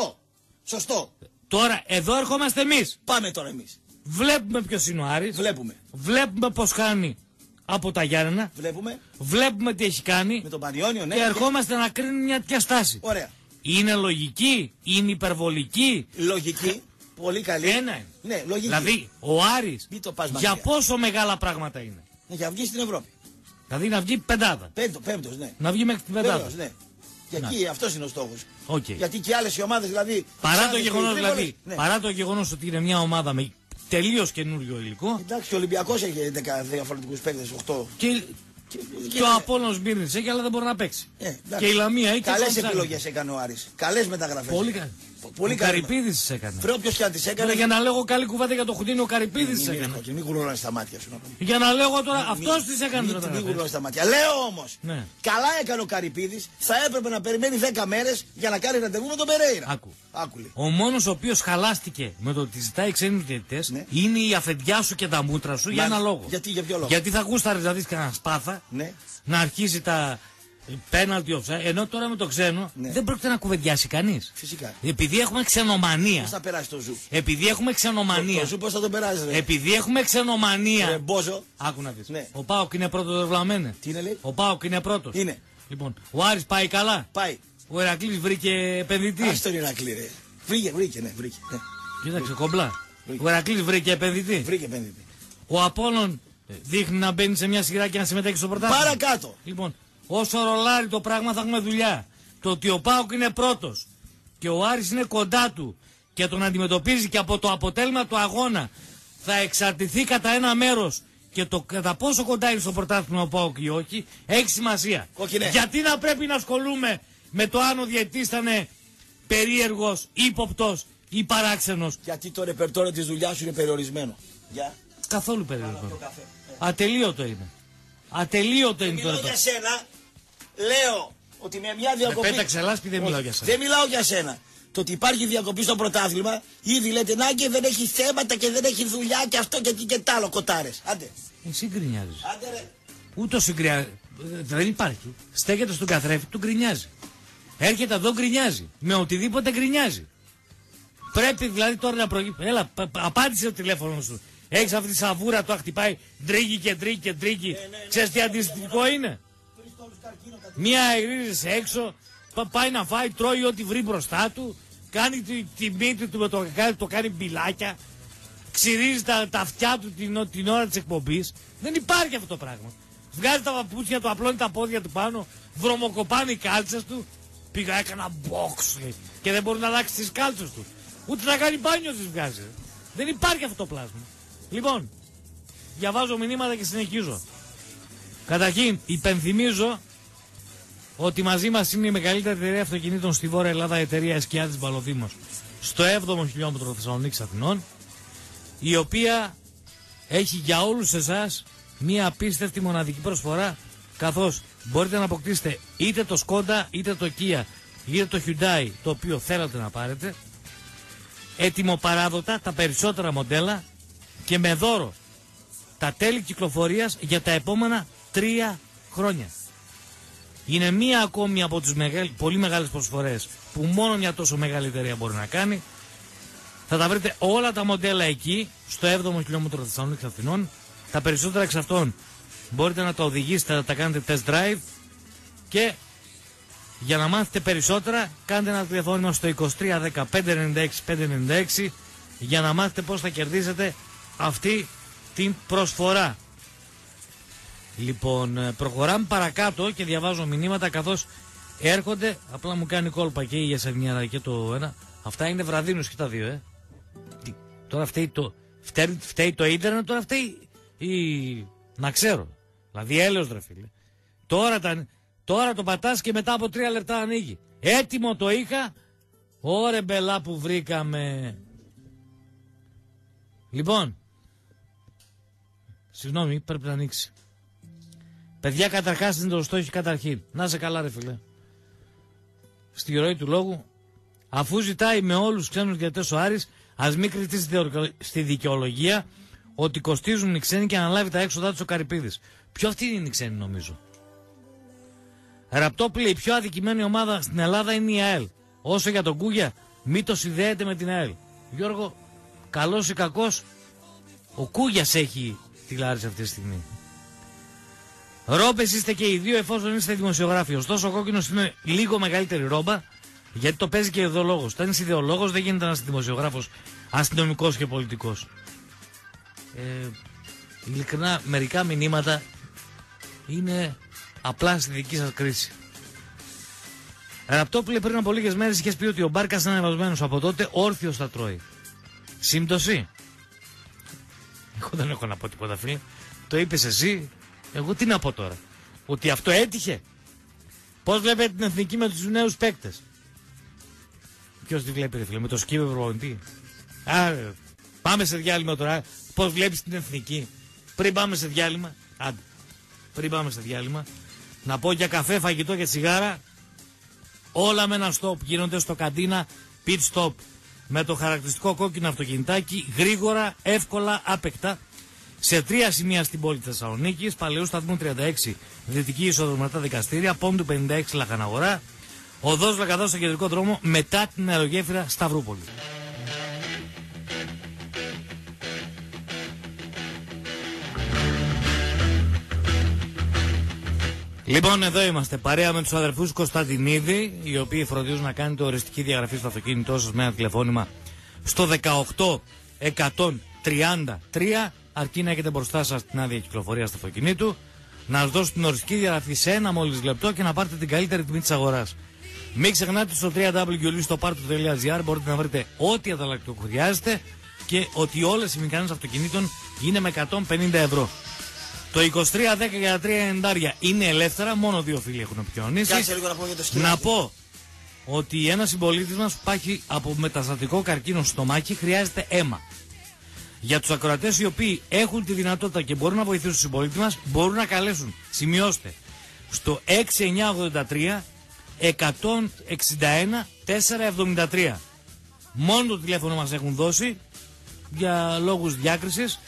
σωστό. Τώρα εδώ ερχόμαστε εμείς. Πάμε τώρα εμείς. Βλέπουμε ποιος είναι ο Άρης. Βλέπουμε πως χάνει από τα Γιάννενα. Βλέπουμε τι έχει κάνει. Με τον Πανιόνιο, ναι. Και ερχόμαστε να κρίνουμε μια τέτοια στάση. Ωραία. Είναι λογική, είναι υπερβολική. Λογική. Πολύ καλή. Ένα είναι. Ναι, λογική. Δηλαδή ο Άρης για πόσο μεγάλα πράγματα είναι. Για να βγει στην Ευρώπη. Δηλαδή να βγει πεντάδα. Πέμπτος, ναι. Να βγει μέχρι την πεντάδα. Βεβαίως, ναι. Και εκεί αυτός είναι ο στόχος. Okay. Γιατί και άλλες οι ομάδες δηλαδή. Παρά το γεγονός ότι είναι μια ομάδα με τελείως καινούριο υλικό. Εντάξει, ο Ολυμπιακός έχει 10 διαφορετικούς παίκτες, 8. Και ο Απόλλωνας Μπύρνης έχει, αλλά δεν μπορεί να παίξει. Και η Λαμία έχει. Καλές επιλογές έκανε ο Άρης. Καλές μεταγραφές. Πολύ καλές. Ο Καρυπίδης τις έκανε. Όποιος και αν τις έκανε. Για να λέγω καλή κουβέντα για το Χουντίνι, ο Καρυπίδης τις έκανε. Μην γουρνώνεις στα μάτια σου. Για να λέγω τώρα, αυτός τις έκανε. Μην γουρνώνεις στα μάτια. Λέω όμως, καλά έκανε ο Καρυπίδης, θα έπρεπε να περιμένει 10 μέρες για να κάνει ραντεβού με τον Περέιρα. Ο μόνος ο οποίος χαλάστηκε με το ότι ζητάει ξένους διαιτητές είναι η αφεντιά σου και τα μούτρα σου για ένα λόγο. Για ποιο λόγο. Γιατί θα γούσταρες να δεις κανένα σπάθα να αρχίζει τα. Πέναλτι offside, ενώ τώρα με το ξένο δεν πρόκειται να κουβεντιάσει κανείς. Φυσικά. Επειδή έχουμε ξενομανία. Πώς θα περάσει το ζου. Επειδή έχουμε ξενομανία. Το ζου πώς θα το περάσει, ρε. Επειδή έχουμε ξενομανία. Μπόζο. Άκου να δεις. Ο ΠΑΟΚ είναι πρώτος, δεν βλαμμένε. Τι είναι, λέει. Ο ΠΑΟΚ είναι πρώτος. Είναι. Λοιπόν, ο Άρης πάει καλά. Πάει. Ο Ηρακλής βρήκε επενδυτή. Ας τον Ηρακλή, ρε. Βρήκε. Κοίταξε κομπλά. Ο Ηρακλής βρήκε επενδυτή. Ο Απόλλων δείχνει να μπαίνει σε μια σειρά και να συμμετέχει στο πρωτάθλημα. Παρακάτω. Λοιπόν. Όσο ρολάρει το πράγμα θα έχουμε δουλειά. Το ότι ο ΠΑΟΚ είναι πρώτος και ο Άρης είναι κοντά του και τον αντιμετωπίζει και από το αποτέλεσμα του αγώνα θα εξαρτηθεί κατά ένα μέρος και το κατά πόσο κοντά είναι στο πρωτάθλημα ο ΠΑΟΚ ή όχι, έχει σημασία. Κόκκινε. Γιατί να πρέπει να ασχολούμαι με το αν ο διαιτητής ήταν περίεργος, ύποπτος ή παράξενος? Γιατί το ρεπερτόριο της δουλειάς σου είναι περιορισμένο. Για. Καθόλου περίεργο. Ατελείωτο είναι. Ατελείωτο είναι το ρεπερτόριο. Για σένα, λέω ότι με μια διακοπή. Πέταξε λάσπη, δεν μιλάω για σένα. Δεν μιλάω για σένα. Το ότι υπάρχει διακοπή στο πρωτάθλημα, ήδη λέτε να και δεν έχει θέματα και δεν έχει δουλειά και αυτό και εκεί και τ' άλλο, κοτάρες. Άντε. Εσύ γκρινιάζεις. Άντε ρε. Ούτως δεν υπάρχει. Στέκεται στον καθρέφτη του, γκρινιάζει. Έρχεται εδώ, γκρινιάζει. Με οτιδήποτε γκρινιάζει. Πρέπει δηλαδή τώρα να προγεί. Έλα, απάντησε το τηλέφωνο σου. Έχεις αυτή τη σαβούρα, το χτυπάει τρίγει και τρίγει και τρίγει. Ξέρεις τι αντιστοιχικό είναι? Μία εγρίζεσαι έξω, πάει να φάει, τρώει ό,τι βρει μπροστά του, κάνει τη μύτη του με το κάνει μπιλάκια, ξυρίζει τα αυτιά του την ώρα της εκπομπής. Δεν υπάρχει αυτό το πράγμα. Βγάζει τα παπούτσια του, απλώνει τα πόδια του πάνω, βρωμοκοπάνει οι κάλτσες του. Πήγα, έκανα box και δεν μπορεί να αλλάξει τις κάλτσες του. Ούτε να κάνει μπάνιο τις βγάζει. Δεν υπάρχει αυτό το πλάσμα. Λοιπόν, διαβάζω μηνύματα και συνεχίζω. Καταρχήν, υπενθυμίζω ότι μαζί μας είναι η μεγαλύτερη εταιρεία αυτοκινήτων στη Βόρεια Ελλάδα, η εταιρεία Εσκιάδης Μπαλοδήμος, στο 7ο χιλιόμετρο Θεσσαλονίκης Αθηνών, η οποία έχει για όλους εσάς μία απίστευτη μοναδική προσφορά, καθώς μπορείτε να αποκτήσετε είτε το Skoda, είτε το Kia, είτε το Hyundai, το οποίο θέλετε να πάρετε, έτοιμο-παράδοτα τα περισσότερα μοντέλα και με δώρο τα τέλη κυκλοφορίας για τα επόμενα 3 χρόνια. Είναι μία ακόμη από τις πολύ μεγάλες προσφορές που μόνο μια τόσο μεγάλη εταιρεία μπορεί να κάνει. Θα τα βρείτε όλα τα μοντέλα εκεί, στο 7ο χιλιόμετρο Θεσσαλονίκης Αθηνών. Τα περισσότερα εξ αυτών μπορείτε να τα οδηγήσετε, να τα κάνετε test drive. Και για να μάθετε περισσότερα, κάντε ένα τηλεφώνημα στο 23 15 96 596 για να μάθετε πώς θα κερδίσετε αυτή την προσφορά. Λοιπόν, προχωράμε παρακάτω και διαβάζω μηνύματα καθώς έρχονται. Απλά μου κάνει κόλπα και η Γεσενιάρα και το ένα. Αυτά είναι βραδίνους και τα δύο, Τώρα φταίει το ίντερνετ, τώρα φταίει να ξέρω. Δηλαδή έλεος ρε φίλε. Τώρα το πατάς και μετά από 3 λεπτά ανοίγει. Έτοιμο το είχα. Ωρε μπελά που βρήκαμε. Λοιπόν, συγγνώμη, πρέπει να ανοίξει. Παιδιά, καταρχάς είναι το στόχο καταρχήν. Να σε καλά ρε φίλε. Στη ροή του λόγου, αφού ζητάει με όλους τους ξένους διαιτητές ο Άρης, ας μην κρυφτεί στη δικαιολογία ότι κοστίζουν οι ξένοι και αναλάβει τα έξοδά τους ο Καρυπίδης. Ποιο αυτή είναι η ξένη νομίζω? Ραπτόπλη, η πιο αδικημένη ομάδα στην Ελλάδα είναι η ΑΕΛ. Όσο για τον Κούγια, μη το συνδέεται με την ΑΕΛ. Γιώργο, καλός ή κακός, ο Κούγιας έχει τη Λάρισα αυτή τη στιγμή. Ρόμπες είστε και οι δύο εφόσον είστε δημοσιογράφοι. Ωστόσο ο κόκκινος είναι λίγο μεγαλύτερη ρόμπα, γιατί το παίζει και ιδεολόγος. Όταν είσαι ιδεολόγος δεν γίνεται να είσαι δημοσιογράφος, αστυνομικός και πολιτικός. Ειλικρινά, μερικά μηνύματα είναι απλά στη δική σας κρίση. Ραπτόπουλε, πριν από λίγες μέρες είχες πει ότι ο Μπάρκας είναι ανεβασμένος, από τότε όρθιος θα τρώει. Σύμπτωση? Εγώ δεν έχω να πω τίποτα φίλε. Το είπες εσύ. Εγώ τι να πω τώρα? Ότι αυτό έτυχε? Πώς βλέπετε την εθνική με τους νέους παίκτες? Ποιος τη βλέπει ρε φίλε? Με το σκύβε προπονητή? Πάμε σε διάλειμμα τώρα. Πώς βλέπεις την εθνική? Πριν πάμε σε διάλειμμα. Άντε. Πριν πάμε σε διάλειμμα. Να πω για καφέ, φαγητό και τσιγάρα. Όλα με ένα stop γίνονται στο Καντίνα Pit Stop. Με το χαρακτηριστικό κόκκινο αυτοκινητάκι. Γρήγορα, εύκολα, άπεκτα. Σε 3 σημεία στην πόλη Θεσσαλονίκης, Παλαιού Σταθμού 36, Δυτική είσοδο μετά δικαστήρια, Πόντου 56 Λαχαναγορά, οδός Λακαδός στο κεντρικό δρόμο μετά την αερογέφυρα Σταυρούπολη. Λοιπόν, εδώ είμαστε παρέα με τους αδερφούς Κωνσταντινίδη, οι οποίοι φροντίζουν να κάνετε οριστική διαγραφή στο αυτοκίνητό σας με ένα τηλεφώνημα στο 18133, αρκεί να έχετε μπροστά σας την άδεια κυκλοφορίας του αυτοκινήτου, να σας δώσουν την οριστική διαγραφή σε ένα μόλις λεπτό και να πάρετε την καλύτερη τιμή της αγοράς. Μην ξεχνάτε στο www.parto.gr μπορείτε να βρείτε ό,τι ανταλλακτικό χρειάζεται και ότι όλες οι μηχανές αυτοκινήτων είναι με 150 ευρώ. Το 2310 για 390 είναι ελεύθερα, μόνο 2 φίλοι έχουν επικοινωνήσει. Κάτσε λίγο να πω για το σκυλάκι. Να πω ότι ένας συμπολίτης μας που πάχει από μεταστατικό καρκίνο στο στομάχι χρειάζεται αίμα. Για τους ακροατές οι οποίοι έχουν τη δυνατότητα και μπορούν να βοηθήσουν τους συμπολίτες μας, μπορούν να καλέσουν, σημειώστε, στο 6983 161 473. Μόνο το τηλέφωνο μας έχουν δώσει για λόγους διάκρισης.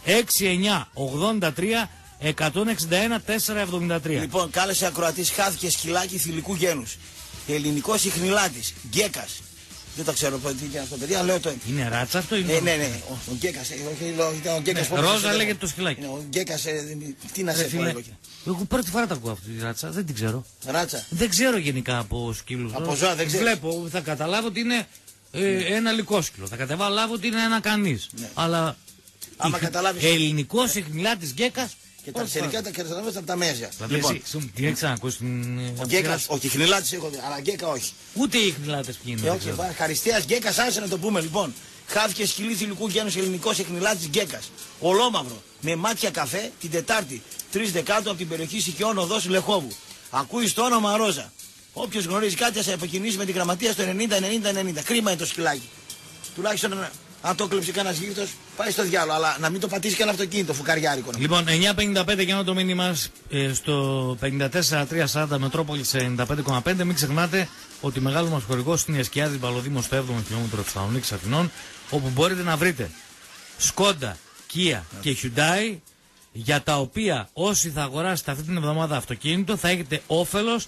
6983 161 473. Λοιπόν, κάλεσε ακροατής, χάθηκε σκυλάκι θηλυκού γένους. Ελληνικός ιχνηλάτης, γκέκας. Δεν τα ξέρω τι είναι αυτό, παιδιά, λέω το. Είναι ράτσα αυτό, είναι. Ναι. Ο γκέκας. Ο γκέκας. Ρόζα λέγεται το σκυλάκι. Ο γκέκας, τι να σε πω. Εγώ πρώτη φορά τα ακούω αυτή τη ράτσα, δεν την ξέρω. Ράτσα. Δεν ξέρω γενικά από σκύλους. Από ζώα δεν ξέρω. Βλέπω, θα καταλάβω ότι είναι ένα λυκόσκυλο. Θα καταλάβω ότι είναι ένα κανείς. Ναι. Αλλά. Άμα καταλάβεις. Ελληνικός ιχνηλάτης γκέκας. Και τα αρσενικά τα καταλαβαίνεις από τα μέζια. Λοιπόν, τι έχεις ξανακούσει την. Ο γκέκας, όχι, ιχνηλάτης έχω δει, αλλά γκέκα όχι. Ούτε οι ιχνηλάτες ποιοι είναι. Όχι, χαριστέας γκέκας, άσε να το πούμε λοιπόν. Χάθηκε σκυλί θηλυκού γένους ελληνικός ιχνηλάτης γκέκας. Ολόμαυρο, με μάτια καφέ, την Τετάρτη, 3 Δεκάτου από την περιοχή Σικιών Οδός Λεχόβου. Ακούει το όνομα Ρόζα. Όποιος γνωρίζει κάτι θα επικοινωνήσει με τη γραμματεία στο 90-90-90. Κρίμα είναι το σκυλάκι. Τουλάχιστον αν το κλέψει κανένας γύφτος, πάει στο διάλογο. Αλλά να μην το πατήσει και ένα αυτοκίνητο φουκαριάρικο. Λοιπόν, 9.55 για το μήνυμα στο 54.340 Μετρόπολης 95,5. Μην ξεχνάτε ότι μεγάλο μας χορηγός είναι η Εσκιάδης Μπαλοδήμος στο 7ο χιλιόμετρο της Θεσσαλονίκης Αθηνών, όπου μπορείτε να βρείτε Σκόντα, Kia και Hyundai, για τα οποία όσοι θα αγοράσετε αυτή την εβδομάδα αυτοκίνητο θα έχετε όφελος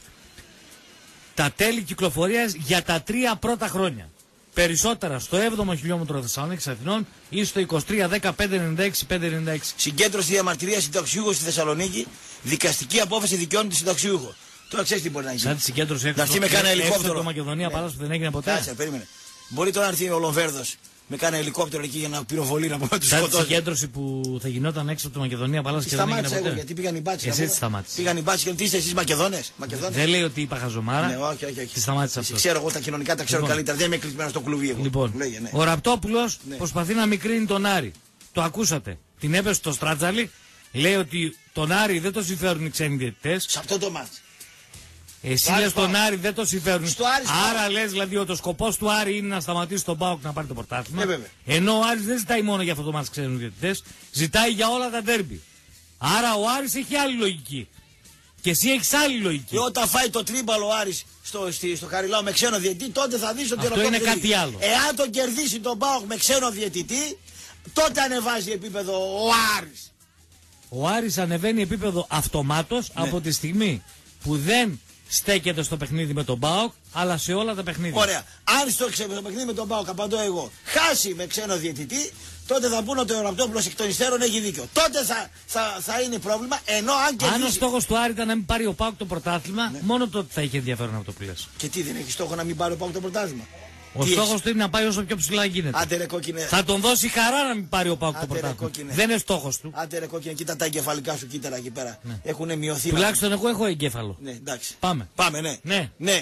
τα τέλη κυκλοφορίας για τα 3 πρώτα χρόνια. Περισσότερα στο 7ο χιλιόμετρο Θεσσαλονίκης Αθηνών ή στο 2310-596-596. Συγκέντρωση διαμαρτυρίας συνταξιούχου στη Θεσσαλονίκη, δικαστική απόφαση δικαιώνει τη συνταξιούχο. Τώρα ξέρεις τι μπορεί να γίνει. Σαν τη συγκέντρωση έξω από Μακεδονία, παρά που δεν έγινε ποτέ. Κάτσε, περίμενε. Μπορεί τώρα να έρθει ο Λομβέρδος με κάνα ελικόπτερο εκεί για να πυροβολεί να πούμε τους σκοτώσει. Σαν τη συγκέντρωση που θα γινόταν έξω από τη Μακεδονία, παρά και δεν έγινε ποτέ. Γιατί πήγαν οι μπάτσοι. Εσύ σταμάτησε. Πήγαν οι μπάτσοι και τι είστε εσείς Μακεδόνες. Δεν λέει ότι είπα χαζομάρα. Ναι, όχι. Τη σταμάτησε αυτό. Ξέρω εγώ τα κοινωνικά τα ξέρω καλύτερα. Δεν είμαι κλεισμένο στο κλουβί εγώ. Λοιπόν, ο Ραπτόπουλος προσπαθεί να μικρύνει τον Άρη. Το ακούσατε. Την έπεσε στο Στράτζαλι. Λέει ότι τον Άρη δεν το συμφέρουν οι ξένοι διαιτητές. Σε αυτό το μάτς. Εσύ λες τον Άρη δεν το συμφέρουν. Άρα λες δηλαδή ότι ο σκοπός του Άρη είναι να σταματήσει τον ΠΑΟΚ να πάρει το πρωτάθλημα. Ενώ ο Άρης δεν ζητάει μόνο για αυτό το μάτς ξένους διαιτητές, ζητάει για όλα τα ντέρμπι. Άρα ο Άρης έχει άλλη λογική. Και εσύ έχεις άλλη λογική. Και όταν φάει το τρίμπαλο ο Άρης στο Χαριλάου με ξένο διαιτητή, τότε θα δεις ότι αυτό είναι κάτι άλλο. Εάν τον κερδίσει τον ΠΑΟΚ με ξένο διαιτητή, τότε ανεβάζει επίπεδο ο Άρης. Ο Άρης ανεβαίνει επίπεδο αυτομάτως από τη στιγμή που δεν στέκεται στο παιχνίδι με τον ΠΑΟΚ, αλλά σε όλα τα παιχνίδια. Ωραία. Αν στο παιχνίδι με τον ΠΑΟΚ, απαντώ εγώ, χάσει με ξένο διαιτητή, τότε θα πούνε ότι ο Ραπτόπουλος εκ των υστέρων έχει δίκιο. Τότε θα είναι πρόβλημα, ενώ αν κερδίσει. Αν ο στόχος του Άρη ήταν να μην πάρει ο ΠΑΟΚ το πρωτάθλημα, μόνο τότε θα είχε ενδιαφέρον από το που λες. Και τι, δεν έχει στόχο να μην πάρει ο ΠΑΟΚ το πρωτάθλημα. Ο στόχος του είναι να πάει όσο πιο ψηλά γίνεται. Άντε ρε κόκκινε. Θα τον δώσει χαρά να μην πάρει ο ΠΑΟΚ το πρωτάθλημα. Δεν είναι στόχος του. Άντε ρε κόκκινε, κοίτα τα εγκεφαλικά σου κύτταρα εκεί πέρα. Ναι. Έχουν μειωθεί. Τουλάχιστον εγώ έχω εγκέφαλο. Ναι, εντάξει. Πάμε. Πάμε, ναι. Ναι.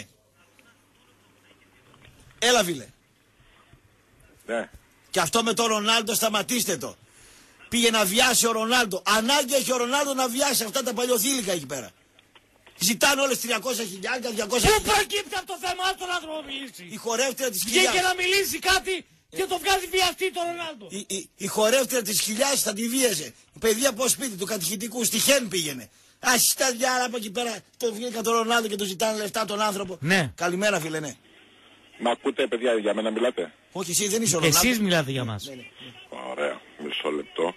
Έλα, φίλε. Ναι. Και αυτό με τον Ρονάλντο σταματήστε το. Πήγε να βιάσει ο Ρονάλντο. Ανάγκη έχει ο Ρονάλντο να βιάσει αυτά τα παλιοθήλικα εκεί πέρα. Ζητάνε όλες 300.000, 200.000. Πού προκύπτει αυτό το θέμα, ας τον άνθρωπο μιλήσει. Η χορεύτρια της Χιλιάς. Βγήκε να μιλήσει κάτι και το βγάζει βιαστή τον Ρονάλντο. Η χορεύτρια της Χιλιάς θα τη βίαζε. Η παιδιά από σπίτι του κατηχητικού στη Χέν πήγαινε. Ας τα διάλα από εκεί πέρα. Το βγήκα τον Ρονάλντο και του ζητάνε λεφτά τον άνθρωπο. Ναι. Καλημέρα, φίλε, ναι. Μ' ακούτε, παιδιά, για μένα μιλάτε? Όχι, εσύ δεν είσαι ο Ρονάλντο. Εσείς μιλάτε για μας. Ναι. Ωραία, μισό λεπτό.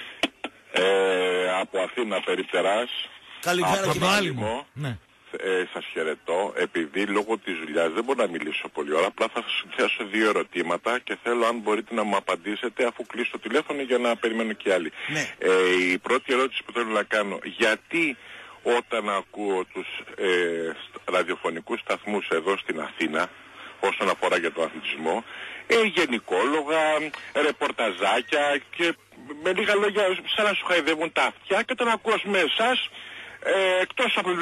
Από Αθήνα Περιπτεράς. Καλημέρα, κύριε. Ναι. Σας χαιρετώ. Επειδή λόγω της δουλειάς δεν μπορώ να μιλήσω πολύ ώρα, απλά θα σας θέσω 2 ερωτήματα και θέλω αν μπορείτε να μου απαντήσετε αφού κλείσω το τηλέφωνο για να περιμένω και άλλοι. Ναι. Η πρώτη ερώτηση που θέλω να κάνω, γιατί όταν ακούω τους ραδιοφωνικούς σταθμούς εδώ στην Αθήνα όσον αφορά για τον αθλητισμό, γενικόλογα, ρεπορταζάκια και με λίγα λόγια σαν να σου χαϊδεύουν τα αυτιά, και όταν ακούω με εσάς, εκτός από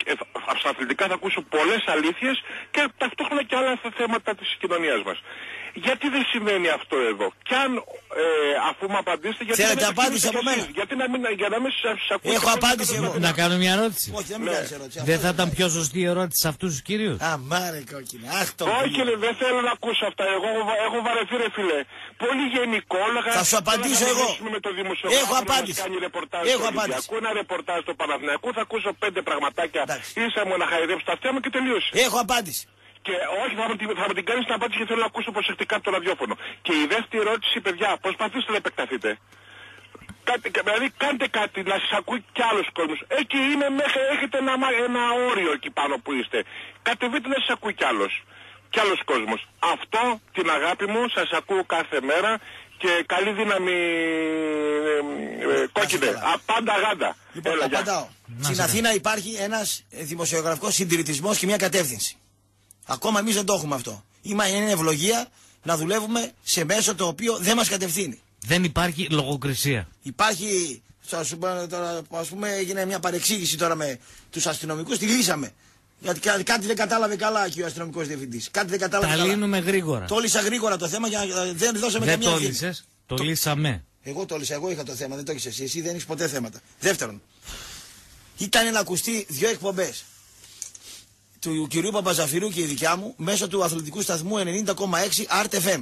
αθλητικά θα ακούσω πολλές αλήθειες και ταυτόχρονα και άλλα θέματα της κοινωνίας μας. Γιατί δεν σημαίνει αυτό εδώ? Κι αν αφού μου απαντήσετε, γιατί θέλετε απάντηση από μένα? Γιατί για να μην σας ακούω. Έχω απάντηση εγώ. Να κάνω μια ερώτηση. Όχι, δεν μου κάνεις ερώτηση. Δεν θα ήταν πιο σωστή η ερώτηση σε αυτούς τους κυρίους? Αμάρε κόκκινα. Όχι, δεν θέλω να ακούσω αυτά. Εγώ έχω βαρεθεί, ρε φίλε. Πολύ γενικόλογα. Θα σου απαντήσω εγώ. Έχω απάντηση. Έχω απάντηση. Ακούω ένα ρεπορτάζ στο Παναθηναϊκό, θα ακούσω 5 πραγματάκια. Ίσα μου να χαϊδέψω τα αυτιά μου και τελείωσε. Έχω απάντηση. Και όχι, θα με την κάνεις την απάντηση και θέλω να ακούσω προσεκτικά από το ραδιόφωνο. Και η δεύτερη ερώτηση, παιδιά, προσπαθήστε να επεκταθείτε. Δηλαδή κάντε κάτι να σας ακούει κι άλλος κόσμος. Εκεί είναι μέχρι, έχετε ένα όριο εκεί πάνω που είστε. Κατεβείτε να σας ακούει κι άλλος κόσμος. Αυτό, την αγάπη μου, σας ακούω κάθε μέρα και καλή δύναμη κόκκινε. Πάντα γάντα. Λοιπόν, απαντάω. Στην Αθήνα υπάρχει ένας δημοσιογραφικός συντηρητισμός και μια κατεύθυνση. Ακόμα εμείς δεν το έχουμε αυτό. Είναι ευλογία να δουλεύουμε σε μέσο το οποίο δεν μας κατευθύνει. Δεν υπάρχει λογοκρισία. Υπάρχει, ας πούμε, έγινε μια παρεξήγηση τώρα με τους αστυνομικούς, τη λύσαμε. Γιατί κάτι δεν κατάλαβε καλά και ο αστυνομικός διευθυντής. Κάτι δεν κατάλαβε καλά. Τα λύνουμε γρήγορα. Το λύσα γρήγορα το θέμα για δεν δώσαμε καμία ευθύνη. Δεν το λύσες, το λύσαμε. Εγώ το λύσα, εγώ είχα το θέμα, δεν το έχεις εσύ. Εσύ δεν έχεις ποτέ θέματα. Δεύτερον, ήταν να ακουστεί 2 εκπομπές του κυρίου Παπαζαφυρού και η δικιά μου μέσω του αθλητικού σταθμού 90,6 Art FM.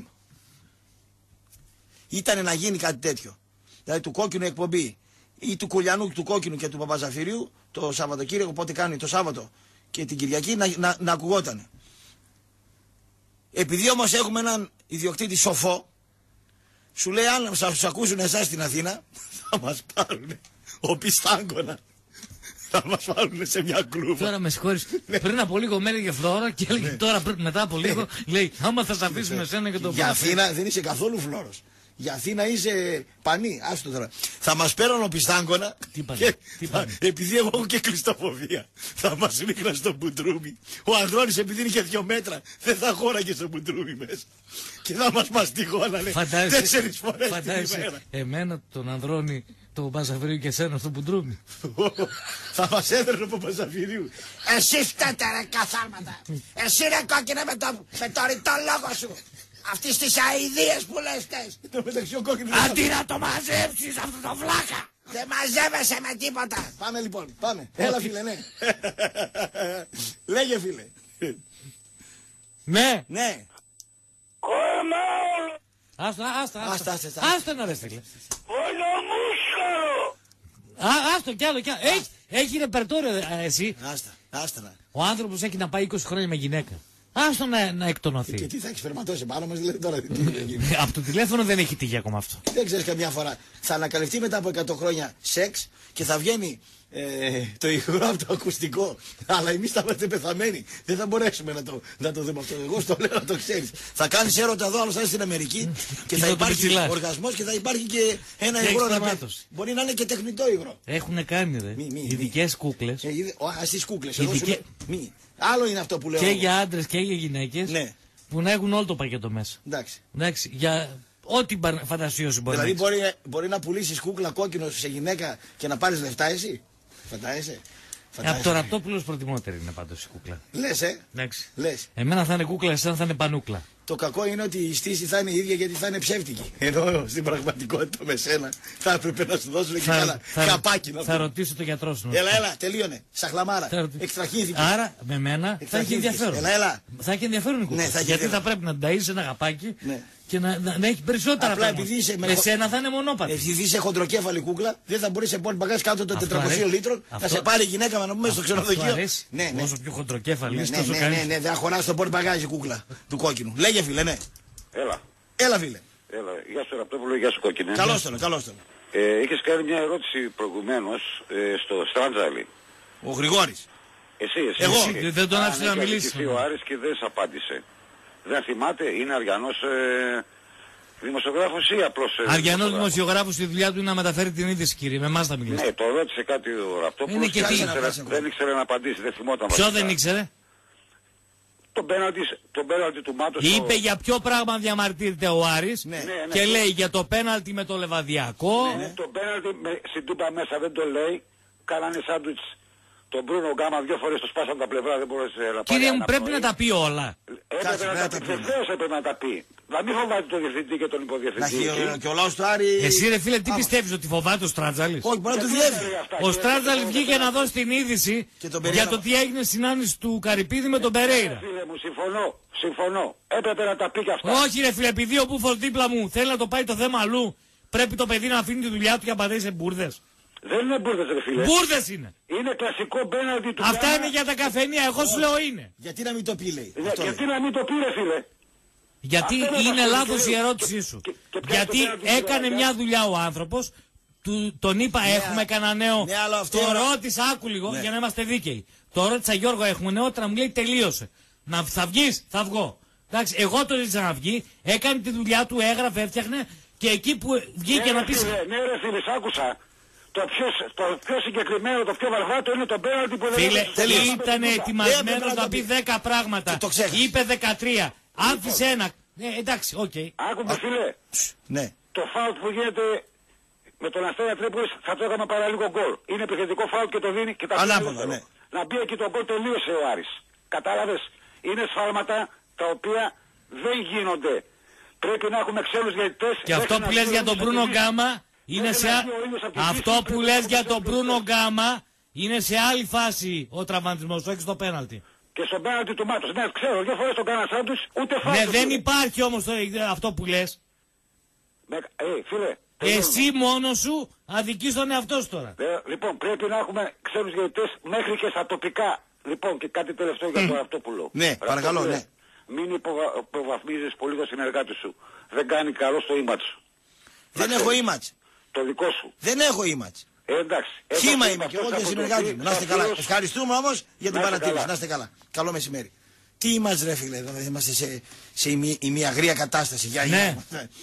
Ήτανε να γίνει κάτι τέτοιο. Δηλαδή του κόκκινου εκπομπή ή του Κουλιανού, του κόκκινου και του Παπαζαφυρίου το Σαββατοκύριακο, πότε κάνει το Σάββατο και την Κυριακή να ακουγότανε. Επειδή όμως έχουμε έναν ιδιοκτήτη σοφό, σου λέει αν σας ακούσουν εσάς στην Αθήνα θα μας πάρουν οπισθάγκωνα. Θα μας βάλουν σε μια κλούβα. Τώρα με συγχωρείς, πριν από λίγο με έλεγε Φλόρα και έλεγε τώρα μετά από λίγο λέει άμα θα σε αφήσουμε εσένα και τον Για Αθήνα δεν είσαι καθόλου Φλόρος. Για Αθήνα είσαι πανί, άστο τώρα. Θα μας παίρνουν οπισθάγκωνα και επειδή εγώ έχω και κλειστοφοβία θα μας ρίχναν στο μπουντρούμι. Ο Ανδρώνης επειδή είναι και 2 μέτρα δεν θα χώραγε στο μπουντρούμι μέσα. Και θα μας μαστιγώνανε 4 φορές την ημέρα. Εμένα τον Ανδρώνη, τον Παπαζαφυρίου και εσένα στο μπουντρούμι. Θα μας έδρανε από Παπαζαφυρίου. Εσύ φταίτε ρε καθάρματα. Εσύ ρε κόκκινε με το ρητό λόγο σου. Αυτές τις αηδίες που λες τες. Αντί να το μαζέψεις αυτό το βλάκα. Δεν μαζεύεσαι με τίποτα. Πάμε λοιπόν, πάμε. Έλα φίλε, ναι. Λέγε φίλε. Ναι. Ναι. Άστα να ρε φίλε. Άστο κι άλλο κι άλλο. Έχει ρεπερτόριο εσύ. Άστα. Ο άνθρωπος έχει να πάει 20 χρόνια με γυναίκα. Άστο να εκτονωθεί. Και τι θα έχεις περματώσει πάνω μας, δηλαδή τώρα. Από το τηλέφωνο δεν έχει τύχει ακόμα αυτό. Δεν ξέρεις καμιά φορά. Θα ανακαλυφθεί μετά από 100 χρόνια σεξ και θα βγαίνει το ηχηρό από το ακουστικό. Αλλά εμείς θα είμαστε πεθαμένοι. Δεν θα μπορέσουμε να το δούμε αυτό. Εγώ στο λέω να το ξέρεις. Θα κάνεις έρωτα εδώ, άλλος θα είσαι στην Αμερική και θα υπάρχει οργασμός και θα υπάρχει και ένα υγρό να πει. Μπορεί να είναι και τεχνητό υγρό. Έχουν κάνει δε. Ειδικές κούκλες. Στις κούκλες. Άλλο είναι αυτό που λέω. Και για άντρες και για γυναίκες. Ναι. Που να έχουν όλο το πακέτο μέσα. Εντάξει. Για ό,τι φαντασίωση μπορεί. Δηλαδή μπορεί να πουλήσεις κούκλα κόκκινο σε γυναίκα και να πάρεις λεφτά εσύ. Φαντάζεσαι. Από το Ραπτόπουλος προτιμότερη είναι πάντως η κούκλα. Λες, Εντάξει. Λες. Εμένα θα είναι κούκλα, εσένα θα είναι πανούκλα. Το κακό είναι ότι η στήση θα είναι η ίδια γιατί θα είναι ψεύτικη. Ενώ στην πραγματικότητα με σένα θα έπρεπε να σου δώσουν και καλά καπάκι να θα ρωτήσω τον γιατρό σου. Έλα, τελείωνε. Σαχλαμάρα. Εκτραχύνθηκε. Άρα με μένα θα έχει ενδιαφέρον. Έλα. Θα έχει ενδιαφέρον η κούκλα. Γιατί θα πρέπει να ταΐζεις ένα καπάκι και να έχει περισσότερα πράγματα. Με σένα θα είναι μονόπατη. Επειδή είσαι χοντροκέφαλη κούκλα, δεν θα μπορεί σε πόρτ μπαγκάζ κάτω των 400 λίτρων. Θα σε πάρει η γυναίκα να πούμε στο ξενοδοχείο. Όσο πιο χοντροκέφαλη είσαι, τόσο καλύτερα. Ναι, δεν χωρά στο πόρτ μπαγκάζ η κούκλα του κόκκινου. Λέγε φίλε, ναι. Έλα φίλε. Γεια σου Ραπτόπουλο, γεια σου κόκκινε. Καλώς τον. Είχες κάνει μια ερώτηση προηγουμένως στο Στράντζαλι. Ο Γρηγόρης. Εσύ. Εγώ δεν τον άφησε να μιλήσει. Ο Άρης και δεν σ' απάντησε. Δεν θυμάται, είναι αριανός δημοσιογράφος ή απλώς... Αριανός δημοσιογράφος, η δουλειά του είναι να μεταφέρει την είδηση, κύριε. Με εμάς θα μιλήσει. Ναι, το ρώτησε κάτι ο Ραπτόπουλος και δεν ήξερε να απαντήσει, δεν θυμόταν. Ποιο δεν ήξερε? Το πέναλτι του Μάτος. Είπε για ποιο πράγμα διαμαρτύρεται ο Άρης και λέει για το πέναλτι με το Λεβαδιακό. Ναι, το πέναλτι στην Τούμπα μέσα δεν το λέει. Κάνανε σάντουιτς τον Μπρούνο Γκάμα 2 φορές του σπάσαν τα πλευρά, δεν μπορούσε να πάρει. Κύριε μου, πρέπει να τα πει όλα. Βεβαίως έπρεπε να τα πει. Να μην φοβάται τον διευθυντή και τον υποδιευθυντή. Και ο λαός του Άρη... Εσύ ρε φίλε, τι πιστεύεις, ότι φοβάται ο Στράτζαλης? Όχι, μπορεί να του διεύει. Ο Στράτζαλης βγήκε να δώσει την είδηση για το τι έγινε στην συνάντηση του Καρυπίδη με τον Περέιρα. Φίλε μου, συμφωνώ. Έπρεπε να τα πει και αυτά. Όχι ρε φίλε, επειδή ο Μπούφος δίπλα μου θέλει να το πάει το θέμα αλλού, πρέπει το παιδί να αφήνει τη δουλειά του για να πατήσει σε μπουρδες. Δεν είναι μπουρδες ρε φίλε. Μπουρδες είναι. Είναι κλασικό πέναλτι του. Αυτά είναι για τα καφενεία, εγώ σου λέω είναι. Γιατί να μην το πει, λέει. Γιατί να μην το πει ρε φίλε. Γιατί είναι λάθος η ερώτησή σου. Γιατί έκανε μια δουλειά ο άνθρωπος, τον είπα έχουμε κανένα νέο. Το ρώτησα, άκου λίγο για να είμαστε δίκαιοι. Το ρώτησα, Γιώργο, έχουμε νεότερα, μου λέει τελείωσε. Θα βγεις, θα βγω. Εντάξει, εγώ το ζήτησα να βγει, έκανε τη δουλειά του, έγραφε, έφτιαχνε και εκεί που βγήκε να πει. Ναι ρε φίλε, άκουσα. Το πιο συγκεκριμένο, το πιο βαρβάτο είναι το πέναλτι που δεν είναι. Φίλε, ήταν ετοιμασμένος να πει 10 πράγματα. Είπε 13. Άφησε ένα. Εντάξει, οκ. Άκουμε φίλε. Ναι. Το φάουλ που γίνεται με τον Αστέρα Τρίπολης θα το έκανα παραλίγο γκολ. Είναι επιθετικό φάουλ και το δίνει και τα ανάποδα, ναι. Να μπει εκεί το γκολ, τελείωσε ο Άρης. Κατάλαβες. Είναι σφάλματα τα οποία δεν γίνονται. Πρέπει να έχουμε ξένους διαιτητές. Και αυτό που λες για τον Μπρούνο Γκάμα είναι σε... Αυτό που λες για τον Μπρούνο Γκάμα είναι σε άλλη φάση ο τραυματισμός, όχι στο πέναλτι. Και στο πέναλτι του Μάτος. Ναι, ξέρω, 2 φορές τον κάναν σαν τους, ούτε φάουλ. Ναι, δεν υπάρχει όμως αυτό που λες. Φίλε. Εσύ μόνος σου αδικείς τον εαυτό σου τώρα. Λοιπόν, πρέπει να έχουμε ξένους διαιτητές μέχρι και στα τοπικά. Λοιπόν, και κάτι τελευταίο για το αυτό που λέω. Ναι, παρακαλώ, ναι. Μην υποβαθμίζεις πολύ το συνεργάτη σου. Δεν κάνει καλό στο image σου. Δεν έχω image. Το δικό σου. Δεν έχω image. Εντάξει. Χήμα είμαι και εγώ και συνεργάτη μου. Να είστε καλά. Ευχαριστούμε όμως για την παρατήρηση. Να είστε καλά. Καλό μεσημέρι. Τι image ρε φίλε, εδώ είμαστε σε ημιαγρία κατάσταση. Ναι.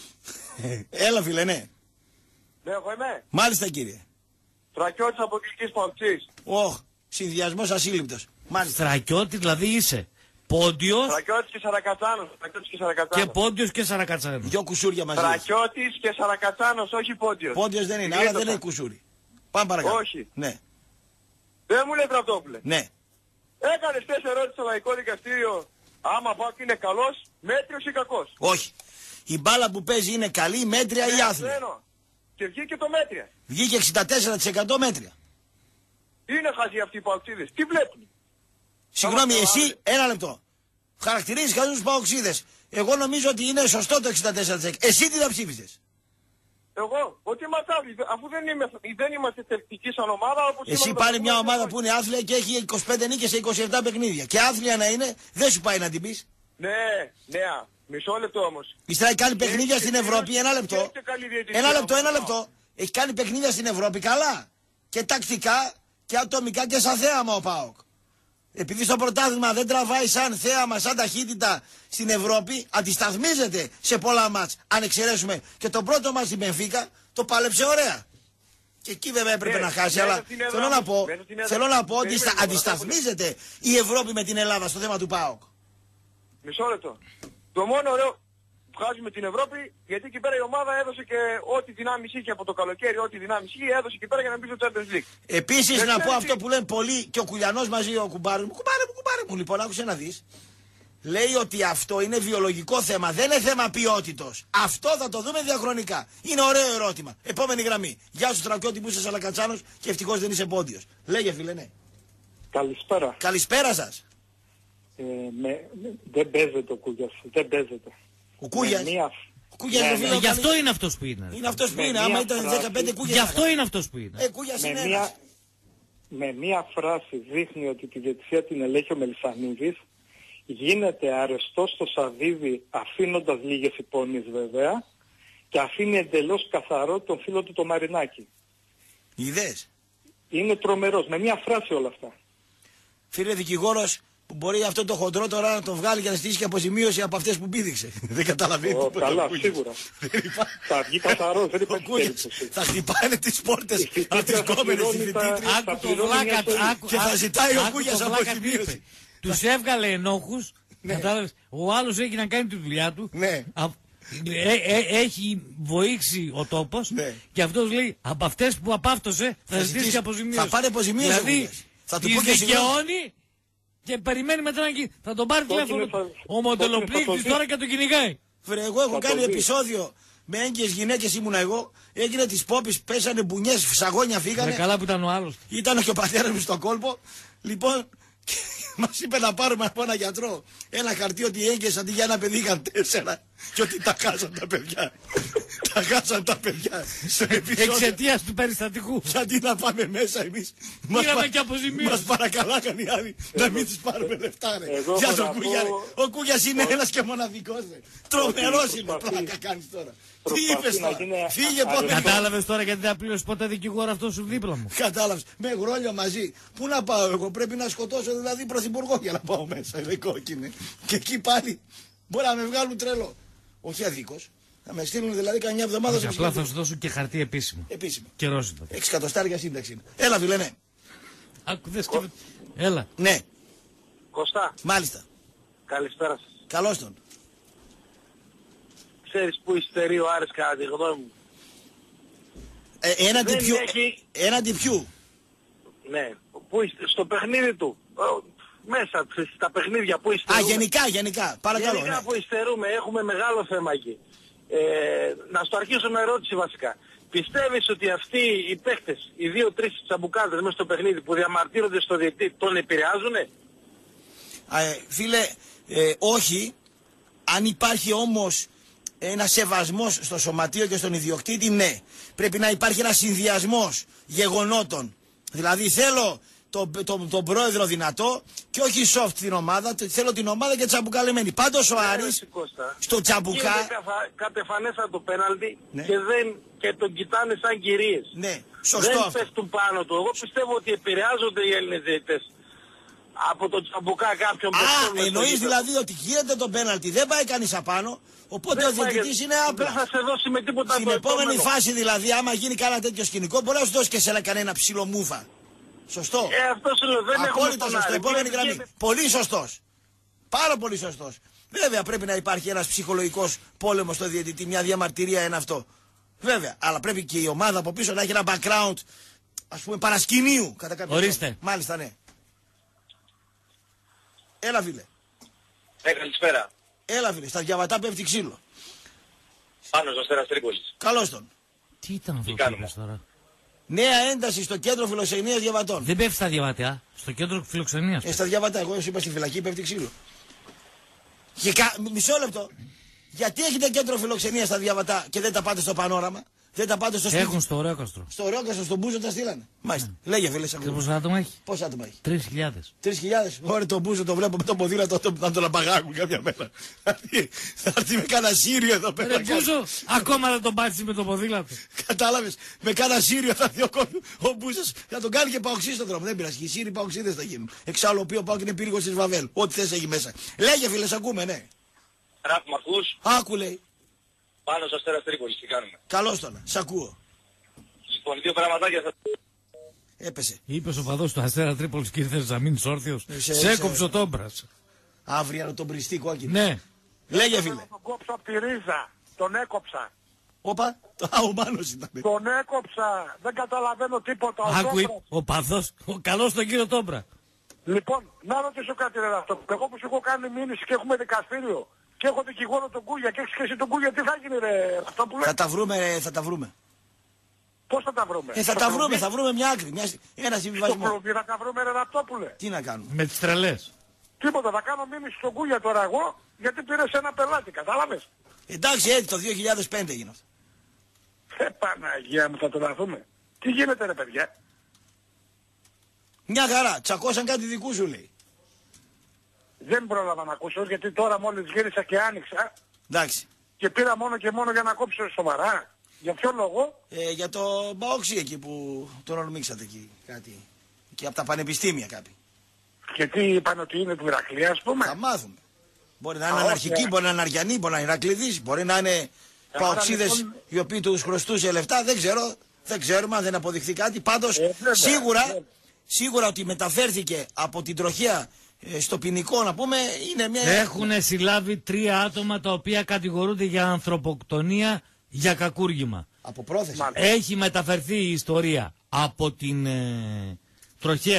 Έλα φίλε, ναι. Ναι, εγώ είμαι. Μάλιστα κύριε. Στρακιώτης από Κλικής Παοξής. Συνδυασμός ασύλληπτος. Μάλιστα. Στρακιώτη δηλαδή είσαι. Πόντιος. Στρακιώτης και Σαρακατσάνος. Και Πόντιος και Σαρακατσάνος. 2 κουσούρια μαζί. Στρακιώτης και Σαρακατσάνος, όχι Πόντιος. Πόντιος δεν είναι, αλλά δεν είναι κουσούρι. Πάμε παρακάτω. Όχι. Ναι. Δεν μου λέει Τραπτόπουλε. Ναι. Έκανες 4 ερώτηση στο Λαϊκό Δικαστήριο. Άμα πάω και είναι καλός, μέτριος ή κακός. Όχι. Η μπάλα που παίζει είναι καλή, μέτρια ή άθλια. Και βγήκε το μέτρια. Βγήκε 64% μέτρια. Είναι χαζοί αυτοί οι παοξίδες. Τι βλέπουν. Συγγνώμη, εσύ, ένα λεπτό. Χαρακτηρίζεις χαζούς τους παοξίδες. Εγώ νομίζω ότι είναι σωστό το 64%. Εσύ τι θα ψήφισες? Εγώ, ότι είμαστε άθλοι. Αφού δεν είμαστε θετικοί σαν ομάδα. Εσύ πάρει μια ομάδα που είναι άθλια και έχει 25 νίκες σε 27 παιχνίδια. Και άθλια να είναι, δεν σου πάει να την πεις. Ναι. Μισό λεπτό όμως. Ύστερα κάνει παιχνίδια στην Ευρώπη, ένα λεπτό. Ένα λεπτό. Έχει κάνει παιχνίδια στην Ευρώπη καλά. Και τακτικά και ατομικά και σαν θέαμα ο ΠΑΟΚ. Επειδή στο πρωτάθλημα δεν τραβάει σαν θέαμα, σαν ταχύτητα στην Ευρώπη, αντισταθμίζεται σε πολλά μάτς. Αν εξαιρέσουμε και το πρώτο μάτς στην Μπενφίκα, το πάλεψε ωραία. Και εκεί βέβαια έπρεπε να χάσει, αλλά θέλω να πω ότι αντισταθμίζεται η Ευρώπη με την Ελλάδα στο θέμα του ΠΑΟΚ. Μισό λεπτό. Το μόνο ωραίο βγάζουμε την Ευρώπη, γιατί εκεί πέρα η ομάδα έδωσε και ό,τι δυνάμεις είχε από το καλοκαίρι, ό,τι δυνάμεις είχε, έδωσε εκεί πέρα για να μπει στο Champions League. Επίσης να πω αυτό που λένε πολλοί και ο Κουλιανός μαζί, ο κουμπάρι μου, λοιπόν, άκουσε να δεις. Λέει ότι αυτό είναι βιολογικό θέμα, δεν είναι θέμα ποιότητος. Αυτό θα το δούμε διαχρονικά. Είναι ωραίο ερώτημα. Επόμενη γραμμή. Γεια σου Στρακιώτη που είσαι Σαλακατσάνος και ευτυχώς δεν είσαι Πόντιος. Λέγε φίλε, ναι. Καλησπέρα. Καλησπέρα σας. Δεν παίζεται ο Κούγιας, δεν παίζεται. Ο Κούγιας. Γι' αυτό είναι αυτός που είναι. Είναι αυτός που είναι. Άμα ήταν 15 Κούγιας. Γι' αυτό είναι αυτός που είναι. Κούγιας είναι ένας. Με μία φράση δείχνει ότι τη διαιτησία την ελέγχει ο Μελισσανίδης. Γίνεται αρεστός στο Σαββίδι αφήνοντας λίγες υπόνοιες βέβαια και αφήνει εντελώς καθαρό τον φίλο του το Μαρινάκη. Είδες. Είναι τρομερός. Με μία φράση όλα αυτά. Φίλε δικηγόρος που μπορεί αυτό το χοντρό τώρα να το βγάλει και να στήσει και αποζημίωση από αυτές που πήδηξε. Δεν καταλαβαίνει. Καλά, σίγουρα. Θα βγει καθαρός, δεν υπάρχει περίπτωση. Θα χτυπάνε τις πόρτες από τις κόμενες διευθυντήτριες και θα ζητάει ο Κούγιας αποζημίωση. Τους έβγαλε ενόχους, κατάλαβες, ο άλλος έχει να κάνει τη δουλειά του, έχει βοήξει ο τόπος και αυτός λέει από αυτές που απάφτωσε θα ζητήσει αποζημίωση. Θα πάρει αποζημίωση. Δηλαδή πω και δικαιώνει και περιμένει μετά να θα τον πάρει τηλέφωνο ο μοντελοπλήκτης τώρα και τον κυνηγάει. Βρε, εγώ έχω κάνει επεισόδιο με έγκυες γυναίκες, ήμουνα εγώ. Έγινε τις πόπης, πέσανε μπουνιές, σαγόνια φύγανε. Καλά που ήταν ο άλλος. Ήταν και ο πατέρας μου στον κόλπο. Λοιπόν, μας είπε να πάρουμε από ένα γιατρό ένα χαρτί ότι οι έγκυες αντί για ένα παιδί είχαν 4 και ότι τα χάσαν τα παιδιά. Τα χάσαν τα παιδιά. Εξαιτίας του περιστατικού. Γιατί να πάμε μέσα εμείς. Πήραμε και αποζημίωση. Μας παρακαλάγαν οι άλλοι να μην τις πάρουμε λεφτά. Για τον Κούγια. Ο Κούγιας είναι ένας και μοναδικός. Τρομερός είναι. Πλάκα κάνεις τώρα. Τι είπες τώρα. Φύγε ποτέ. Κατάλαβες τώρα γιατί δεν πλήρωσε ποτέ δικηγόρο αυτό σου δίπλα μου. Κατάλαβες. Με γρόλιο μαζί. Πού να πάω εγώ. Πρέπει να σκοτώσω δηλαδή πρωθυπουργό για να πάω μέσα. Είναι κόκκινη. Και εκεί πάλι μπορεί να με βγάλουν τρελό. Όχι αδίκως. Θα με στείλουν δηλαδή καμιά εβδομάδα στο απλά θα σου δώσουν και χαρτί επίσημο. Επίσημο. Καιρός είναι. 6 εκατοστάρια σύνταξη είναι. Έλα φίλε, ναι. Έλα. Ναι. Κωστά. Μάλιστα. Καλησπέρα σας. Καλώς τον. Ξέρεις που υστερεί ο Άρης κατά τη γνώμη μου. Έναντι ποιου. Ναι. Στο παιχνίδι του. Μέσα στα παιχνίδια που υστερούμε. Γενικά. Παρακαλώ. Γενικά που υστερούμε. Έχουμε μεγάλο θέμα εκεί. Να στο αρχίσω με ερώτηση βασικά. Πιστεύεις ότι αυτοί οι παίχτες, οι 2-3 τσαμπουκάδες μέσα στο παιχνίδι που διαμαρτύρονται στο διαιτητή, τον επηρεάζουνε? Φίλε, όχι. Αν υπάρχει όμως ένα σεβασμός στο σωματείο και στον ιδιοκτήτη, ναι. Πρέπει να υπάρχει ένας συνδυασμός γεγονότων. Δηλαδή θέλω τον πρόεδρο δυνατό και όχι soft την ομάδα, θέλω την ομάδα και τσαμπουκαλεμένη. Πάντως ο Άρης στο τσαμπουκά... Γίνεται κατεφανέστατο πέναλτι και τον κοιτάνε σαν κυρίες. Ναι, σωστό δεν αυτό. πέφτουν πάνω του. Εγώ πιστεύω ότι επηρεάζονται οι Έλληνες διαιτητές από τον τσαμπουκά κάποιον παιχτών. Εννοείς δηλαδή ότι γίνεται το πέναλτι, δεν πάει κανείς απάνω, οπότε ο διαιτητής είναι άπλα. Δεν θα σε δώσει με τίποτα. Στην επόμενη φάση δηλαδή, άμα γίνει κανένα τέτοιο σκηνικό, μπορεί να σου δώσει και σε κανένα ψηλό μούφα. Σωστό. Αυτό σου λέω, δεν έχουμε απόλυτα σωστό. Επόμενη γραμμή. Πολύ σωστός. Πάρα πολύ σωστός. Βέβαια πρέπει να υπάρχει ένας ψυχολογικός πόλεμος στο διαιτητή, μια διαμαρτυρία είναι αυτό. Βέβαια. Αλλά πρέπει και η ομάδα από πίσω να έχει ένα background, ας πούμε, παρασκηνίου κατά κάποιο τρόπο. Ορίστε. Μάλιστα, ναι. Έλα φίλε. Καλησπέρα. Έλα φίλε, στα διαβατά πέφτει ξύλο. Πάνω στο Αστέρας Τρίπολης. Καλώς τον. Τι ήταν αυτό που είπες τώρα. Νέα ένταση στο κέντρο φιλοξενίας διαβατών. Δεν πέφτει στα διαβατά, στο κέντρο φιλοξενίας. Στα διαβατά, εγώ σου είπα στη φυλακή πέφτει ξύλο. Μισό λεπτό. Γιατί έχετε κέντρο φιλοξενίας στα διαβατά και δεν τα πάτε στο πανόραμα? Δεν τα πάτε στο σπίτι? Έχουν στο Ωρέοκαστρο. Στο Ωρέοκαστρο, στον Μπούζο τα στείλανε. Μάλιστα. Λέγε φίλε. Και πόσα άτομα έχει? Πόσα άτομα έχει? 3.000. 3.000. Ωραία, τον Μπούζο το βλέπω με το ποδήλατο να τον απαγάγουν κάποια μέρα. Θα έρθει με κάνα Σύριο εδώ πέρα. Μπούζο, ακόμα δεν τον πάτησε με το ποδήλατο. Κατάλαβες, με κάνα Σύριο θα έρθει ο Μπούζος θα τον κάνει και παοξί στον δρόμο. Δεν πειράζει. Οι Σύριοι παοξίδες θα γίνουν. Εξάλλου ο οποίο Πάοκ είναι πύργος της Βαβέλ. Ό,τι θες έχει μέσα. Λέγε φίλε, ακούμε, ναι. Ραπ, μ' ακούς? Άκου λέει. Πάνω στο Αστέρας Τρίπολης, τι κάνουμε? Καλώς τώρα, σ' ακούω. Λοιπόν, δύο πραγματάκια θα... Έπεσε. Είπες ο παδός του Αστέρα Τρίπολης και ήρθες να μείνεις όρθιος. Σε έκοψε ο Τόμπρας. Αύριο να τον πριστεί κόκκινο. Ναι. Λέγε φίλε. Τον κόψω από τη ρίζα. Τον έκοψα. Όπα. Ο Μάνος ήταν. Τον έκοψα. Δεν καταλαβαίνω τίποτα. Άκου ο παδός. Ο καλός τον κύριο Τόμπρα. Λοιπόν, να ρωτήσω κάτι ρε αυτό. Εγώ που σου έχω κάνει μήνυση και έχουμε δικαστήριο και έχω δικηγόρο τον Κούγια και έχεις και εσύ τον Κούγια, τι θα γίνει ρε αυτό που λέει? Θα τα βρούμε. Πώς θα τα βρούμε? Θα βρούμε μια άκρη, ένα συμβιβασμό. Στο κλουμπί να τα βρούμε ρε Ραπτόπουλε. Τι να κάνουμε? Με τις τρελές. Τίποτα, θα κάνω μήνυση στον Κούγια τώρα εγώ, γιατί πήρες ένα πελάτη, κατάλαβες? Εντάξει, έτσι το 2005 έγινε αυτό. Παναγία μου, θα το δαθούμε. Τι γίνεται ρε παιδιά? Μια χαρά, τσακώσαν κάτι δικού σου λέει. Δεν πρόλαβα να ακούσω, γιατί τώρα μόλις γύρισα και άνοιξα. Εντάξει. Και πήρα μόνο και μόνο για να κόψω σοβαρά. Για ποιο λόγο? Για το Μπαόξι εκεί που τον ορμήξατε εκεί κάτι. Και από τα πανεπιστήμια κάποιοι. Και τι είπαν ότι είναι του Ηρακλή, ας πούμε? Θα μάθουμε. Μπορεί να είναι αναρχικοί, μπορεί να είναι αριανοί, μπορεί να είναι Ηρακλήδεις, μπορεί να είναι παοξίδες λοιπόν... οι οποίοι τους χρωστούσε λεφτά. Δεν ξέρω, δεν ξέρουμε αν δεν αποδειχθεί κάτι. Πάντως σίγουρα ότι μεταφέρθηκε από την τροχέα στο ποινικό να πούμε είναι μια... Έχουν συλλάβει 3 άτομα τα οποία κατηγορούνται για ανθρωποκτονία για κακούργημα. Από πρόθεση. Έχει μεταφερθεί η ιστορία από την τροχέα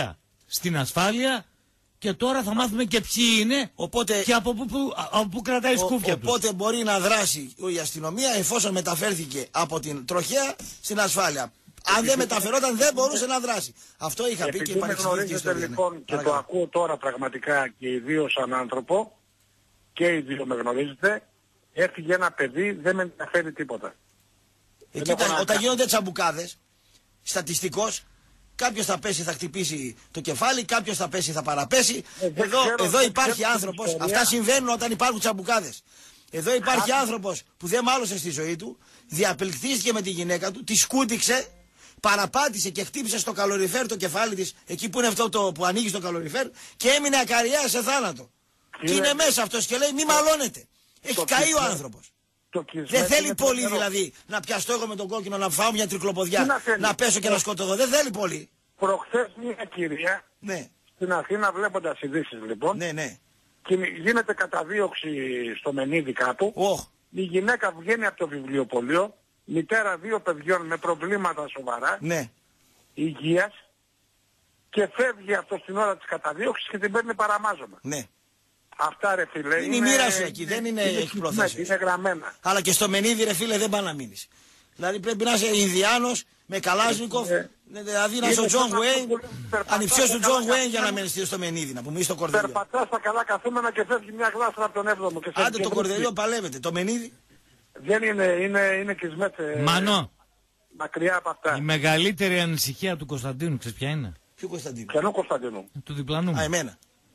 στην ασφάλεια και τώρα θα μάθουμε και ποιοι είναι και από πού κρατάει σκούφια τους. Οπότε μπορεί να δράσει η αστυνομία εφόσον μεταφέρθηκε από την τροχέα στην ασφάλεια. Αν δεν μεταφερόταν δεν μπορούσε να δράσει. Αυτό είχα πει και παρεξηγήθηκε ιστορία. Λοιπόν, και το ακούω τώρα πραγματικά και ιδίω σαν άνθρωπο, και οι δύο με γνωρίζετε, έφυγε ένα παιδί, δεν με ενδιαφέρει τίποτα. Όταν γίνονται τσαμπουκάδες, στατιστικός, κάποιος θα πέσει, θα χτυπήσει το κεφάλι, κάποιος θα πέσει, θα παραπέσει. Εδώ υπάρχει άνθρωπος, αυτά συμβαίνουν όταν υπάρχουν τσαμπουκάδες. Εδώ υπάρχει άνθρωπος που δεν μάλωσε στη ζωή του, διαπληκτίστηκε με τη γυναίκα του, τη σκούτιξε, παραπάτησε και χτύπησε στο καλοριφέρ το κεφάλι της, εκεί που είναι αυτό που ανοίγει στο καλοριφέρ, και έμεινε ακαριά σε θάνατο. Και είναι μέσα αυτός και λέει μη μαλώνετε. Έχει καεί ο άνθρωπος. Δεν θέλει πολύ δηλαδή να πιαστώ εγώ με τον κόκκινο, να φάω μια τρικλοποδιά, να πέσω και να σκοτωθώ. Δεν θέλει πολύ. Προχθές μια κυρία στην Αθήνα, βλέποντας ειδήσεις λοιπόν, και γίνεται καταδίωξη στο Μενίδη κάπου. Η γυναίκα βγαίνει από το βιβλιοπωλείο, μητέρα 2 παιδιών με προβλήματα σοβαρά υγείας, και φεύγει αυτό στην ώρα της καταδίωξης και την παίρνει παραμάζωμα. Αυτά ρε φίλε είναι η μοίρα σου εκεί, δεν είναι εκπροθέσεις. Είναι γραμμένα. Αλλά και στο Μενίδη ρε φίλε δεν πάει να μείνεις. Δηλαδή πρέπει να είσαι Ινδιάνος με Καλάζνικοφ, δηλαδή να είσαι ο Τζον Γουέιν, ανιψιός του Τζον Γουέιν για να μένεις στο Μενίδη, να πούμε, ή στο Κορδελιό. Περπατάς στα καλά καθούμενα και φεύγει μια γλάστρα από τον 7ο. Άντε το Κορδελιό παλεύεται, το Μενίδη. Δεν είναι κισμέτε. Μάνο, μακριά από αυτά. Η μεγαλύτερη ανησυχία του Κωνσταντίνου, ξέρεις ποια είναι? Ποιο Κωνσταντίνου? Ποιανό Κωνσταντίνου? Του διπλανού. Α, εμένα.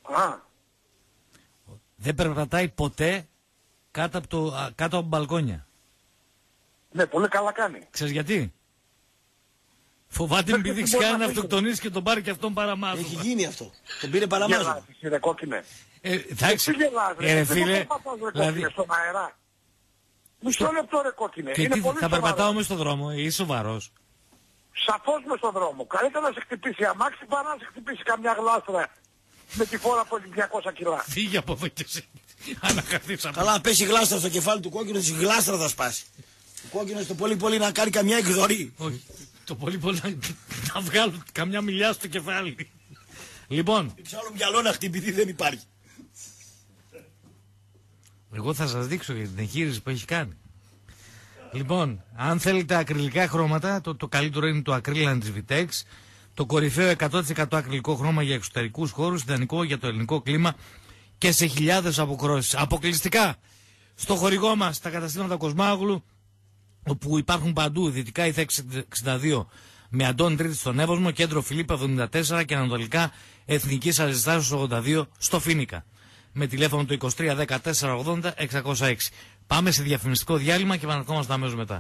Δεν περπατάει ποτέ κάτω από μπαλκόνια. Ναι, πολύ καλά κάνει. Ξέρεις γιατί? Φοβάται μην πηδήξει κανένα να αυτοκτονήσει και τον πάρει και αυτόν παραμάζωμα. Έχει γίνει αυτό. Τον πήρε παραμάζωμα. Είναι κόκκινε. Εντάξει. Φίλε, δηλαδή... στον αερά. Μισό λεπτό ρε κόκκινε. Και τι, θα περπατάω μες στον δρόμο, είσαι σοβαρός? Σαφώς μες στον δρόμο. Καλύτερα να σε χτυπήσει αμάξι παρά να σε χτυπήσει καμιά γλάστρα με τη φόρα από 200 κιλά. Φύγε από εδώ και εσύ. Καλά, να πέσει γλάστρα στο κεφάλι του κόκκινου, η γλάστρα θα σπάσει. Ο κόκκινος το πολύ πολύ να κάνει καμιά εκδορή. Όχι, το πολύ πολύ να βγάλουν καμιά μιλιά στο κεφάλι. Λοιπόν. Ψάλλω μυαλό να χτυπηθεί δεν υπάρχει. Εγώ θα σας δείξω για την εγχείρηση που έχει κάνει. Λοιπόν, αν θέλετε ακριλικά χρώματα, το καλύτερο είναι το Acrylan της Vitex. Το κορυφαίο 100% ακριλικό χρώμα για εξωτερικούς χώρους, ιδανικό για το ελληνικό κλίμα και σε χιλιάδες αποκρόσεις. Αποκλειστικά στο χορηγό μας, τα καταστήματα Κοσμάγλου, όπου υπάρχουν παντού, δυτικά η ΘΕΚ 62 με Αντώνη Τρίτη στον Εύωσμο, κέντρο Φιλίππα 74 και ανατολικά Εθνικής Αριστάσεως 82 στο Φίνικα. Με τηλέφωνο το 23 14 80 606. Πάμε σε διαφημιστικό διάλειμμα και επαναρχόμαστε αμέσως μετά.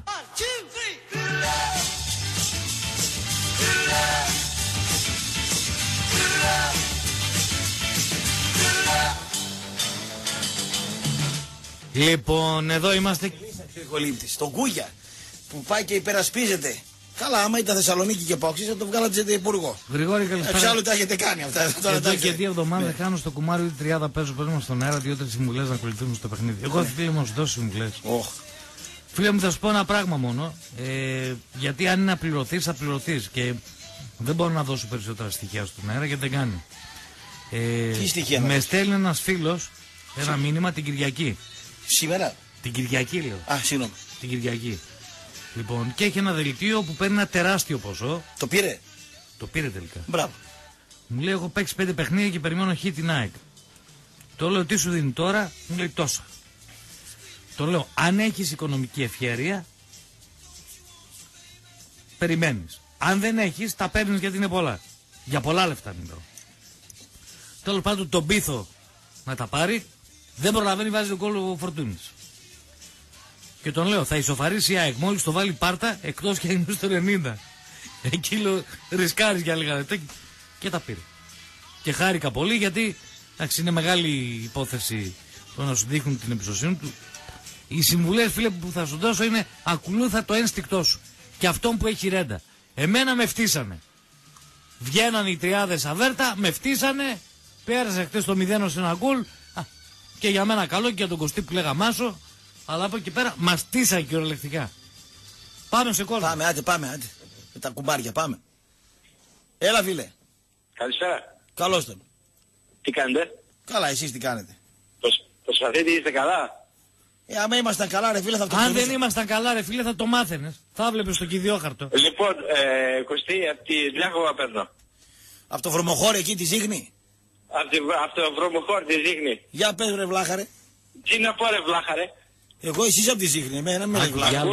Λοιπόν, εδώ είμαστε. Τον Κούγια που πάει και υπερασπίζεται. Καλά, άμα ήταν Θεσσαλονίκη και Πόξης θα το βγάλατε υπουργό. Γρηγόρη, καλησπέρα. Εξάλλου τα έχετε κάνει αυτά. Εδώ και 2 εβδομάδες χάνω στο κουμάρι 30 παίζω παίρνουμε στον αέρα 2-3 συμβουλές να ακολουθούν στο παιχνίδι. Εγώ φίλε μου, να σου δώσω συμβουλές. Φίλε μου, θα σου πω ένα πράγμα μόνο. Γιατί αν είναι να πληρωθείς, θα πληρωθείς. Και δεν μπορώ να δώσω περισσότερα στοιχεία στον αέρα γιατί δεν κάνει. Τι στοιχεία? Με στέλνει ένας φίλος ένα μήνυμα την Κυριακή. Σήμερα? Την Κυριακή λέω. Α, συγγνώμη. Την Κυριακή. Λοιπόν, και έχει ένα δελτίο που παίρνει ένα τεράστιο ποσό. Το πήρε? Το πήρε τελικά. Μπράβο. Μου λέει: έχω παίξει 5 παιχνίδια και περιμένω χ την ΑΕΚ. Το λέω: τι σου δίνει τώρα? Μου λέει: τόσα. Το λέω: αν έχεις οικονομική ευχέρεια, περιμένεις. Αν δεν έχεις, τα παίρνεις γιατί είναι πολλά. Για πολλά λεφτά μιλάω. Τέλος πάντων, τον πείθω να τα πάρει. Δεν προλαβαίνει, βάζει το κόλλο ο Φορτούνης. Και τον λέω: θα ισοφαρίσει η ΑΕΚ. Μόλις το βάλει πάρτα, εκτός και είναι στο 90. Εκεί λέω: ρισκάρεις για λίγα λεπτά. Και τα πήρε. Και χάρηκα πολύ γιατί εντάξει, είναι μεγάλη υπόθεση το να σου δείχνουν την εμπιστοσύνη του. Οι συμβουλές, φίλε, που θα σου δώσω είναι ακολούθα το ένστικτό σου. Και αυτόν που έχει ρέντα. Εμένα με φτύσανε. Βγαίνανε οι τριάδες αβέρτα, με φτύσανε. Πέρασε χτες το 0 σε ένα γκολ. Και για μένα καλό και για τον Κωστή που λέγα Μάσο. Αλλά από εκεί πέρα μας στήσανε κυριολεκτικά. Πάμε σε κόλλο. Πάμε, άντε. Με τα κουμπάρια, πάμε. Έλα, φίλε. Καλησπέρα. Καλώς τον. Τι κάνετε? Καλά, εσείς τι κάνετε? Προσπαθείτε, είστε καλά? Άμα ήμασταν καλά ρε φίλε θα το Αν δεν ήμασταν καλά ρε φίλε θα το μάθαινες. Θα βλέπεις το κηδιόχαρτο. Λοιπόν, Κωστή, από τη Λιάχοβα παίρνω. Από το βρωμοχώρι εκεί τη Ζήγνη. Από το βρωμοχώρι τη Ζήγνη. Για πες ρε βλάχαρε. Τι να πω ρε βλάχαρε. Εγώ εσείς από τη Ζήγνη, εμένα με βλάχαρε.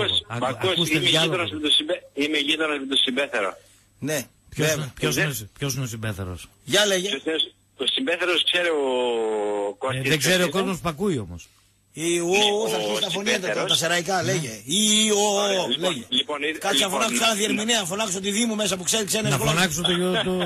Είμαι γείτονας με το Συμπέθερο. Ναι. Ποιος είναι ο Συμπέθερος? Για λέγε. Ο Συμπέθερος ξέρει ο Κωστής. Δεν ξέρει ο κόσμος που ακούει όμως. Θα αρχίσει τα φωνήτα τα σεραϊκά, λέγε. Λέγε. Κάτσε να φωνάξω κάνα διερμηνέα, να φωνάξω τη Δήμου μέσα που ξέρει ξένες γλώσσες. Να φωνάξω το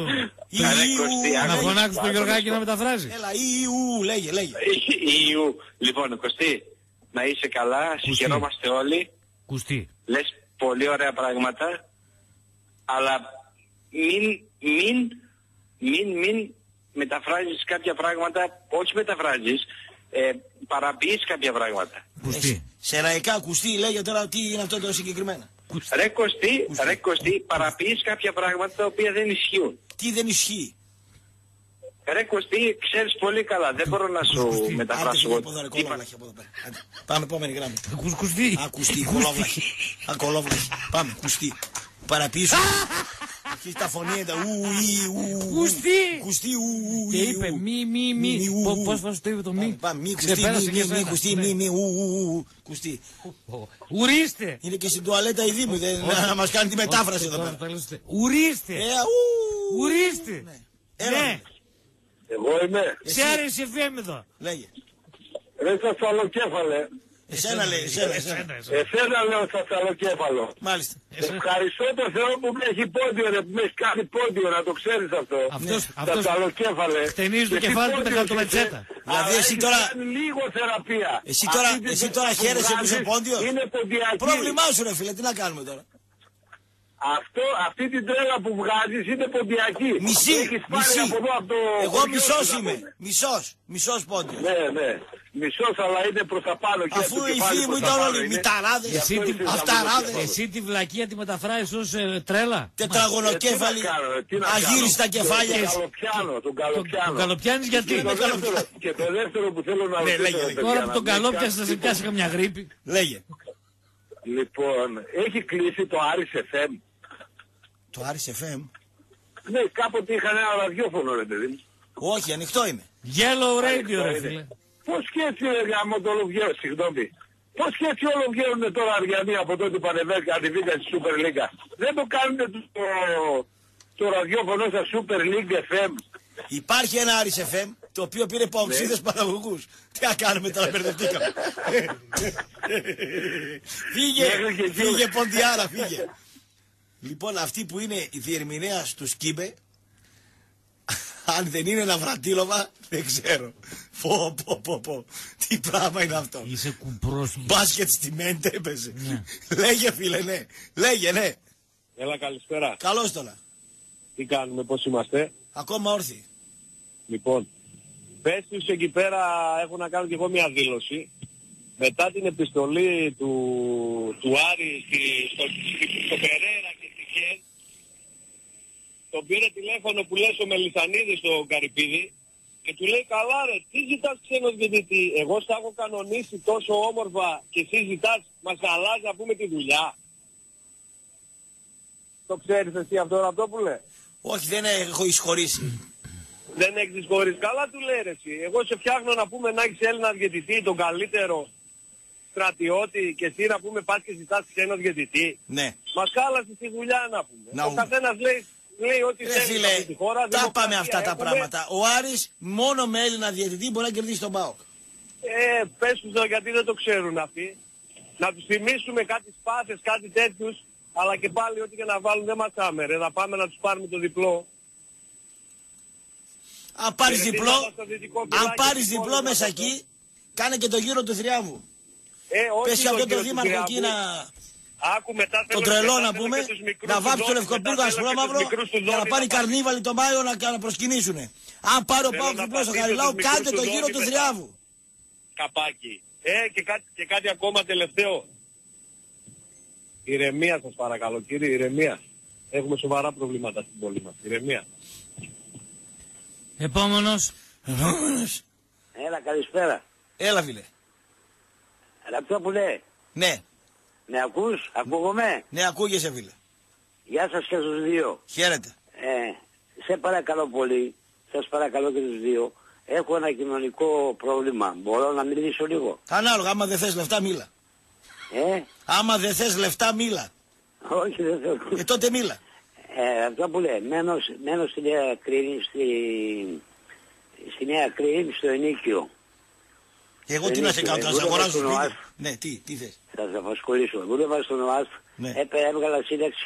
Να φωνάξω το Γιωργάκη να μεταφράζει. Έλα, λέγε. Λοιπόν, Κωστή, να είσαι καλά, συγχαιρόμαστε όλοι. Κουστί. Λες πολύ ωραία πράγματα, αλλά μην μεταφράζεις κάποια πράγματα, όχι μεταφράζεις, παραποιείς κάποια πράγματα. Κουστί. Σεραϊκά, κουστί, λέγε τώρα τι είναι αυτό το συγκεκριμένα. Ρε Κωστή, παραποιείς κάποια πράγματα τα οποία δεν ισχύουν. Τι δεν ισχύει? Ρε Κωστή, ξέρεις πολύ καλά, δεν μπορώ να σου μεταφράσω εγώ. Πάμε επόμενη γράμμα. Κουστί. Κουστί, κολόβλαχη. Πάμε, κουστί. Παραποιείς. Αρχίζει τα φωνήτα. Κουστί. Και είπε μη. Πώς θα σου το είπε το μη? Μη κουστί. Ουρίστε. Είναι και στην τουαλέτα η Δήμου να μας κάνει τη μετάφραση εδώ πέρα. Ουρίστε. Ναι. Εγώ είμαι. Σε άρεσε FM εδώ. Λέγε. Ρε Σασαλοκέφαλε. Εσένα λέει, εσένα λέω Σασαλοκέφαλο. Μάλιστα. Ευχαριστώ τον Θεό που με έχει πόντιο, ρε, που με έχει κάνει πόντιο, να το ξέρεις αυτό. Σασαλοκέφαλε. Χτενίζει το κεφάλι του με χαρτομετσέτα. Δηλαδή εσύ τώρα... λίγο θεραπεία. Εσύ τώρα χαίρεσαι που είσαι πόντιο. Είναι ποντιακή. Πρόβλημά σου ρε φίλε, τι να κάνουμε τώρα. Αυτή την τρέλα που βγάζεις είναι ποντιακή. Μισή. Εγώ μισός πόντιος. Ναι. Μισός, αλλά είναι προς τα πάνω. Αφού οι φίλοι μου ήταν όλοι μηταράδες, αυταράδες. Εσύ τη βλακεία τη μεταφράζεις ως τρέλα. Τετραγωνοκέφαλοι, αγύριστα κεφάλια. Τον καλοπιάνω. Τον καλοπιάνεις γιατί? Και το δεύτερο που θέλω να ρωτήσω. Τώρα που τον καλόπιασες θα σε πιάσει καμιά γρίπη. Λέγε. Λοιπόν, έχει κλείσει το Άρης FM. Το Άρης FM? Ναι, κάποτε είχαν ένα ραδιόφωνο ρε παιδί. Όχι, ανοιχτό είναι. Yellow Radio ρε φίλε. Πώς και έτσι ρε γάμο το όλο βγαίνουν, συγγνώμη. Πώς και έτσι όλο βγαίνουν τώρα Αριανοί από τότε που ανεβήκαν στη Super League. Δεν το κάνετε το ραδιόφωνο στα Super League FM. Υπάρχει ένα Άρης FM το οποίο πήρε παοξίδες παραγωγούς. Τι να κάνουμε τώρα, μπερδευτήκαμε. Φύγε ποντιάρα, φύγε. Λοιπόν, αυτή που είναι η διερμηνέας του Σκύμπε, αν δεν είναι Ναυρατήλοβα, δεν ξέρω. Πω. Τι πράγμα είναι αυτό. Είσαι κουμπρός. Μπάσκετ στη Μέντε έπαιζε. Λέγε φίλε, ναι. Λέγε, ναι. Έλα, καλησπέρα. Καλώς τώρα. Τι κάνουμε, πώς είμαστε? Ακόμα όρθιοι. Λοιπόν, πες τους εκεί πέρα, έχω να κάνω και εγώ μια δήλωση. Μετά την επιστολή του Άρη στο Περέρα και στη Χέρ, τον πήρε τηλέφωνο που λες ο Μελισσανίδης στον Καρυπίδη και του λέει καλά ρε, τι ζητάς ξένος διαιτητή, εγώ στα έχω κανονίσει τόσο όμορφα και εσύ ζητάς, μας χαλάς να πούμε τη δουλειά. Το ξέρεις εσύ αυτό Ραπτόπουλε? Όχι, δεν έχω εισχωρήσει. Δεν έχεις εισχωρήσει. Καλά του λέει ρε εσύ. Εγώ σε φτιάχνω να πούμε να έχεις Έλληνα διαιτητή, τον καλύτερο στρατιώτη και εσύ να πούμε πας και ζητάς ξένος διαιτητή. Ναι. Μας χάλασε τη δουλειά να πούμε. Ο καθένας λέει ότι θέλει αυτή τη χώρα. Τα πάμε αυτά τα πράγματα. Ο Άρης μόνο με Έλληνα διαιτητή μπορεί να κερδίσει τον ΠΑΟΚ. Πες τους γιατί δεν το ξέρουν αυτοί. Να τους θυμίσουμε κάτι σπάθες, κάτι τέτοιους, αλλά και πάλι ό,τι και να βάλουν δεν μας άμερε. Θα πάμε να τους πάρουμε το διπλό. Αν πάρεις διπλό μέσα εκεί, κάνε και το γύρο του θριάμβου. Πες αυτό το δήμαρχο εκεί να... τον τρελό να πούμε, να βάψει το Λευκοπύργο ασπρόμαυρο για να πάρει καρνίβαλοι το Μάιο να προσκυνήσουνε. Αν πάρει ο Πάοκ διπλό στο Χαριλάου, κάντε το γύρο του θριάμβου. Καπάκι. Και κάτι ακόμα τελευταίο. Ηρεμία σας παρακαλώ κύριε, ηρεμία. Έχουμε σοβαρά προβλήματα στην πόλη μας. Ηρεμία. Επόμενος. Έλα, καλησπέρα. Έλα, φίλε. Αυτό που λέει. Ναι. Με ακούς, ακούγομαι. Ναι, ακούγεσαι, φίλε. Γεια σας και στους δύο. Χαίρετε. Σε παρακαλώ πολύ, σας παρακαλώ και τους δύο. Έχω ένα κοινωνικό πρόβλημα. Μπορώ να μιλήσω λίγο? Ανάλογα, άμα δεν θες λεφτά μίλα. Άμα δεν θες λεφτά μίλα. Όχι, δεν θέλω. Τότε μίλα. Αυτό που λέει, μένω στη Νέα Κρίνη, στη Νέα Κρίνη, στο ενίκιο. Και εγώ τι να σε κάνω, να σε αγοράσω σπίτι. Ναι, τι θες? Θα σας απασχολήσω. Δούλευα στον ΟΑΣ, έβγαλα σύνταξη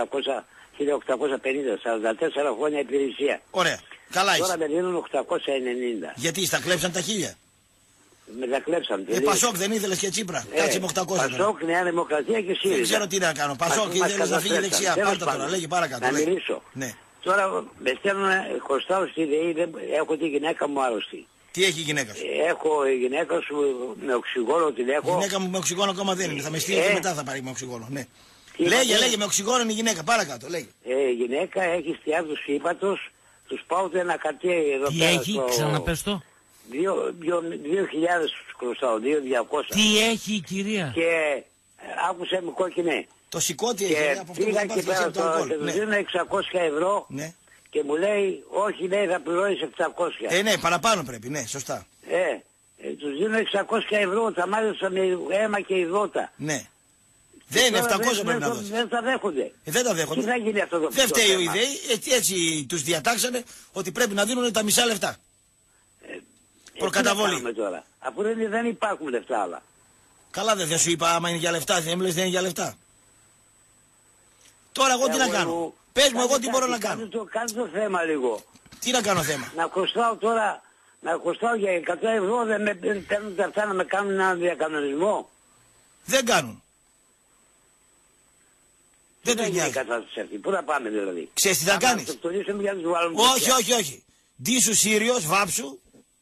1850, 44 χρόνια υπηρεσία. Ωραία, καλά είσαι. Τώρα με δίνουν 890. Γιατί, στα κλέψαν τα 1000? Με τα κλέψαν. Πασόκ δεν ήθελες και Τσίπρα, κάτσε με 800. Πασόκ, Νέα Δημοκρατία και ΣΥΡΙΖΑ. Δεν ξέρω τι να κάνω, Πασόκ και ήθελες να φύγει δεξιά, πάρτα τώρα, λέγε παρακάτω. Να μιλήσω. Ναι. Τώρα με στέλνουν, χρωστάω στη ΔΕΗ, έχω τη γυναίκα μου άρρωστη. Τι έχει η γυναίκα σου? Έχω η γυναίκα σου με οξυγόνο την έχω. Η γυναίκα μου με οξυγόνο ακόμα δεν είναι, θα με στείλει και μετά θα πάρει με οξυγόνο, ναι. Λέγε, με οξυγόνο είναι η γυναίκα, παρακάτω, λέγε. Η γυναίκα έχει στιάδους ύπατος, τους πάω το ένα καρτί εδώ τι πέρα. Τι έχει, ξαναπες το. 2.000 τους χρωστάω, 2.200. Τι έχει η κυρία? Και άκουσε με κόκκινε. Το σηκώτη έχει, από αυτό που θα και πέρα τώρα και τους δίνω 600 ευρώ. Ναι. Και μου λέει, όχι λέει θα πληρώνεις 700. Ναι, παραπάνω πρέπει, ναι, σωστά. Τους δίνω 600 ευρώ, τα μάλιστα με αίμα και υδρότα. Ναι. Δεν είναι 700 πρέπει να δώσεις. Δεν τα δέχονται. Δεν τα δέχονται. Τι θα γίνει αυτό το δεν φταίει ο ιδέη, έτσι τους διατάξανε ότι πρέπει να δίνουν τα μισά λεφτά. Προκαταβολή. Τώρα, αφού δεν υπάρχουν λεφτά άλλα. Καλά δεν σου είπα άμα είναι για λεφτά, δεν είναι για λεφτά. Τώρα εγώ τι να κάνω? Πες μου εγώ τι μπορώ να κάνω. Κάνε το θέμα λίγο. Τι να κάνω θέμα? Να χρωστάω τώρα, να χρωστάω για 100 ευρώ, δεν με παίρνουν αυτά να με κάνουν έναν διακανονισμό. Δεν κάνουν. Δεν το νοιάζει. Πού να πάμε δηλαδή? Ξέρεις τι θα κάνεις? Όχι. Ντύσου Σύριος, βάψου.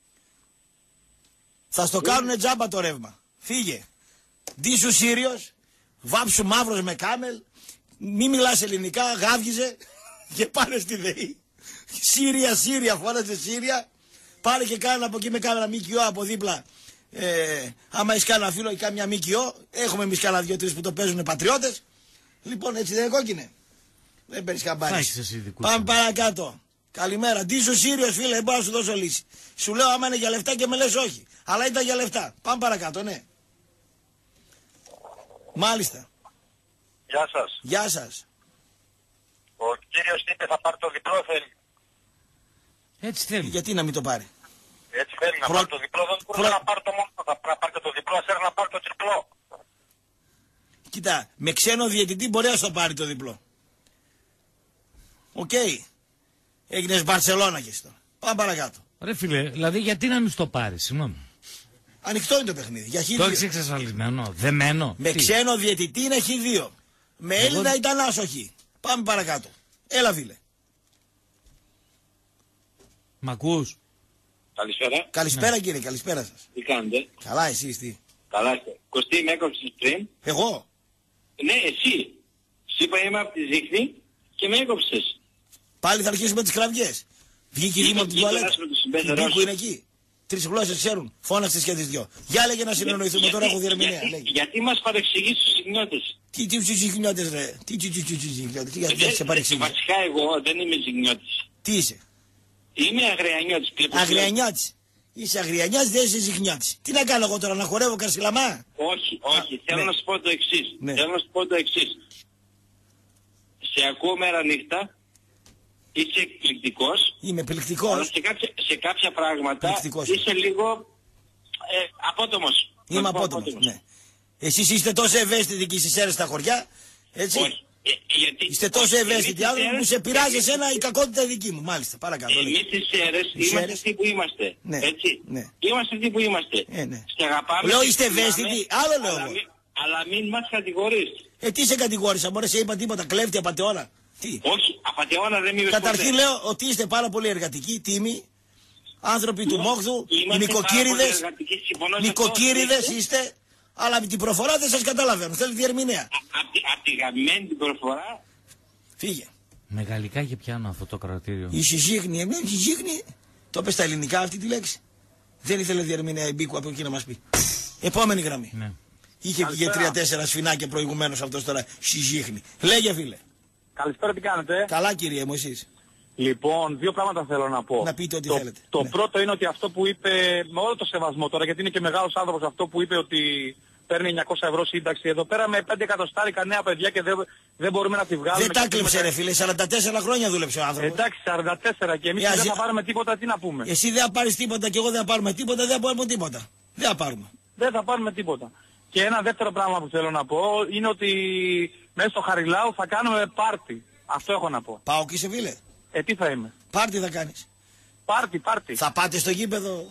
Θα στο κάνουνε τζάμπα το ρεύμα. Φύγε. Ντύσου Σύριος, βάψου μαύρος με κάμελ. Μη μιλάς ελληνικά, γάβγιζε και πάρε στη ΔΕΗ. Σύρια, φώναζε Σύρια. Πάρε και κάνε από εκεί με κάμερα ΜΚΟ από δίπλα. Άμα έχεις κανένα φίλο ή κάμια ΜΚΟ, έχουμε εμείς κανένα 2-3 που το παίζουν πατριώτες. Λοιπόν, έτσι δεν είναι κόκκινε? Δεν παίρνεις καμπάνες. Πάμε παρακάτω. Καλημέρα. Ντύσου Σύριος, φίλε, δεν μπορώ να σου δώσω λύση. Σου λέω άμα είναι για λεφτά και με λες όχι. Αλλά ήταν για λεφτά. Πάμε παρακάτω, ναι. Μάλιστα. Γεια σας. Γεια σας. Ο κύριος είπε θα πάρει το διπλό, θέλει. Έτσι θέλει. Γιατί να μην το πάρει? Έτσι θέλει να πάρει το διπλό, δεν μπορεί να πάρει το μόνο, θα πάρει το διπλό, θέλει να πάρει το τριπλό. Κοίτα, με ξένο διαιτητή μπορεί να στο πάρει το διπλό. Οκ. Έγινες Μπαρσελόνα και στο. Πάμε παρακάτω. Ρε φίλε, δηλαδή γιατί να μην στο πάρει, συγγνώμη. Ανοιχτό είναι το παιχνίδι. Για το έχεις εξασφαλισμένο, δεμένο. Με ξένο διαιτητή είναι Χ2. Με Έλληνα ήταν άσοχη. Πάμε παρακάτω. Έλα φίλε. Μ' ακούς? Καλησπέρα. Καλησπέρα κύριε, καλησπέρα σας. Τι κάνετε? Καλά εσείς τι? Καλά είστε. Κωστή με έκοψες πριν. Εγώ? Ναι, εσύ. Σου είπα είμαι από τη Ζήχνη και με έκοψες. Πάλι θα αρχίσουμε τις κραυγές. Βγήκε η Δήμο από την τουαλέτα. Η Μπίκου είναι εκεί. 3 γλώσσες ξέρουν. Φώναξες και τις 2. Για λέγε να συνεννοηθούμε, τώρα έχω διερμηνέα. Γιατί μας παρεξηγείς τους ζυγνιώτες? Τι ζυγνιώτες ρε? Τι ζυγνιώτες? Τι γιατί σε παρεξηγείς? Βασικά εγώ δεν είμαι ζυγνιώτης. Τι είσαι? Είμαι αγριανιώτης. Αγριανιώτης. Είσαι αγριανιώτης, δεν είσαι ζυγνιώτης. Τι να κάνω εγώ τώρα, να χορεύω καρσιλαμά? Όχι. Θέλω να σου πω το εξής. Σε ακούω μέρα νύχτα. Είσαι εκπληκτικός. Είμαι εκπληκτικός. Αλλά σε κάποια πράγματα είσαι λίγο απότομος. Είμαι απότομος, ναι. Εσείς είστε τόσο ευαίσθητοι και στις αίρες στα χωριά, έτσι. Όχι. Είστε τόσο ευαίσθητοι άνθρωποι που σε πειράζει εσένα η κακότητα δική μου. Μάλιστα, παρακαλώ. Εμείς στις αίρες είμαστε αυτοί που είμαστε. Ναι. Έτσι. Ναι. Είμαστε αυτοί που είμαστε. Ναι. Σε αγαπάμε. Λέω είστε ευαίσθητοι, άλλο λέω εγώ. Αλλά μην μας κατηγορείς. Τι σε κατηγόρησα, μωρέ, σε είπα τίποτα, κλέφτη, απατεώνα. Τι? Όχι, απατεώνα δεν είμαι. Καταρχήν λέω ότι είστε πάρα πολύ εργατικοί, τίμοι, άνθρωποι του μόχθου, νοικοκύριδες είστε, αλλά με την προφορά δεν σας καταλαβαίνω. Θέλει διερμηνέα. Απ' τη γαμμένη την προφορά. Φύγε. Με γαλλικά και πιάνω αυτό το κρατήριο. Είσαι Ζήχνη, εμένα είσαι Ζήχνη. Το είπε στα ελληνικά αυτή τη λέξη. Δεν ήθελε διερμηνέα η Μπίκου από εκεί να μας πει. Επόμενη γραμμή. Ναι. Είχε και 3-4 σφινάκια προηγουμένως αυτός τώρα συζύχνει. Λέγε φίλε. Καλησπέρα, τι κάνετε? Καλά κύριε μου, εσείς. Λοιπόν, δύο πράγματα θέλω να πω. Να πείτε ό,τι θέλετε. Το ναι. πρώτο είναι ότι αυτό που είπε, με όλο το σεβασμό τώρα, γιατί είναι και μεγάλος άνθρωπος, αυτό που είπε ότι παίρνει 900 ευρώ σύνταξη εδώ πέρα με 5 εκατοστάρικα νέα παιδιά και δεν μπορούμε να τη βγάλουμε. Δεν τα κλείψε ρε φίλε, 44 χρόνια δούλεψε ο άνθρωπος. Εντάξει, 44 και εμείς δεν θα πάρουμε τίποτα, τι να πούμε. Εσύ δεν θα πάρεις τίποτα και εγώ δεν θα πάρουμε τίποτα, δεν θα πάρουμε τίποτα. Δεν θα πάρουμε. Δεν θα πάρουμε τίποτα. Και ένα δεύτερο πράγμα που θέλω να πω είναι ότι μέσα στο Χαριλάου θα κάνουμε πάρτι. Αυτό έχω να πω. Πάω και σε φίλε. Τι θα είμαι. Πάρτι θα κάνεις. Πάρτι. Θα πάτε στο γήπεδο.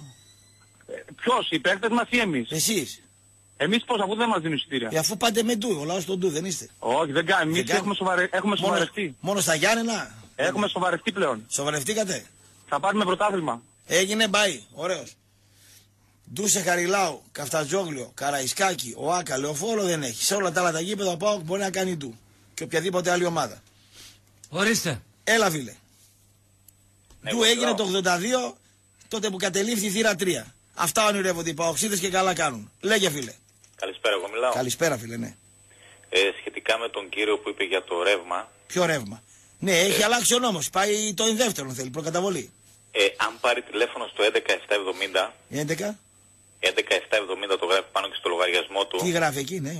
Ποιος, οι παίκτες μας ή εμείς? Εσείς. Εμείς πώς, αφού δεν μας δίνουν εισιτήρια. Αφού πάτε με ντου, ο λαός τον ντου δεν είστε. Όχι, δεν κάνουμε. Εμείς έχουμε σοβαρευτεί. Μόνο στα Γιάννενα. Έχουμε σοβαρευτεί πλέον. Σοβαρευτήκατε. Θα πάρουμε πρωτάθλημα. Έγινε μπάι, ωραίος. Ντου σε Χαριλάου, Καφτατζόγλιο, Καραϊσκάκη, Οάκα, Λεωφόρο δεν έχει. Σε όλα τα άλλα τα γήπεδα ο ΠΑΟΚ μπορεί να κάνει ντου. Και οποιαδήποτε άλλη ομάδα. Ορίστε. Έλα φίλε. Ντου έγινε το 82, τότε που κατελήφθη η θύρα 3. Αυτά ονειρεύονται οι παοξίδες και καλά κάνουν. Λέγε φίλε. Καλησπέρα, εγώ μιλάω. Καλησπέρα φίλε, ναι. Σχετικά με τον κύριο που είπε για το ρεύμα. Ποιο ρεύμα? Ναι, έχει αλλάξει ο νόμος. Πάει το δεύτερο θέλει, προκαταβολή. Αν πάρει τηλέφωνο στο 11770. 11. 11770 το γράφει πάνω και στο λογαριασμό του. Τι γράφει εκεί, ναι.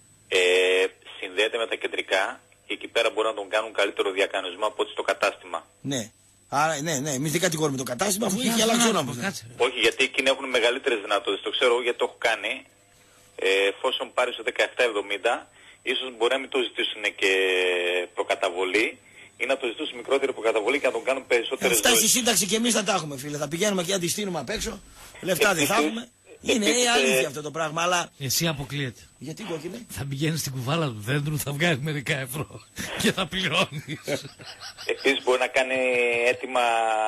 Συνδέεται με τα κεντρικά και εκεί πέρα μπορεί να τον κάνουν καλύτερο διακανονισμό από ό,τι στο κατάστημα. Ναι. Άρα, ναι, εμείς δεν κατηγορούμε το κατάστημα αφού έχει αλλάξει ο νόμος. Όχι, γιατί εκείνοι έχουν μεγαλύτερες δυνατότητες. Το ξέρω γιατί το έχω κάνει. Εφόσον πάρει στο 1770, ίσως μπορεί να μην το ζητήσουν και προκαταβολή ή να το ζητήσουν μικρότερη προκαταβολή και να τον κάνουν περισσότερες ζωές. Φτάσει η σύνταξη και εμείς θα τα έχουμε, φίλε. Θα πηγαίνουμε και να τη στείλουμε απ' έξω. Λεφτά δεν θα έχουμε. Είναι αλήθεια αυτό το πράγμα, αλλά. Εσύ αποκλείεται. Γιατί κόκκινε? Θα πηγαίνεις στην κουβάλα του δέντρου, θα βγάλει μερικά ευρώ και θα πληρώνεις. Επίσης μπορεί να κάνει έτοιμα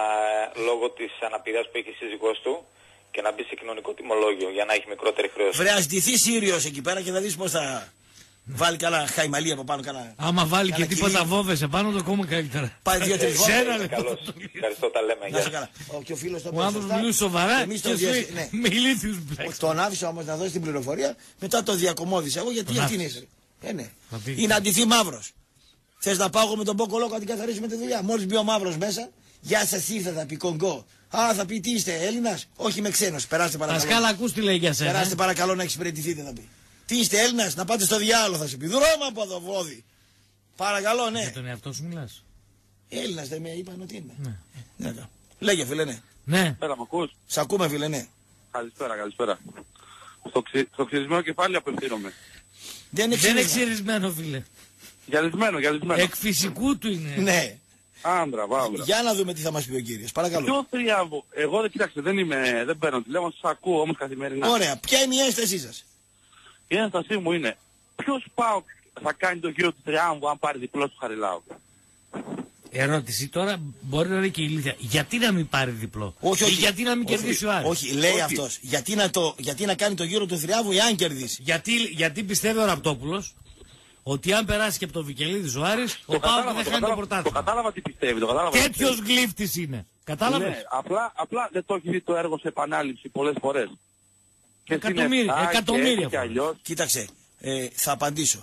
λόγω της αναπηρίας που έχει η σύζυγός του και να μπει σε κοινωνικό τιμολόγιο για να έχει μικρότερη χρέωση. Βρε, ας ντυθεί Σύριος εκεί πέρα και θα δεις πώς θα βάλει καλά χαϊμαλί από πάνω. Καλά. Άμα βάλει και τίποτα βόβες επάνω, το ακόμα καλύτερα. Πάει 2-3 βόβες. Ευχαριστώ, τα λέμε. Να σε καλά. Και ο φίλος ο άνθρωπος μιλούσε σοβαρά και εσύ με ηλίθιους μπλέξεις. Τον άφησα όμως να δώσει την πληροφορία, μετά το διακομώδησα εγώ γιατί αυτήν είσαι. Ναι. Είναι αντιθεί μαύρος. Θες να πάω με τον Μποκολόκο να την καθαρίσουμε τη δουλειά. Μόλις μπει ο μαύρος μέσα, γεια σας ήρθα, θα πει Κονγκό. Α, θα πει τι είστε, Έλληνας? Όχι, με ξένος. Περάστε παρακαλώ. Πασκάλα, ακούς τι λέει για σένα. Περάστε παρακαλώ να εξυπηρετηθείτε, θα πει. Τι είστε, Έλληνας? Να πάτε στο διάλογο, θα σε πει. Δρόμο από εδώ, βόδι. Παρακαλώ, ναι. Για τον εαυτό σου μιλάς. Έλληνας δεν με είπαν ότι είμαι. Ναι. Λέγε, φίλε, ναι. Ναι. Πέρα, μ' ακούς? Σ' ακούμε, φίλε, ναι. Καλησπέρα. Στο ξυρισμένο κεφάλι απευθύνομαι. Δεν είναι ξυρισμένο, φίλε. Γυαλισμένο. Εκ φυσικού του είναι. Ναι. Άμπρα. Για να δούμε τι θα μας πει ο κύριος. Παρακαλώ. Ποιο θριάμβο? Εγώ κοιτάξτε, δεν παίρνω τηλέφωνο, σας ακούω όμως καθημερινά. Ωραία. Ποια είναι η ένστασή σας? Η ένστασή μου είναι ποιος ΠΑΟΚ θα κάνει τον γύρο του Τριάμβου αν πάρει διπλό του Χαριλάου? Ερώτηση τώρα μπορεί να είναι και ηλίθια. Γιατί να μην πάρει διπλό? Όχι. Γιατί να μην κερδίσει ο Άρης? Όχι, λέει αυτός. Γιατί να κάνει τον γύρο του Θριάμβου εάν κερδίσει? Γιατί πιστεύει ο Ραπτόπουλος ότι αν περάσει και από το Βικελίδης ο Άρης, ο ΠΑΟΚ δεν χάνει το πρωτάθλημα. Το κατάλαβα τι πιστεύει. Τέτοιος γλύφτης είναι. Κατάλαβες? Ναι, απλά δεν το έχει δει το έργο σε επανάληψη πολλές φορές. Εκατομμύρια. Κοίταξε, θα απαντήσω.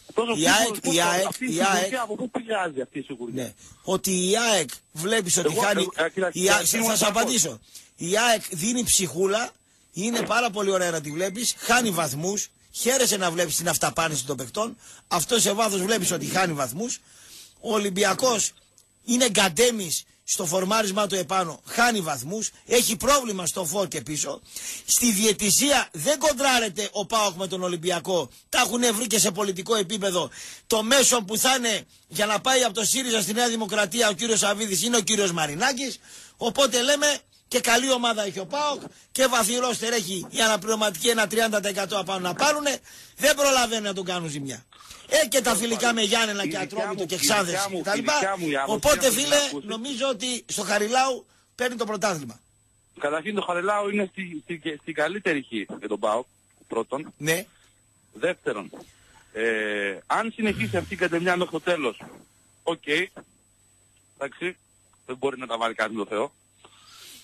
Ότι η ΑΕΚ βλέπεις ότι χάνει. Θα σου απαντήσω. Η ΑΕΚ δίνει ψυχούλα, είναι πάρα πολύ ωραία να τη βλέπεις, χάνει βαθμούς. Χαίρεσαι να βλέπεις την αυταπάνηση των παιχτών. Αυτό σε βάθος βλέπεις ότι χάνει βαθμούς. Ο Ολυμπιακός είναι γκαντέμις στο φορμάρισμά του επάνω, χάνει βαθμούς. Έχει πρόβλημα στο φόρ και πίσω. Στη διαιτησία δεν κοντράρεται ο ΠΑΟΚ με τον Ολυμπιακό. Τα έχουν βρει και σε πολιτικό επίπεδο. Το μέσο που θα είναι για να πάει από το ΣΥΡΙΖΑ στη Νέα Δημοκρατία ο κύριος Σαββίδης είναι ο κύριος Μαρινάκης. Οπότε λέμε και καλή ομάδα έχει ο ΠΑΟΚ και βαθυρόστερ έχει η αναπληρωματική ένα 30% απάνω να πάρουνε. Δεν προλαβαίνουν να τον κάνουν ζημιά. Και τα φιλικά με Γιάννενα και Ατρόμητο και Ξάνθες κτλ. Οπότε φίλε, νομίζω ότι στο Χαριλάου παίρνει το πρωτάθλημα. Καταρχήν το Χαριλάου είναι στην καλύτερη χή για τον ΠΑΟΚ, πρώτον. Ναι. Δεύτερον, αν συνεχίσει αυτή η κατεμιά μέχρι το τέλος, οκ. Εντάξει, δεν μπορεί να τα βάλει κάτι το Θεό.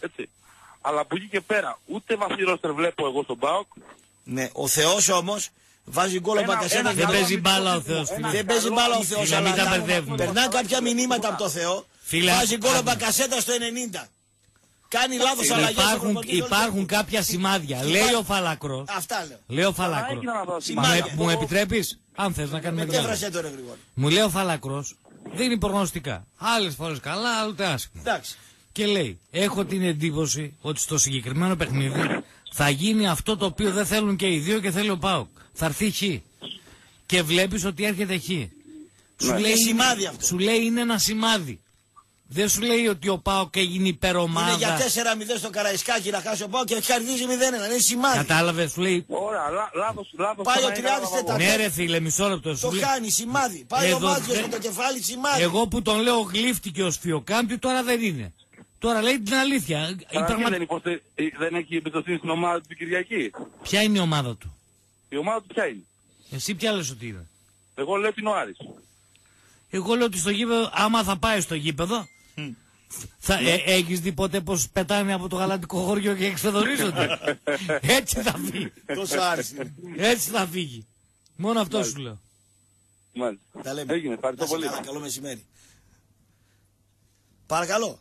Έτσι. Αλλά από εκεί και πέρα, ούτε βαθύ ρόστερ βλέπω εγώ στον ΠΑΟΚ. Ναι, ο Θεός όμως βάζει γκολ ο Μπακασέτας. Δεν παίζει μπάλα ο Θεός. Δεν παίζει μπάλα ο Θεός, αλλά περνά κάποια μηνύματα από το Θεό. Βάζει γκολ ο Μπακασέτας στο 90. Κάνει λάθος αλλαγές. Υπάρχουν κάποια σημάδια. Λέει ο Φαλακρός. Αυτά λέω. Λέει ο Φαλακρός. Μου επιτρέπεις, αν θες να κάνουμε διάλογο. Μου λέει ο Φαλακρός, δίνει προγνωστικά. Άλλες φορές καλά, άλλοτε άσχημα. Και λέει, έχω την εντύπωση ότι στο συγκεκριμένο παιχνίδι θα γίνει αυτό το οποίο δεν θέλουν και οι δύο και θέλει ο ΠΑΟΚ. Θα έρθει Χ. Και βλέπεις ότι έρχεται Χ. Σου λέει είναι ένα σημάδι. Δεν σου λέει ότι ο ΠΑΟΚ έγινε υπερομάδα. Είναι για 4-0 στο Καραϊσκάκι να χάσει ο ΠΑΟΚ και κερδίζει 0-1. Είναι σημάδι. Κατάλαβες, σου λέει. Ωραία, λάθος. Πάει ο Τριάδης τέταρτο. Ναι ρε φίλε, μισό λεπτό. Το κάνει σημάδι. Πάει ο Μάτζιος με το κεφάλι σημάδι. Εγώ που τον λέω γλύφτηκε ο Σφιοκάμπιου, τώρα δεν είναι. Τώρα λέει την αλήθεια. Δεν έχει εμπιστοσύνη στην ομάδα του Κυριακή. Ποια είναι η ομάδα του? Η ομάδα του ποια είναι? Εσύ ποια λες ότι είναι? Εγώ λέω την ο Άρης. Εγώ λέω ότι στο γήπεδο, άμα θα πάει στο γήπεδο, έχεις δει ποτέ πως πετάνε από το γαλατικό χωριό και εξφεδορίζονται? Έτσι θα φύγει. Τόσο άρεσε. Έτσι θα φύγει. Μόνο αυτό σου λέω. Μάλιστα. Έγινε, ευχαριστώ πολύ. Καλό μεσημέρι. Παρακαλώ.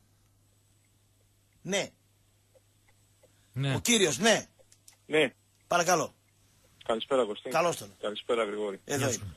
Ναι. Ο κύριος, ναι. Ναι. Παρακαλώ. Καλησπέρα Κωστή. Καλώς τον. Καλησπέρα Γρηγόρη. Εδώ είμαι.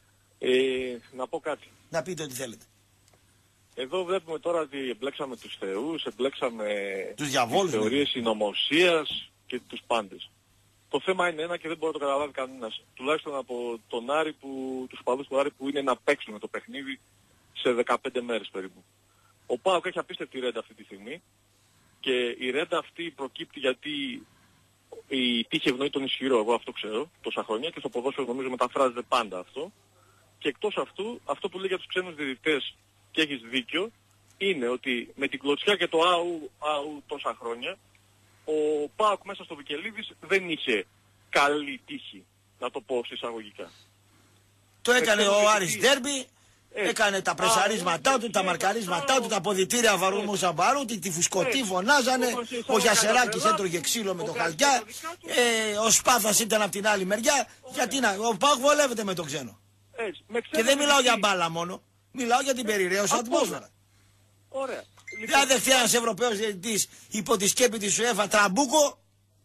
Να πω κάτι. Να πείτε ό,τι θέλετε. Εδώ βλέπουμε τώρα ότι εμπλέξαμε τους θεούς, εμπλέξαμε τους διαβόλους, τις θεωρίες συνωμοσίας και τους πάντες. Το θέμα είναι ένα και δεν μπορεί να το καταλάβει κανένας. Τουλάχιστον από τον Άρη τους οπαδούς του Άρη που είναι να παίξουν το παιχνίδι σε 15 μέρες περίπου. Ο ΠΑΟΚ έχει απίστευτη ρέντα αυτή τη στιγμή και η ρέντα αυτή προκύπτει γιατί η τύχη ευνοεί τον ισχυρό, εγώ αυτό ξέρω τόσα χρόνια και στο ποδόσφαιρο νομίζω μεταφράζεται πάντα αυτό. Και εκτός αυτού, αυτό που λέει για τους ξένους διαιτητές και έχεις δίκιο, είναι ότι με την κλωτσιά και το αου τόσα χρόνια, ο ΠΑΟΚ μέσα στο Βικελίδης δεν είχε καλή τύχη, να το πω εισαγωγικά. Το έκανε ο Άρης Ντέρμπι, έκανε τα πρεσαρίσματά του, τα μαρκαρίσματά του, τα αποδυτήρια βαρούμου Σαμπαρού, τη φουσκωτή φωνάζανε, ο Γιασεράκης έτρωγε ξύλο με το χαλκιά, ο Σπάθας ήταν από την άλλη μεριά, γιατί ο ΠΑΟΚ βολεύεται με το ξένο. Και δεν μιλάω για μπάλα μόνο. Μιλάω για την περιραίωση ατμόσφαιρα. Ωραία. Δεν δεχτεί ένας Ευρωπαίος διαιτητής υπό τη σκέπη της UEFA τραμπούκο.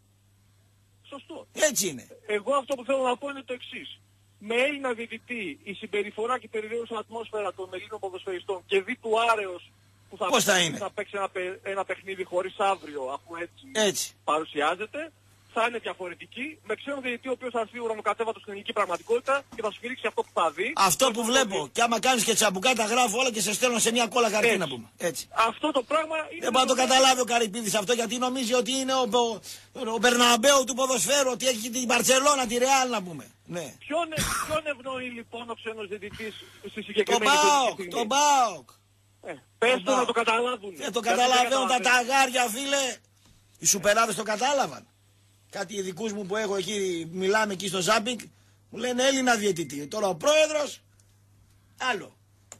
Σωστό. Έτσι είναι. Εγώ αυτό που θέλω να πω είναι το εξής. Με Έλληνα διαιτητή η συμπεριφορά και η περιραίωση ατμόσφαιρα των Ελλήνων ποδοσφαιριστών και δι του Άρεος που θα παίξει ένα παιχνίδι χωρίς αύριο, αφού έτσι παρουσιάζεται, θα είναι διαφορετική, με ξένο διαιτητή ο οποίος θα έρθει ουρανοκατέβατο στην ελληνική πραγματικότητα και θα σου φυρίξει αυτό που θα δει. Αυτό που βλέπω. Και άμα κάνεις και τσαμπουκά τα γράφω όλα και σε στέλνω σε μια κόλλα χαρτί να πούμε. Έτσι. Αυτό το πράγμα είναι... Δεν μπορεί να το καταλάβει ο Καρυπίδης αυτό γιατί νομίζει ότι είναι ο Μπερναμπέου του ποδοσφαίρου, ότι έχει την Μπαρτσελώνα, τη Ρεάλ να πούμε. Ναι. Ποιον ευνοεί λοιπόν ο ξένος διαιτητής στη συγκεκριμένη στιγμή? Τον ΠΑΟΚ. Πες το να το καταλάβουν. Δεν το καταλαβαίνουν τα ταγάρια φίλε. Οι σουπεράδες το κατάλαβαν. Κάτι ειδικούς μου που έχω εκεί, μιλάμε εκεί στο Ζάμπινγκ, μου λένε Έλληνα διαιτητή. Τώρα ο πρόεδρος, άλλο.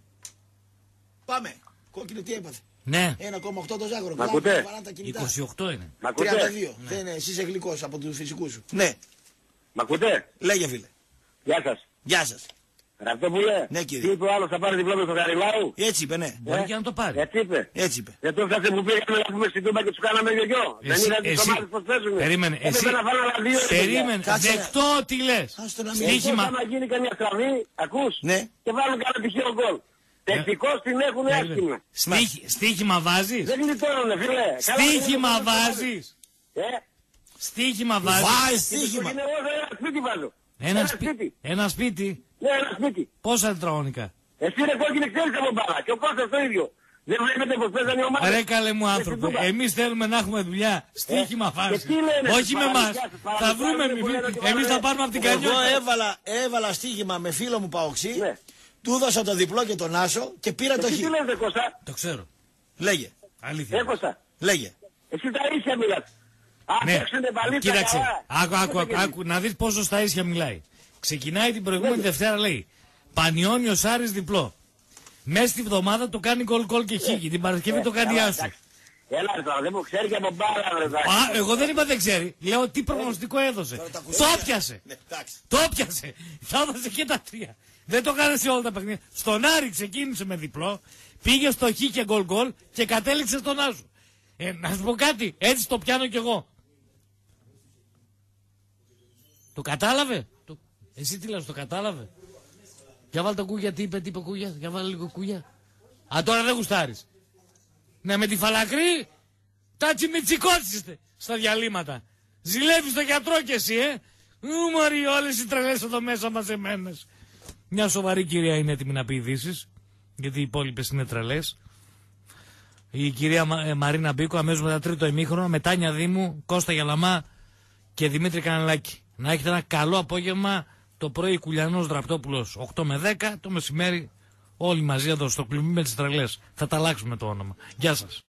Πάμε. Κόκκινο τι έπαθε? Ναι. 1,8 το Ζάκρο. Μ' ακούτε? 28 είναι. 32. Δεν είναι, εσύ είσαι γλυκός από τους φυσικούς σου. Ναι. Μ' ακούτε? Λέγε φίλε. Γεια σας. Γεια σας. Αυτό που λέει. Ναι κύριε. Τι είπε ο άλλος θα πάρει διπλώμα στο Γαριλάου? Έτσι είπε ναι. Μπορεί και να το πάρει. Έτσι είπε. Έτσι είπε. Δεν το έφτασε που πήγαμε να πούμε στην Τούμπα και τους κάναμε γιογιό. Δεν είδατε τις ομάδες πως παίζουν. Περίμενε. Περίμενε. Δεκτό τι λες. Στοίχημα. Άμα γίνει καμιά στραβή, ακούς. Ναι. Και βάλουν κανένα τυχαίο γκολ. Τεχνικώς την έχουν άσχημα. Στοίχημα βάζεις? Δεν γλιτώνουνε φίλε. Στοίχημα βάζεις? Στοίχημα βάζεις? Βάζεις στοίχημα. Είναι εγώ ένα σπίτι βάζω. Ένα σπίτι. Ναι, ένα σπίτι. Πόσα τετραγωνικά? Εσύ ρε κόκκινε ξέρεις από μπάλα. Και ο Κώστας το ίδιο. Δεν βλέπετε πως παίζανε οι ομάδες? Ρε καλέ μου άνθρωπε, εμείς θέλουμε να έχουμε δουλειά. Στοίχημα βάζεις. Όχι με εμάς. Θα βρούμε εμείς θα πάρουμε από την Κανιώτα. Εγώ έβαλα στοίχημα με φίλο μου Παοξή. Του έδωσα το διπλό και τον Άσο και πήρα το χ. Τι λέτε Κώστα? Το ξέρω. Λέγε. Αλήθεια. Κώστα. Λέγε. Εσύ τα ίσια μιλάς. Ναι. Κοίταξε. Άκου να δεις πόσο στα ίσια μιλάει. Ξεκινάει την προηγούμενη Δευτέρα λέει Πανιόνιος Άρης διπλό. Μέσα στη βδομάδα το κάνει γκολ και χίγη. Την Παρασκευή το κάνει Άσου. Έλα τώρα, δεν μου ξέρει και από μπάλα, βρε. Εγώ δεν είπα δεν ξέρει. Λέω τι προγνωστικό έδωσε. Το πιάσε. Το πιάσε. Θα έδωσε και τα 3. Δεν το έκανε σε όλα τα παιχνίδια. Στον Άρη ξεκίνησε με διπλό, πήγε στο Χ και γκολ και κατέληξε στον Άσο. Να σου πω κάτι, έτσι το πιάνω κι εγώ. Το κατάλαβε. Εσύ τι λες, το κατάλαβε. Για βάλε το Κούγια, τι είπε Κούγια. Για βάλε λίγο Κούγια. Α, τώρα δεν γουστάρεις. Ναι, με τη Φαλακρή τα τσιμιτσικότσιστε στα διαλύματα. Ζηλεύεις το γιατρό κι εσύ, Μωρί, όλες οι τρελές εδώ μέσα μαζεμένες. Μια σοβαρή κυρία είναι έτοιμη να πει ειδήσεις, γιατί οι υπόλοιπες είναι τρελές. Η κυρία Μαρίνα Μπίκο, αμέσως μετά τρίτο ημίχρονο, με Τάνια Δήμου, Κώστα Γιαλαμά και Δημήτρη Κανελάκη. Να έχετε ένα καλό απόγευμα. Το πρωί Κουλιανός Δραπτόπουλος 8 με 10, το μεσημέρι όλοι μαζί εδώ στο κλουβί με τις τρελές. Θα τα αλλάξουμε το όνομα. Γεια σας.